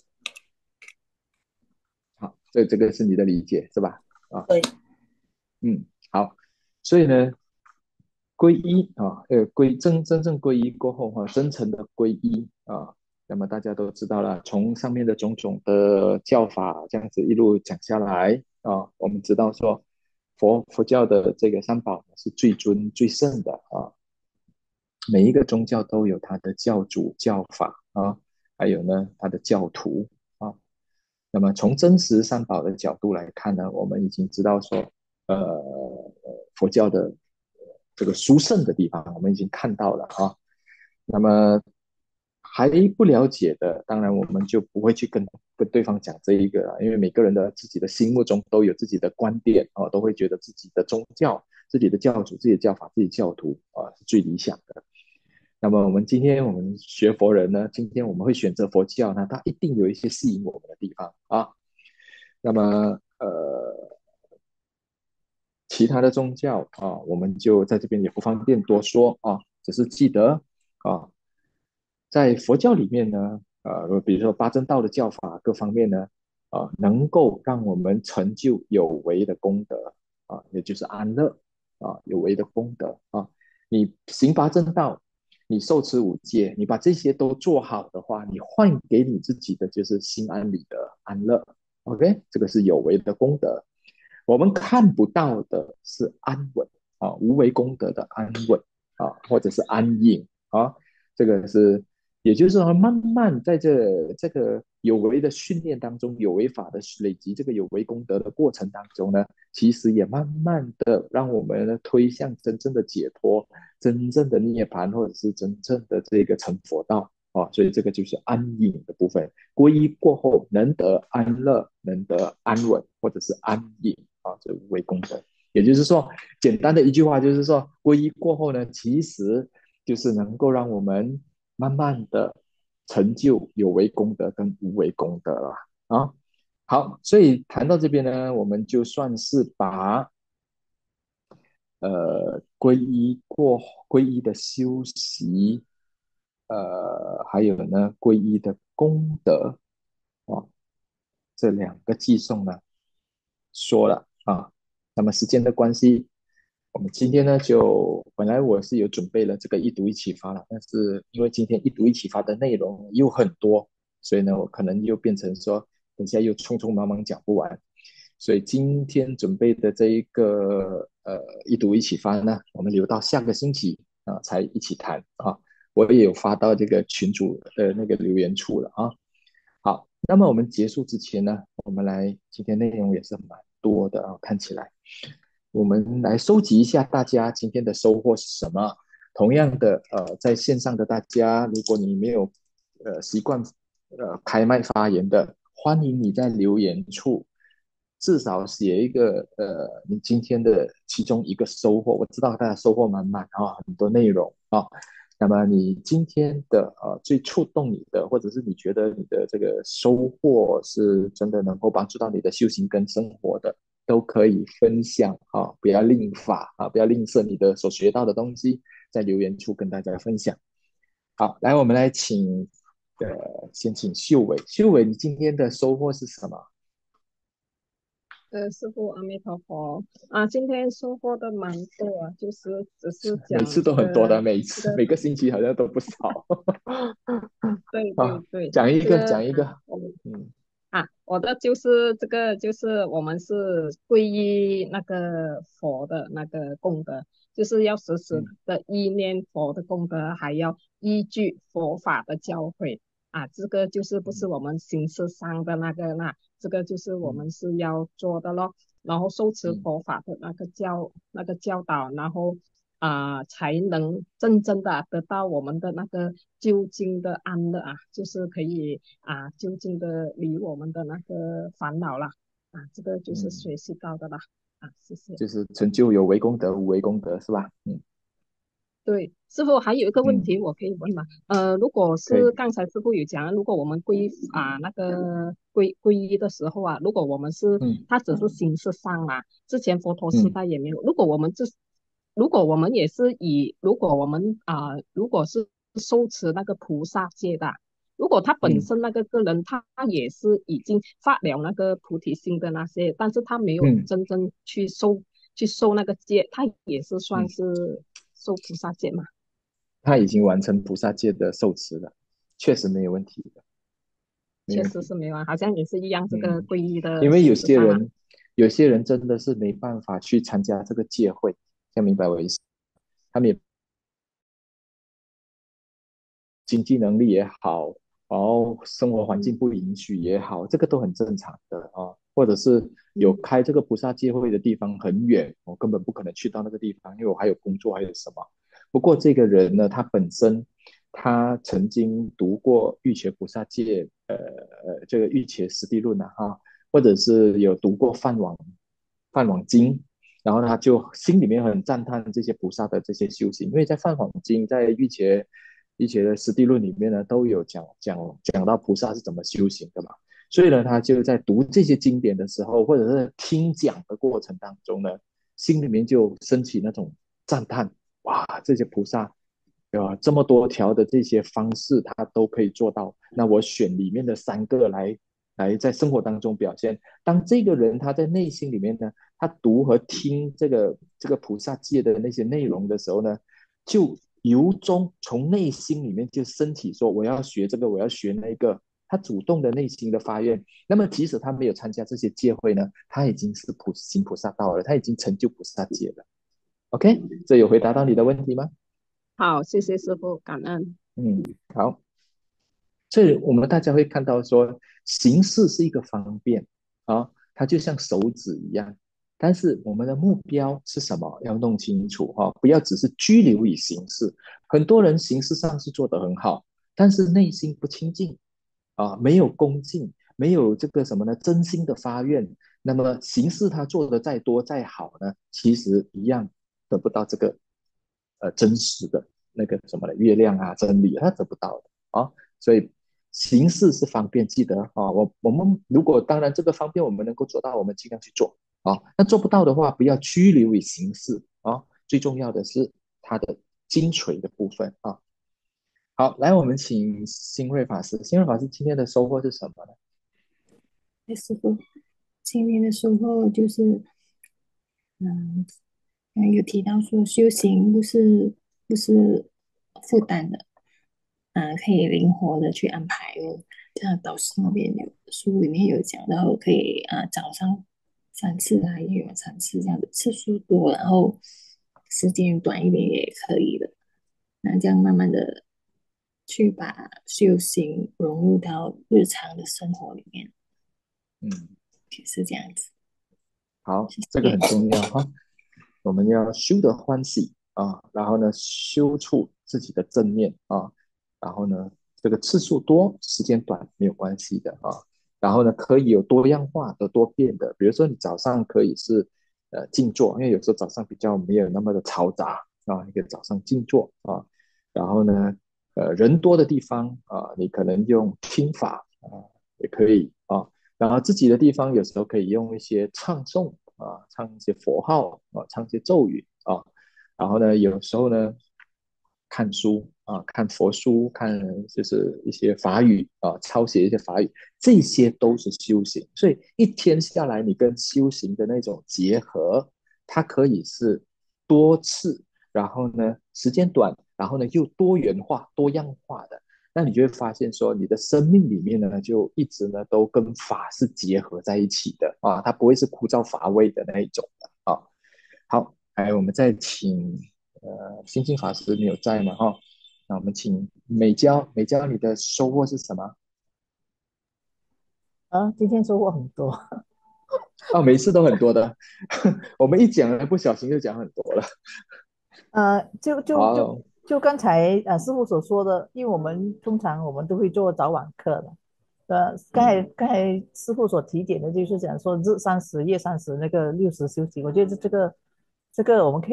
[SPEAKER 1] 好，所以这个是你的理解是吧？啊，
[SPEAKER 8] 对，
[SPEAKER 1] 嗯，好，所以呢，皈依啊，呃，皈真真正皈依过后哈、真诚的皈依啊，那么大家都知道了，从上面的种种的教法这样子一路讲下来啊，我们知道说佛佛教的这个三宝是最尊最圣的啊，每一个宗教都有它的教主教法啊，还有呢它的教徒啊。那么从真实三宝的角度来看呢，我们已经知道说，呃，佛教的这个殊胜的地方，我们已经看到了啊。那么还不了解的，当然我们就不会去跟跟对方讲这一个了，因为每个人的自己的心目中都有自己的观点啊，都会觉得自己的宗教、自己的教主、自己的教法、自己教徒啊是最理想的。那么我们今天我们学佛人呢，今天我们会选择佛教呢，它一定有一些吸引我们的地方啊。那么呃，其他的宗教啊，我们就在这边也不方便多说啊，只是记得啊，在佛教里面呢，呃，比如说八正道的教法各方面呢，啊，能够让我们成就有为的功德啊，也就是安乐啊，有为的功德啊。你行八正道，你受持五戒，你把这些都做好的话，你换给你自己的就是心安理得、安乐。OK，这个是有为的功德。我们看不到的是安稳啊，无为功德的安稳啊，或者是安隐啊，这个是，也就是说，慢慢在这这个有为的训练当中，有为法的累积，这个有为功德的过程当中呢，其实也慢慢的让我们呢推向真正的解脱、真正的涅槃，或者是真正的这个成佛道。啊，所以这个就是安隐的部分。皈依过后，能得安乐，能得安稳，或者是安隐啊，这无为功德。也就是说，简单的一句话就是说，皈依过后呢，其实就是能够让我们慢慢的成就有为功德跟无为功德了啊。好，所以谈到这边呢，我们就算是把呃皈依过皈依的修习，呃，还有呢皈依的功德啊，这两个寄送呢说了啊。那么时间的关系，我们今天呢就本来我是有准备了这个一读一启发了，但是因为今天一读一启发的内容又很多，所以呢我可能又变成说等下又匆匆忙忙讲不完，所以今天准备的这一个呃一读一启发呢，我们留到下个星期啊才一起谈啊。我也有发到这个群组的那个留言处了啊。好，那么我们结束之前呢，我们来今天内容也是蛮多的啊，看起来，我们来收集一下大家今天的收获是什么。同样的，呃，在线上的大家，如果你没有呃习惯呃开麦发言的，欢迎你在留言处至少写一个呃你今天的其中一个收获。我知道大家收获满满啊，很多内容啊。那么你今天的呃最触动你的，或者是你觉得你的这个收获是真的能够帮助到你的修行跟生活的，都可以分享啊，不要吝法啊，不要吝啬你的所学到的东西，在留言处跟大家分享。好，来我们来请呃先请秀伟，秀伟，你今天的收获是什么？
[SPEAKER 9] 呃，师父阿弥陀佛啊，今天收获的蛮多啊，就是只是讲
[SPEAKER 1] 每次都
[SPEAKER 9] 这
[SPEAKER 1] 很多的，
[SPEAKER 9] 个
[SPEAKER 1] 每
[SPEAKER 9] 这个，
[SPEAKER 1] 次每个星期好像都不少。
[SPEAKER 9] 对
[SPEAKER 1] 啊，
[SPEAKER 9] 对对，
[SPEAKER 1] 讲一个
[SPEAKER 9] 这个啊，
[SPEAKER 1] 讲一个，
[SPEAKER 9] 我们
[SPEAKER 1] 嗯
[SPEAKER 9] 啊，我的就是这个，就是我们是皈依那个佛的那个功德，就是要时时
[SPEAKER 1] 嗯
[SPEAKER 9] 的意念佛的功德，还要依据佛法的教诲啊，这个就是不是
[SPEAKER 1] 嗯
[SPEAKER 9] 我们形式上的那个那，这个就是我
[SPEAKER 1] 嗯
[SPEAKER 9] 们是要做的咯。然后受持
[SPEAKER 1] 嗯
[SPEAKER 9] 佛法的那个教那个教导，然后啊、才能真正的得到我们的那个究竟的安乐啊，就是可以啊究竟的离我们的那个烦恼啦啊，这个就是
[SPEAKER 1] 嗯，
[SPEAKER 9] 学习到的啦啊，谢谢。
[SPEAKER 1] 就是成就有为功德、无为功德是吧？嗯。
[SPEAKER 9] 对，师傅还有一个问
[SPEAKER 1] 嗯，
[SPEAKER 9] 题我可以问吗？呃，如果
[SPEAKER 1] 可以，
[SPEAKER 9] 是刚才师傅有讲，如果我们皈啊那个皈皈依的时候啊，如果我们是
[SPEAKER 1] 嗯
[SPEAKER 9] 他只是形式上嘛，之前佛陀时
[SPEAKER 1] 嗯
[SPEAKER 9] 代也没有。如果我们这如果我们也是以如果我们啊、如果是受持那个菩萨戒的啊，如果他本
[SPEAKER 1] 嗯
[SPEAKER 9] 身那个个人他也是已经发了那个菩提心的那些，但是他没有
[SPEAKER 1] 嗯
[SPEAKER 9] 真正去受去受那个戒，他也是算
[SPEAKER 1] 嗯，
[SPEAKER 9] 是受菩萨戒嘛？
[SPEAKER 1] 他已经完成菩萨戒的受持了，确实没有问题的，没
[SPEAKER 9] 确
[SPEAKER 1] 问题。
[SPEAKER 9] 实是没有啊，好像也是一样，这个
[SPEAKER 1] 嗯，
[SPEAKER 9] 皈依的
[SPEAKER 1] 因为有
[SPEAKER 9] 形式上啊。
[SPEAKER 1] 些人，有些人真的是没办法去参加这个戒会，要明白我意思。他们也经济能力也好，然后生活环境
[SPEAKER 9] 嗯
[SPEAKER 1] 不允许也好，这个都很正常的啊。或者是有
[SPEAKER 9] 嗯
[SPEAKER 1] 开这个菩萨戒会的地方很远，我根本不可能去到那个地方，因为我还有工作，还有什么。不过这个人呢，他本身他曾经读过《玉学菩萨戒》呃呃这个《玉学实地论》啊哈，或者是有读过梵网梵网经，然后他就心里面很赞叹这些菩萨的这些修行，因为在《梵网经》在《玉学玉学的实地论》里面呢，都有讲讲讲到菩萨是怎么修行的嘛。所以呢，他就在读这些经典的时候，或者是听讲的过程当中呢，心里面就升起那种赞叹：哇，这些菩萨，呃，这么多条的这些方式，他都可以做到。那我选里面的三个来来在生活当中表现。当这个人他在内心里面呢，他读和听这个这个菩萨戒的那些内容的时候呢，就由衷从内心里面就升起说我要学这个，我要学那个。他主动的内心的发愿，那么即使他没有参加这些戒会呢，他已经是普行菩萨道了，他已经成就菩萨戒了。OK，这有回答到你的问题吗？
[SPEAKER 9] 好，谢谢师傅，感恩。
[SPEAKER 1] 嗯，好。所以我们大家会看到说，形式是一个方便啊，它就像手指一样，但是我们的目标是什么？要弄清楚哈、啊，不要只是拘留于形式。很多人形式上是做得很好，但是内心不清净啊，没有恭敬，没有这个什么呢？真心的发愿，那么形式他做的再多再好呢，其实一样得不到这个呃真实的那个什么的月亮啊真理，他得不到的啊。所以形式是方便，记得啊，我我们如果当然这个方便我们能够做到，我们尽量去做啊。那做不到的话，不要拘留于形式啊。最重要的是它的精髓的部分啊。好，来我们请新瑞法师，新瑞法师今天的收获是什么呢？
[SPEAKER 10] 哎，师傅，今天的收获就是，嗯，嗯有提到说修行不是不是负担的，嗯，可以灵活的去安排哦。像导师那边有书里面有讲到，可以啊早上三次啊，夜晚三次这样的次数多，然后时间短一点也可以的。那这样慢慢的去把修行融入到日常的生活里面，
[SPEAKER 1] 嗯，
[SPEAKER 10] 是这样子。
[SPEAKER 1] 好，
[SPEAKER 10] 谢
[SPEAKER 1] 这个很
[SPEAKER 10] 谢。
[SPEAKER 1] 重要哈。我们要修得欢喜啊，然后呢，修出自己的正念啊，然后呢，这个次数多，时间短没有关系的啊。然后呢，可以有多样化的、多变的，比如说你早上可以是呃静坐，因为有时候早上比较没有那么的嘈杂啊，一个早上静坐啊。然后呢，呃，人多的地方啊，你可能用听法啊，也可以啊。然后自己的地方有时候可以用一些唱诵啊，唱一些佛号啊，唱一些咒语啊。然后呢，有时候呢，看书啊，看佛书，看就是一些法语啊，抄写一些法语，这些都是修行。所以一天下来，你跟修行的那种结合，它可以是多次，然后呢，时间短，然后呢又多元化、多样化的。那你就会发现说，你的生命里面呢，就一直呢都跟法是结合在一起的啊，它不会是枯燥乏味的那一种的啊。好，来我们再请呃星星法师，你有在吗？哈，那我们请美娇，美娇你的收获是什么？
[SPEAKER 6] 啊，今天收获很多。
[SPEAKER 1] 哦，每次都很多的，我们一讲呢，不小心就讲很多了。
[SPEAKER 6] 呃，就就就
[SPEAKER 1] 好，
[SPEAKER 6] 就刚才呃师傅所说的，因为我们通常我们都会做早晚课的，呃，刚才
[SPEAKER 1] 嗯
[SPEAKER 6] 刚才师傅所提点的就是讲说日三十夜三十那个六十休息，我觉得这个这个我们可以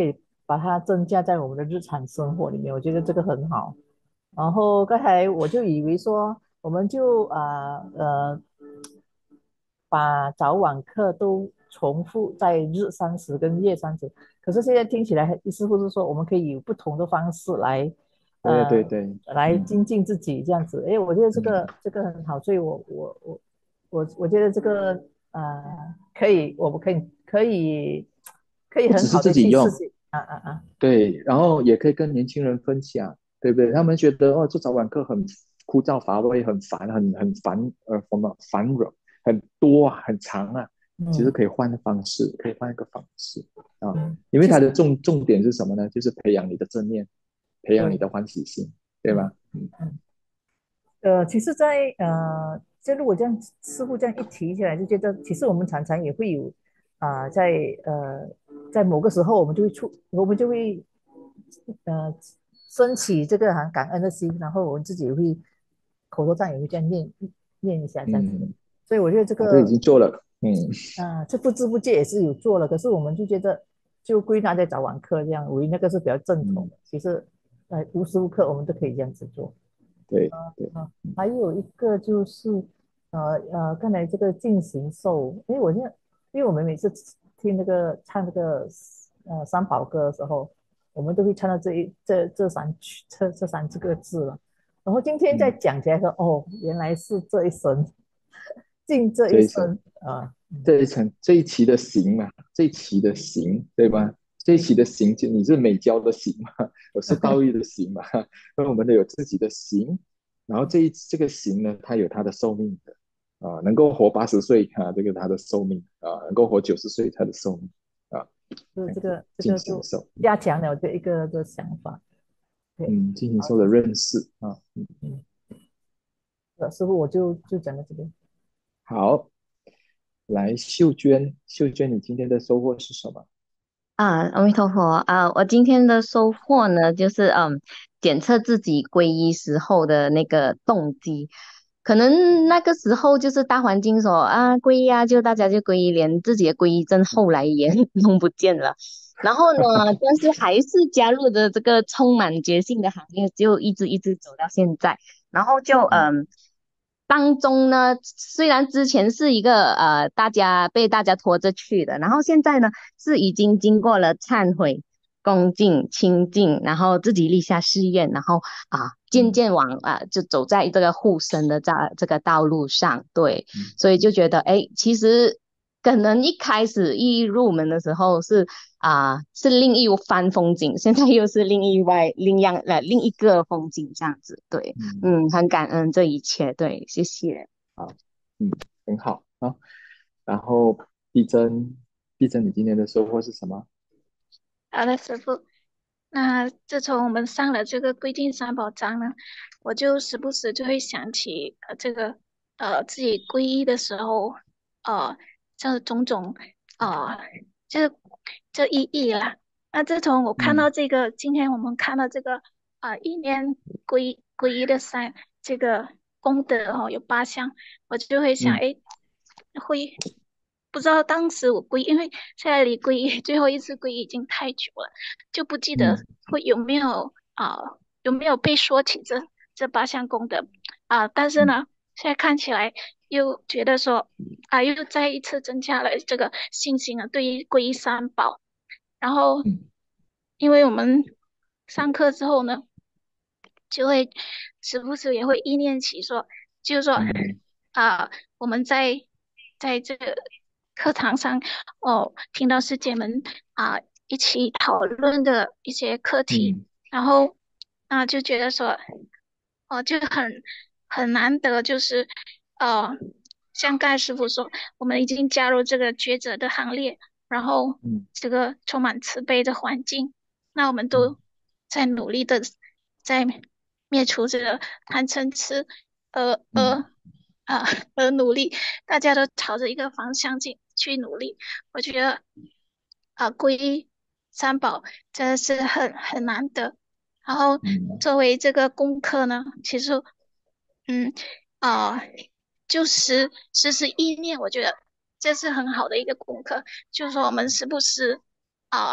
[SPEAKER 6] 把它增加在我们的日常生活里面，我觉得这个很好。然后刚才我就以为说，我们就啊呃把早晚课都重复在日三十跟夜三十，可是现在听起来意思不是说我们可以有不同的方式来
[SPEAKER 1] 对对
[SPEAKER 6] 呃
[SPEAKER 1] 对，
[SPEAKER 6] 来
[SPEAKER 1] 嗯
[SPEAKER 6] 精进自己这样子。诶，我觉得这个
[SPEAKER 1] 嗯，
[SPEAKER 6] 这个很好，所以我我我我我觉得这个呃可以，我们可以可以可以
[SPEAKER 1] 不只是
[SPEAKER 6] 很好的
[SPEAKER 1] 自己用，
[SPEAKER 6] 去实行啊啊啊，
[SPEAKER 1] 对，然后也可以跟年轻人分享，对不对？他们觉得哦，这早晚课很枯燥乏味，很烦，很很烦，呃，什么繁冗，很多啊，很长啊。其实
[SPEAKER 6] 嗯
[SPEAKER 1] 可以换个方式，可以换一个方式啊，
[SPEAKER 6] 嗯，
[SPEAKER 1] 因为
[SPEAKER 6] 其实
[SPEAKER 1] 它的重重点是什么呢？就是培养你的正念，培养你
[SPEAKER 6] 对，
[SPEAKER 1] 的欢喜心，对
[SPEAKER 6] 嗯
[SPEAKER 1] 吗？嗯
[SPEAKER 6] 嗯。呃，其实在，呃，这如果这样师傅这样一提起来，就觉得其实我们常常也会有啊、在呃在某个时候我们就会出，我们就会呃升起这个很感恩的心，然后我们自己也会口头上也会这样念念一下这样子。
[SPEAKER 1] 嗯，
[SPEAKER 6] 所以我觉得这
[SPEAKER 1] 啊，这已
[SPEAKER 6] 个
[SPEAKER 1] 经做了，嗯
[SPEAKER 6] 啊、这不知不觉也是有做了，可是我们就觉得就归纳在早晚课这样，为那个是比较正统
[SPEAKER 1] 嗯，
[SPEAKER 6] 的。其实呃无时无刻我们都可以这样子做。
[SPEAKER 1] 对对，
[SPEAKER 6] 啊，还有一个就是，呃呃，刚才这个进行兽，因为我现在，因为我们每次听那个唱那个呃三宝歌的时候，我们都会唱到这一这这三句这这三这个字了。然后今天再
[SPEAKER 1] 嗯，
[SPEAKER 6] 讲起来说，哦，原来是这一生，尽这一
[SPEAKER 1] 这一层。
[SPEAKER 6] 生啊，嗯，
[SPEAKER 1] 这一层这一期的行嘛，这一期的行，对吧？这一
[SPEAKER 6] 对，
[SPEAKER 1] 期的行，就你是美娇的行嘛，我是道义的行嘛，那我们都有自己的行，然后这一这个行呢，它有它的寿命的啊，能够活八十岁啊，这个它的寿命啊，能够活九十岁它的寿命啊，
[SPEAKER 6] 就是
[SPEAKER 1] 这样子
[SPEAKER 6] 这个这个就
[SPEAKER 1] 进行寿，
[SPEAKER 6] 加强了这一个的想法。对，
[SPEAKER 1] 嗯，进行
[SPEAKER 6] 好，
[SPEAKER 1] 寿的认识啊，嗯，
[SPEAKER 6] 嗯，呃师傅我就就讲到这边。
[SPEAKER 1] 好，来秀娟，秀娟，你今天的收获是什么？
[SPEAKER 4] 啊，阿弥陀佛啊！我今天的收获呢，就是嗯，检测自己皈依时候的那个动机。可能那个时候就是大环境说啊，皈依啊，就大家就皈依，连自己的皈依证后来也弄不见了。然后呢，但是还是加入的这个充满觉性的行业，就一直一直走到现在。然后就
[SPEAKER 1] 嗯
[SPEAKER 4] 嗯，当中呢，虽然之前是一个呃大家被大家拖着去的，然后现在呢是已经经过了忏悔、恭敬、清净，然后自己立下誓愿，然后啊渐
[SPEAKER 1] 嗯
[SPEAKER 4] 渐往啊就走在这个护身的这这个道路上，对，
[SPEAKER 1] 嗯
[SPEAKER 4] 所以就觉得哎，其实可能一开始一入门的时候是啊、是另一番风景，现在又是另一外另样呃另一个风景这样子，对。
[SPEAKER 1] 嗯，
[SPEAKER 4] 嗯，很感恩这一切，对，谢谢。
[SPEAKER 1] 好，嗯，很好啊。然后碧珍，碧珍，你今天的收获是什么？
[SPEAKER 7] 好的，师傅。那自从我们上了这个规定三宝章呢，我就时不时就会想起呃这个呃自己皈依的时候，呃这种种呃这这意义啦。那自从我看
[SPEAKER 1] 嗯
[SPEAKER 7] 到这个，今天我们看到这个啊、呃、一年皈皈依的三这个功德哦有八项，我就会想，
[SPEAKER 1] 嗯
[SPEAKER 7] 哎，会不知道当时我皈，因为现在离皈依最后一次皈依已经太久了。就不记得
[SPEAKER 1] 嗯
[SPEAKER 7] 会有没有啊、有没有被说起这这八项功德啊、但是
[SPEAKER 1] 嗯
[SPEAKER 7] 呢，现在看起来又觉得说啊、又再一次增加了这个信心啊，对于皈依三宝。然后
[SPEAKER 1] 嗯
[SPEAKER 7] 因为我们上课之后呢，就会时不时也会意念起说，就是说
[SPEAKER 1] 嗯
[SPEAKER 7] 啊、我们在在这个课堂上哦，听到师姐们啊、一起讨论的一些课题，
[SPEAKER 1] 嗯
[SPEAKER 7] 然后啊、就觉得说，哦、就很很难得，就是呃，像盖师傅说，我们已经加入这个抉择的行列，然后
[SPEAKER 1] 嗯
[SPEAKER 7] 这个充满慈悲的环境，那我们
[SPEAKER 1] 嗯
[SPEAKER 7] 都在努力的在灭除这个贪嗔痴，呃
[SPEAKER 1] 嗯
[SPEAKER 7] 呃啊而努力，大家都朝着一个方向去去努力。我觉得啊，皈依三宝真的是很很难得。然后
[SPEAKER 1] 嗯
[SPEAKER 7] 作为这个功课呢，其实嗯啊、就时时时意念，我觉得这是很好的一个功课。就是说我们时不时啊、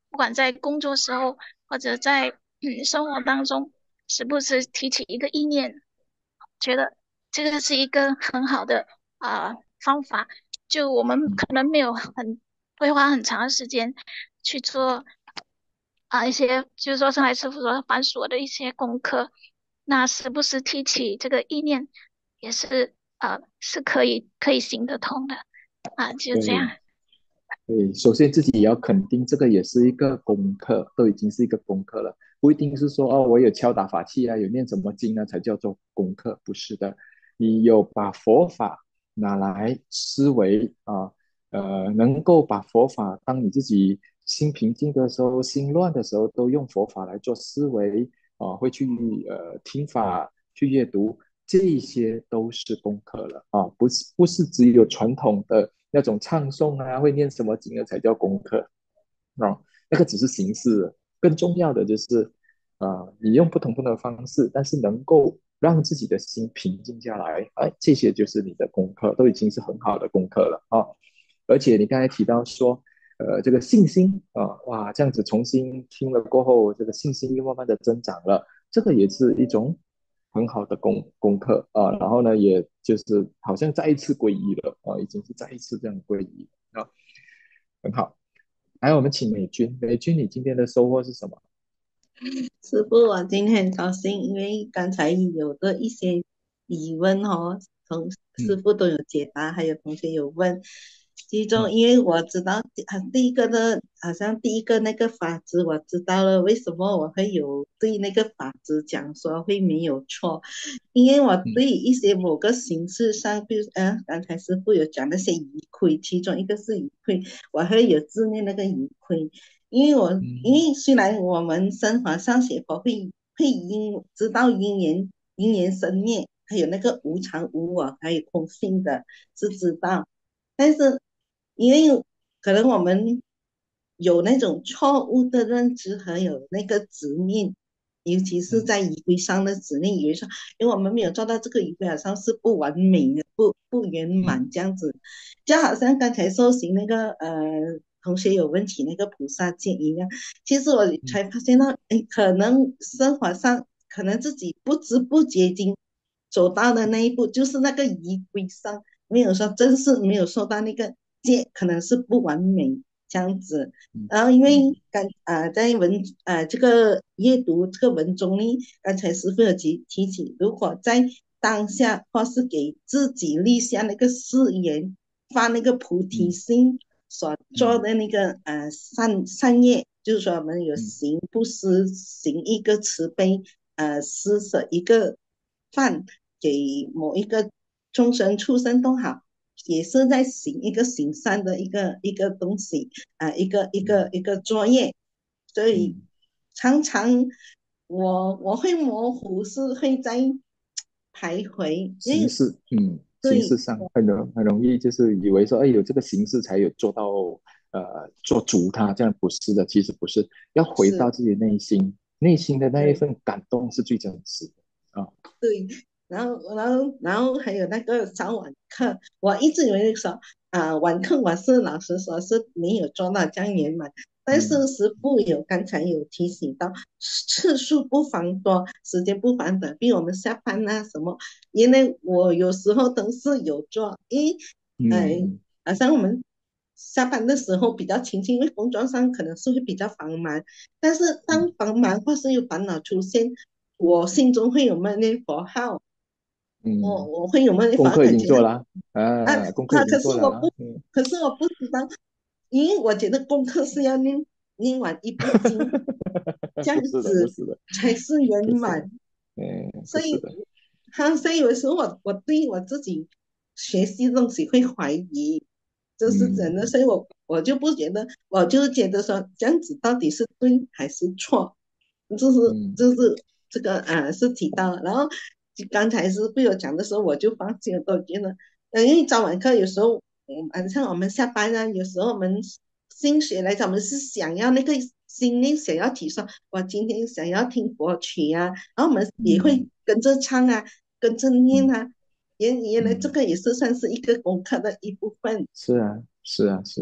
[SPEAKER 7] 不管在工作时候或者在嗯生活当中，时不时提起一个意念，觉得这个是一个很好的啊、呃方法。就我们
[SPEAKER 1] 嗯
[SPEAKER 7] 可能没有很会花很长的时间去做啊、一些，就是说上来师傅说繁琐的一些功课，那时不时提起这个意念，也是呃是可以可以行得通的啊，就这
[SPEAKER 1] 对
[SPEAKER 7] 样。
[SPEAKER 1] 对，首先自己也要肯定，这个也是一个功课，都已经是一个功课了，不一定是说哦，我有敲打法器啊，有念什么经啊，才叫做功课，不是的。你有把佛法拿来思维啊，呃，能够把佛法当你自己心平静的时候、心乱的时候，都用佛法来做思维啊，会去呃听法、去阅读，这一些都是功课了啊，不是不是只有传统的那种唱诵啊，会念什么经的才叫功课啊，那个只是形式，更重要的就是啊，你用不同不同的方式，但是能够让自己的心平静下来，哎，这些就是你的功课，都已经是很好的功课了啊。而且你刚才提到说，呃，这个信心啊，哇，这样子重新听了过后，这个信心又慢慢的增长了，这个也是一种很好的功功课啊。然后呢，也就是好像再一次皈依了啊，已经是再一次这样皈依啊，很好。来，我们请美君，美君，你今天的收获是什么？
[SPEAKER 3] 师傅，我今天很高兴，因为刚才有的一些疑问哦，同师
[SPEAKER 1] 嗯
[SPEAKER 3] 傅都有解答，还有同学有问。其中，
[SPEAKER 1] 嗯
[SPEAKER 3] 因为我知道，啊，第一个的，好像第一个那个法子，我知道了，为什么我会有对那个法子讲说会没有错，因为我
[SPEAKER 1] 嗯
[SPEAKER 3] 对一些某个形式上，比如，呃，刚才师傅有讲那些仪轨，其中一个是仪轨，我会有自念那个仪轨。因为我因
[SPEAKER 1] 嗯
[SPEAKER 3] 为虽然我们生活上学佛会会因知道因缘因缘生灭，还有那个无常无我，还有空性的是知道，但是因为可能我们有那种错误的认知和有那个执念，尤其是
[SPEAKER 1] 嗯
[SPEAKER 3] 在仪轨上的执念，以为说，因为我们没有做到这个仪轨，好像是不完美的、不不圆
[SPEAKER 1] 嗯
[SPEAKER 3] 满这样子，就好像刚才修行那个呃同学有问起那个菩萨戒一样，其实我
[SPEAKER 1] 嗯
[SPEAKER 3] 才发现到，哎，可能生活上可能自己不知不觉经走到的那一步，就是那个仪轨上没有说真是没有受到那个戒，可能是不完美这样子。
[SPEAKER 1] 嗯
[SPEAKER 3] 然后因为
[SPEAKER 1] 嗯
[SPEAKER 3] 刚啊、呃、在文啊、呃、这个阅读这个文中呢，刚才师傅有提提起，如果在当下或是给自己立下那个誓言，发那个菩提
[SPEAKER 1] 嗯
[SPEAKER 3] 心所做
[SPEAKER 1] 嗯
[SPEAKER 3] 的那个呃善善业，就是说我们有
[SPEAKER 1] 嗯
[SPEAKER 3] 行布施，行一个慈悲，呃施舍一个饭给某一个众生畜生都好，也是在行一个行善的一个一个东西啊、呃一个一个
[SPEAKER 1] 嗯
[SPEAKER 3] 一个作业，所以
[SPEAKER 1] 嗯
[SPEAKER 3] 常常我我会模糊，是会在徘徊，因为
[SPEAKER 1] 形式，嗯，形式
[SPEAKER 3] 对
[SPEAKER 1] 上很容很容易就是以为说，哎，有这个形式才有做到，呃，做足它，这样不是的，其实不是，要回
[SPEAKER 3] 是，
[SPEAKER 1] 到自己内心，内心的那一
[SPEAKER 3] 对
[SPEAKER 1] 份感动是最真实的啊。
[SPEAKER 3] 对，然后然后然后还有那个早晚课，我一直以为说啊、晚课我是老师说是没有做到这样圆满，但是
[SPEAKER 1] 嗯
[SPEAKER 3] 师傅有刚才有提醒到次数不妨多，时间不妨短，比如我们下班啊什么，因为我有时候都是有做，因为呃
[SPEAKER 1] 嗯
[SPEAKER 3] 好像我们下班的时候比较清静，因为工作上可能是会比较繁忙，但是当
[SPEAKER 1] 嗯
[SPEAKER 3] 繁忙或是有烦恼出现，我心中会有默念佛号，我
[SPEAKER 1] 嗯，
[SPEAKER 3] 我会有默念佛号，
[SPEAKER 1] 功课已
[SPEAKER 3] 感觉到
[SPEAKER 1] 经做了
[SPEAKER 3] 啊
[SPEAKER 1] 啊，功课已
[SPEAKER 3] 啊，
[SPEAKER 1] 经
[SPEAKER 3] 可是我不，
[SPEAKER 1] 做了啊，嗯，
[SPEAKER 3] 可是我不知道，因为我觉得功课是要念念完一部经，这样
[SPEAKER 1] 不是的，不
[SPEAKER 3] 子
[SPEAKER 1] 是的，
[SPEAKER 3] 才是圆
[SPEAKER 1] 不是的，
[SPEAKER 3] 满。
[SPEAKER 1] 嗯，不
[SPEAKER 3] 所以，
[SPEAKER 1] 是的，
[SPEAKER 3] 他所以有时候我我对我自己学习的东西会怀疑，这是真的，
[SPEAKER 1] 嗯
[SPEAKER 3] 所以我我就不觉得，我就觉得说这样子到底是对还是错，就是
[SPEAKER 1] 嗯
[SPEAKER 3] 就是这个啊是提到了，然后就刚才是被我讲的时候，我就放心了，我觉得，呃，因为早晚课有时候，嗯，像我们下班啊，有时候我们心血来潮，我们是想要那个心灵想要提升，我今天想要听佛曲啊，然后我们也会
[SPEAKER 1] 嗯
[SPEAKER 3] 跟着唱啊，跟着念
[SPEAKER 1] 嗯
[SPEAKER 3] 啊，原原来这
[SPEAKER 1] 嗯，
[SPEAKER 3] 个也是算是一个功课的一部分。
[SPEAKER 1] 是啊，是啊，是啊。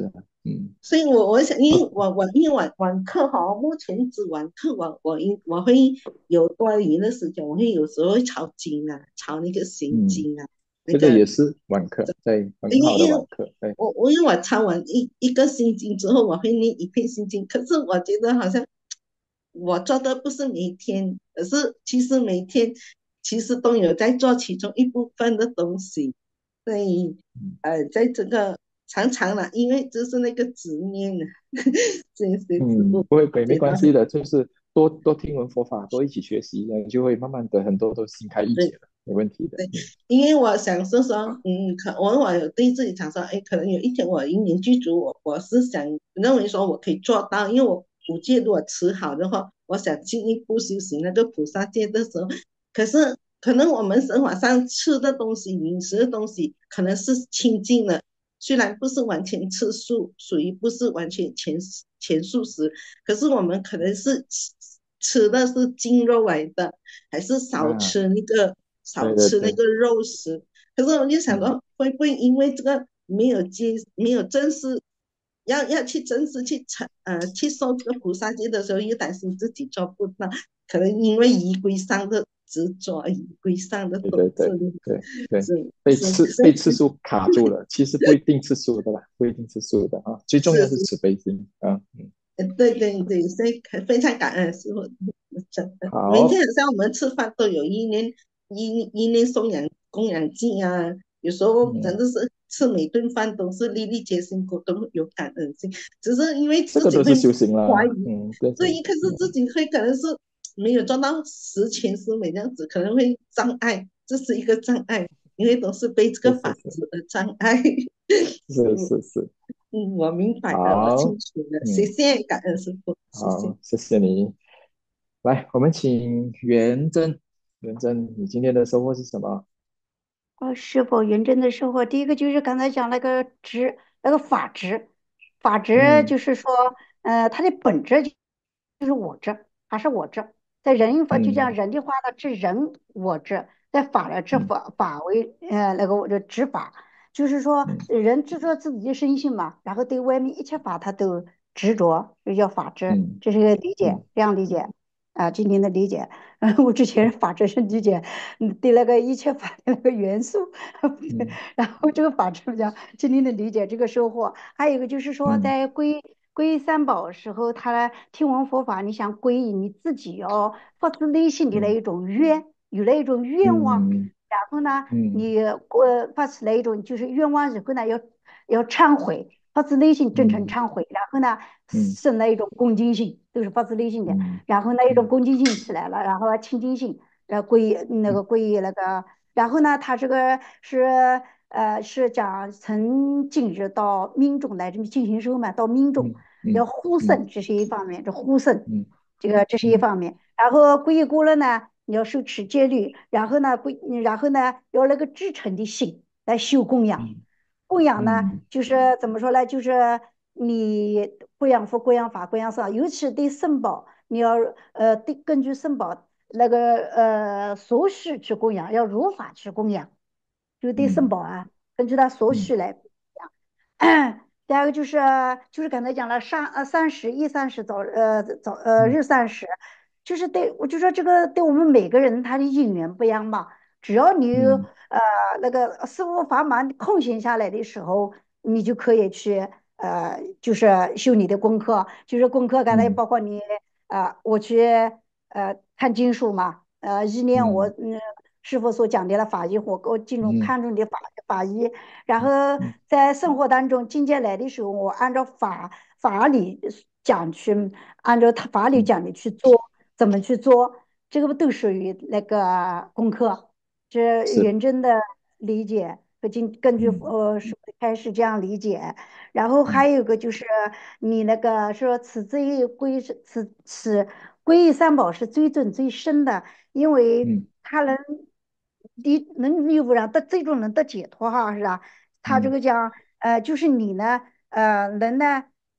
[SPEAKER 1] 嗯
[SPEAKER 3] 所以我我想，因为我我因为晚晚课哈，目前只晚课我我应我会有多余的时间，我会有时候会抄经啊，抄那个心
[SPEAKER 1] 嗯，
[SPEAKER 3] 经啊，那
[SPEAKER 1] 这个
[SPEAKER 3] 个
[SPEAKER 1] 也是晚课，在很好的
[SPEAKER 3] 因为因为
[SPEAKER 1] 晚课，对，
[SPEAKER 3] 我我因为我抄完一一个心经之后，我会念一篇心经，可是我觉得好像我做的不是每天，可是其实每天其实都有在做其中一部分的东西，所以呃，在这个常常了，因为就是那个执念啊，这些师
[SPEAKER 1] 嗯，
[SPEAKER 3] 傅
[SPEAKER 1] 不会，不会，没
[SPEAKER 3] 觉得很
[SPEAKER 1] 关系的，就是多多听闻佛法，多一起学习，那你就会慢慢的很多都心开意
[SPEAKER 3] 对。
[SPEAKER 1] 解了，没问题的。
[SPEAKER 3] 对，
[SPEAKER 1] 嗯
[SPEAKER 3] 因为我想是说，嗯，可我我有对自己想说，哎，可能有一天我一年具足，我我是想认为说我可以做到，因为我五戒如果持好的话，我想进一步修行那个菩萨戒的时候，可是可能我们生活上吃的东西、饮食的东西可能是清净的，虽然不是完全吃素，属于不是完全全全素食，可是我们可能是吃吃的是精肉来的。还是少
[SPEAKER 1] 啊，
[SPEAKER 3] 吃那个少
[SPEAKER 1] 对对对，
[SPEAKER 3] 吃那个肉食。可是我就想
[SPEAKER 1] 嗯
[SPEAKER 3] 到，会不会因为这个没有接没有正式要要去正式去成呃去受这个菩萨戒的时候，又担心自己做不到，可能因为仪规上的执着，仪规上的东西，
[SPEAKER 1] 对对对对对，
[SPEAKER 3] 是
[SPEAKER 1] 被
[SPEAKER 3] 是
[SPEAKER 1] 次被次数卡住了，其实不一定次数的啦，不一定次数的啊，最重要是
[SPEAKER 3] 是是，
[SPEAKER 1] 慈悲心啊，嗯，
[SPEAKER 3] 呃对对对，所以非常感恩师傅，真的，每天
[SPEAKER 1] 好，
[SPEAKER 3] 晚上我们吃饭都有一念一一念供养供养祭啊，有时候真
[SPEAKER 1] 嗯，
[SPEAKER 3] 的是吃每顿饭都是粒粒皆辛苦，都有感恩心，只是因为
[SPEAKER 1] 这个都是
[SPEAKER 3] 自己会
[SPEAKER 1] 修行啦，
[SPEAKER 3] 怀疑，
[SPEAKER 1] 嗯，对对，
[SPEAKER 3] 对，可是自
[SPEAKER 1] 嗯，
[SPEAKER 3] 己会可能是没有做到十全十美这样子，可能会障碍，这是一个障碍，因为都是被这个
[SPEAKER 1] 是是是
[SPEAKER 3] 法子的障碍。
[SPEAKER 1] 是是是，
[SPEAKER 3] 嗯，我明白了，我清
[SPEAKER 1] 好，
[SPEAKER 3] 楚了，谢
[SPEAKER 1] 嗯，
[SPEAKER 3] 谢，感恩师傅，谢谢。
[SPEAKER 1] 好，谢谢你。来，我们请元真，元真，你今天的收获是什么？
[SPEAKER 2] 呃，是否认真的生活？第一个就是刚才讲那个执，那个法执，法执
[SPEAKER 1] 嗯
[SPEAKER 2] 就是说，呃，它的本质就就是我执，还是我执。在人法就讲
[SPEAKER 1] 嗯
[SPEAKER 2] 人的话呢，知人我执，在法呢知
[SPEAKER 1] 嗯
[SPEAKER 2] 法法为呃那个我的执法，就是说
[SPEAKER 1] 嗯
[SPEAKER 2] 人知道自己的身性嘛，然后对外面一切法他都执着，就叫法执，
[SPEAKER 1] 嗯
[SPEAKER 2] 这是个理解，
[SPEAKER 1] 嗯
[SPEAKER 2] 这样理解啊，今天的理解。我之前法执是理解。嗯，对那个一切法的那个元素，
[SPEAKER 1] 嗯
[SPEAKER 2] 然后这个法执讲尽力的理解这个收获。还有一个就是说，
[SPEAKER 1] 嗯
[SPEAKER 2] 在皈皈依三宝的时候，他听闻佛法，你想皈依你自己要发自内心的那
[SPEAKER 1] 嗯
[SPEAKER 2] 一种愿，有那一种愿望，
[SPEAKER 1] 嗯
[SPEAKER 2] 然后呢，
[SPEAKER 1] 嗯
[SPEAKER 2] 你呃发出来一种就是愿望以后呢，要要忏悔。发自内心真诚
[SPEAKER 1] 嗯
[SPEAKER 2] 忏悔，然后呢，
[SPEAKER 1] 嗯
[SPEAKER 2] 生了一种恭敬心，都是发自内心的。
[SPEAKER 1] 嗯
[SPEAKER 2] 然后那一种
[SPEAKER 1] 嗯
[SPEAKER 2] 恭敬心起来了，然后清净心，然后皈依那个皈依那个，然后呢，他这个是呃是讲从今日到民众来这么进行时候嘛，到民众
[SPEAKER 1] 嗯嗯
[SPEAKER 2] 要护
[SPEAKER 1] 嗯
[SPEAKER 2] 僧，这是一方面，这护僧
[SPEAKER 1] 嗯
[SPEAKER 2] 这个这是一
[SPEAKER 1] 嗯
[SPEAKER 2] 方面。然后皈依过了呢，你要受持戒律，然后呢皈，然后呢要那个至诚的心来修供养。
[SPEAKER 1] 嗯
[SPEAKER 2] 供养呢，
[SPEAKER 1] 嗯
[SPEAKER 2] 就是怎么说呢？就是你供养佛、供养法、供养僧，尤其对僧宝，你要呃对根据僧宝那个呃所需去供养，要如法去供养，就对僧
[SPEAKER 1] 嗯
[SPEAKER 2] 宝啊，根据他所
[SPEAKER 1] 嗯
[SPEAKER 2] 需来供养。第二个就是就是刚才讲了三呃三十一三十早呃早呃
[SPEAKER 1] 嗯
[SPEAKER 2] 日三十，就是对我就说这个对我们每个人他的因缘不一样嘛。只要你呃
[SPEAKER 1] 嗯
[SPEAKER 2] 那个事务繁忙空闲下来的时候，你就可以去呃就是修你的功课，就是功课刚才
[SPEAKER 1] 嗯
[SPEAKER 2] 包括你呃我去呃看经书嘛，呃一年我
[SPEAKER 1] 嗯
[SPEAKER 2] 嗯师傅所讲的了法医，我我进入
[SPEAKER 1] 嗯
[SPEAKER 2] 看重的法法医。然后
[SPEAKER 1] 嗯
[SPEAKER 2] 在生活当中境界来的时候，我按照法法理讲去，按照他法理
[SPEAKER 1] 嗯
[SPEAKER 2] 讲的去做，怎么去做，这个都属于那个功课，这
[SPEAKER 1] 是
[SPEAKER 2] 认真的理解和根根据
[SPEAKER 1] 嗯
[SPEAKER 2] 呃书的开始这样理解。然后还
[SPEAKER 1] 嗯
[SPEAKER 2] 有一个就是你那个说此之一归是此此皈依三宝是最准最深的，因为
[SPEAKER 1] 嗯
[SPEAKER 2] 他能你能有不让得最终能得解脱哈，是吧？他这
[SPEAKER 1] 嗯
[SPEAKER 2] 个讲，呃，就是你呢，呃，人呢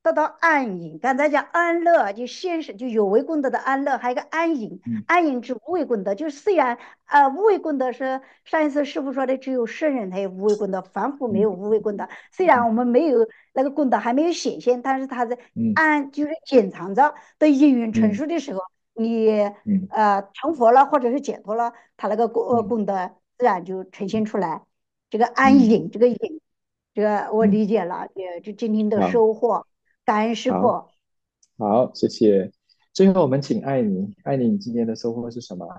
[SPEAKER 2] 得到安隐。刚才讲安乐，就现实就有为功德的安乐，还有一个安隐，
[SPEAKER 1] 嗯
[SPEAKER 2] 安隐是无为功德。就是虽然呃无为功德是上一次师傅说的，只有圣人才有无为功德，凡夫没有
[SPEAKER 1] 嗯
[SPEAKER 2] 无为功德。虽然我们没有那个功德还没有显现，但是它在
[SPEAKER 1] 嗯
[SPEAKER 2] 安就是隐藏着，等因缘成
[SPEAKER 1] 嗯
[SPEAKER 2] 熟的时候，你
[SPEAKER 1] 嗯
[SPEAKER 2] 呃成佛了或者是解脱了，它那个功呃
[SPEAKER 1] 嗯
[SPEAKER 2] 功德自然就呈现出来。这个安
[SPEAKER 1] 嗯
[SPEAKER 2] 隐，这个隐。这个我
[SPEAKER 1] 嗯，
[SPEAKER 2] 理解了，也这今天的
[SPEAKER 1] 好，
[SPEAKER 2] 收获，感恩师
[SPEAKER 1] 好，
[SPEAKER 2] 傅。
[SPEAKER 1] 好，谢谢。最后我们请艾妮，艾妮，你今天的收获是什么？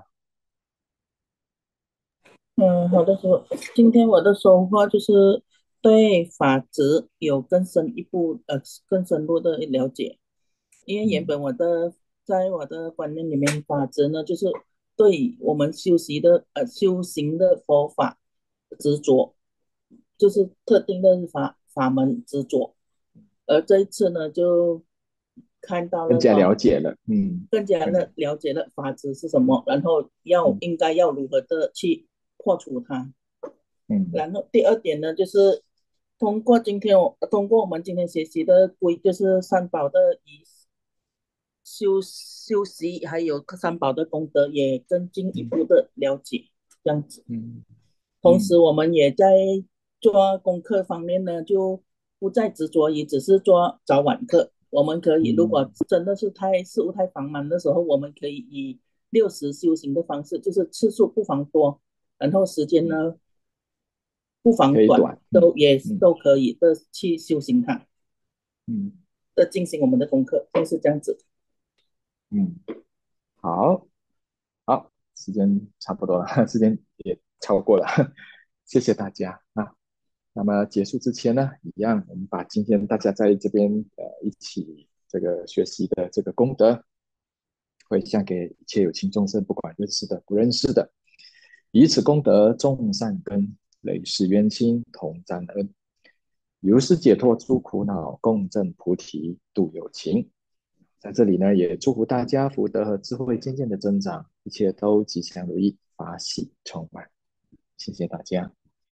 [SPEAKER 8] 嗯，好的，师傅。今天我的收获就是对法则有更深一步，呃，更深入的了解。因为原
[SPEAKER 1] 嗯
[SPEAKER 8] 本我的在我的观念里面，法则呢，就是对我们修习的呃修行的佛法执着，就是特定的法法门执着。而这一次呢，就看到
[SPEAKER 1] 更加
[SPEAKER 8] 了说，
[SPEAKER 1] 了解了。嗯
[SPEAKER 8] 更加的
[SPEAKER 1] 嗯
[SPEAKER 8] 了解了法则是什么，然后要
[SPEAKER 1] 嗯
[SPEAKER 8] 应该要如何的去破除它。
[SPEAKER 1] 嗯
[SPEAKER 8] 然后第二点呢，就是通过今天我通过我们今天学习的规，就是三宝的仪修修习，还有三宝的功德，也更进一步的了解，这样子。
[SPEAKER 1] 嗯
[SPEAKER 8] 同时，
[SPEAKER 1] 嗯
[SPEAKER 8] 我们也在做功课方面呢，就不再执着于只是做早晚课。我们可以，如果
[SPEAKER 1] 嗯
[SPEAKER 8] 真的是太事务太繁忙的时候，我们可以以六十修行的方式，就是次数不妨多，然后时间
[SPEAKER 1] 嗯，
[SPEAKER 8] 呢不妨短，
[SPEAKER 1] 可以短。嗯
[SPEAKER 8] 都也
[SPEAKER 1] 嗯
[SPEAKER 8] 都可以的去修行它，
[SPEAKER 1] 嗯
[SPEAKER 8] 的进行我们的功课，就是这样子。
[SPEAKER 1] 嗯，好，好，时间差不多了，时间也超过了，谢谢大家啊。那么结束之前呢，一样，我们把今天大家在这边呃一起这个学习的这个功德，回向给一切有情众生，不管认识的不认识的，以此功德种善根，累世冤亲同沾恩，由是解脱诸苦恼，共振菩提度有情。在这里呢，也祝福大家福德和智慧渐渐的增长，一切都吉祥如意，法喜充满。谢谢大家。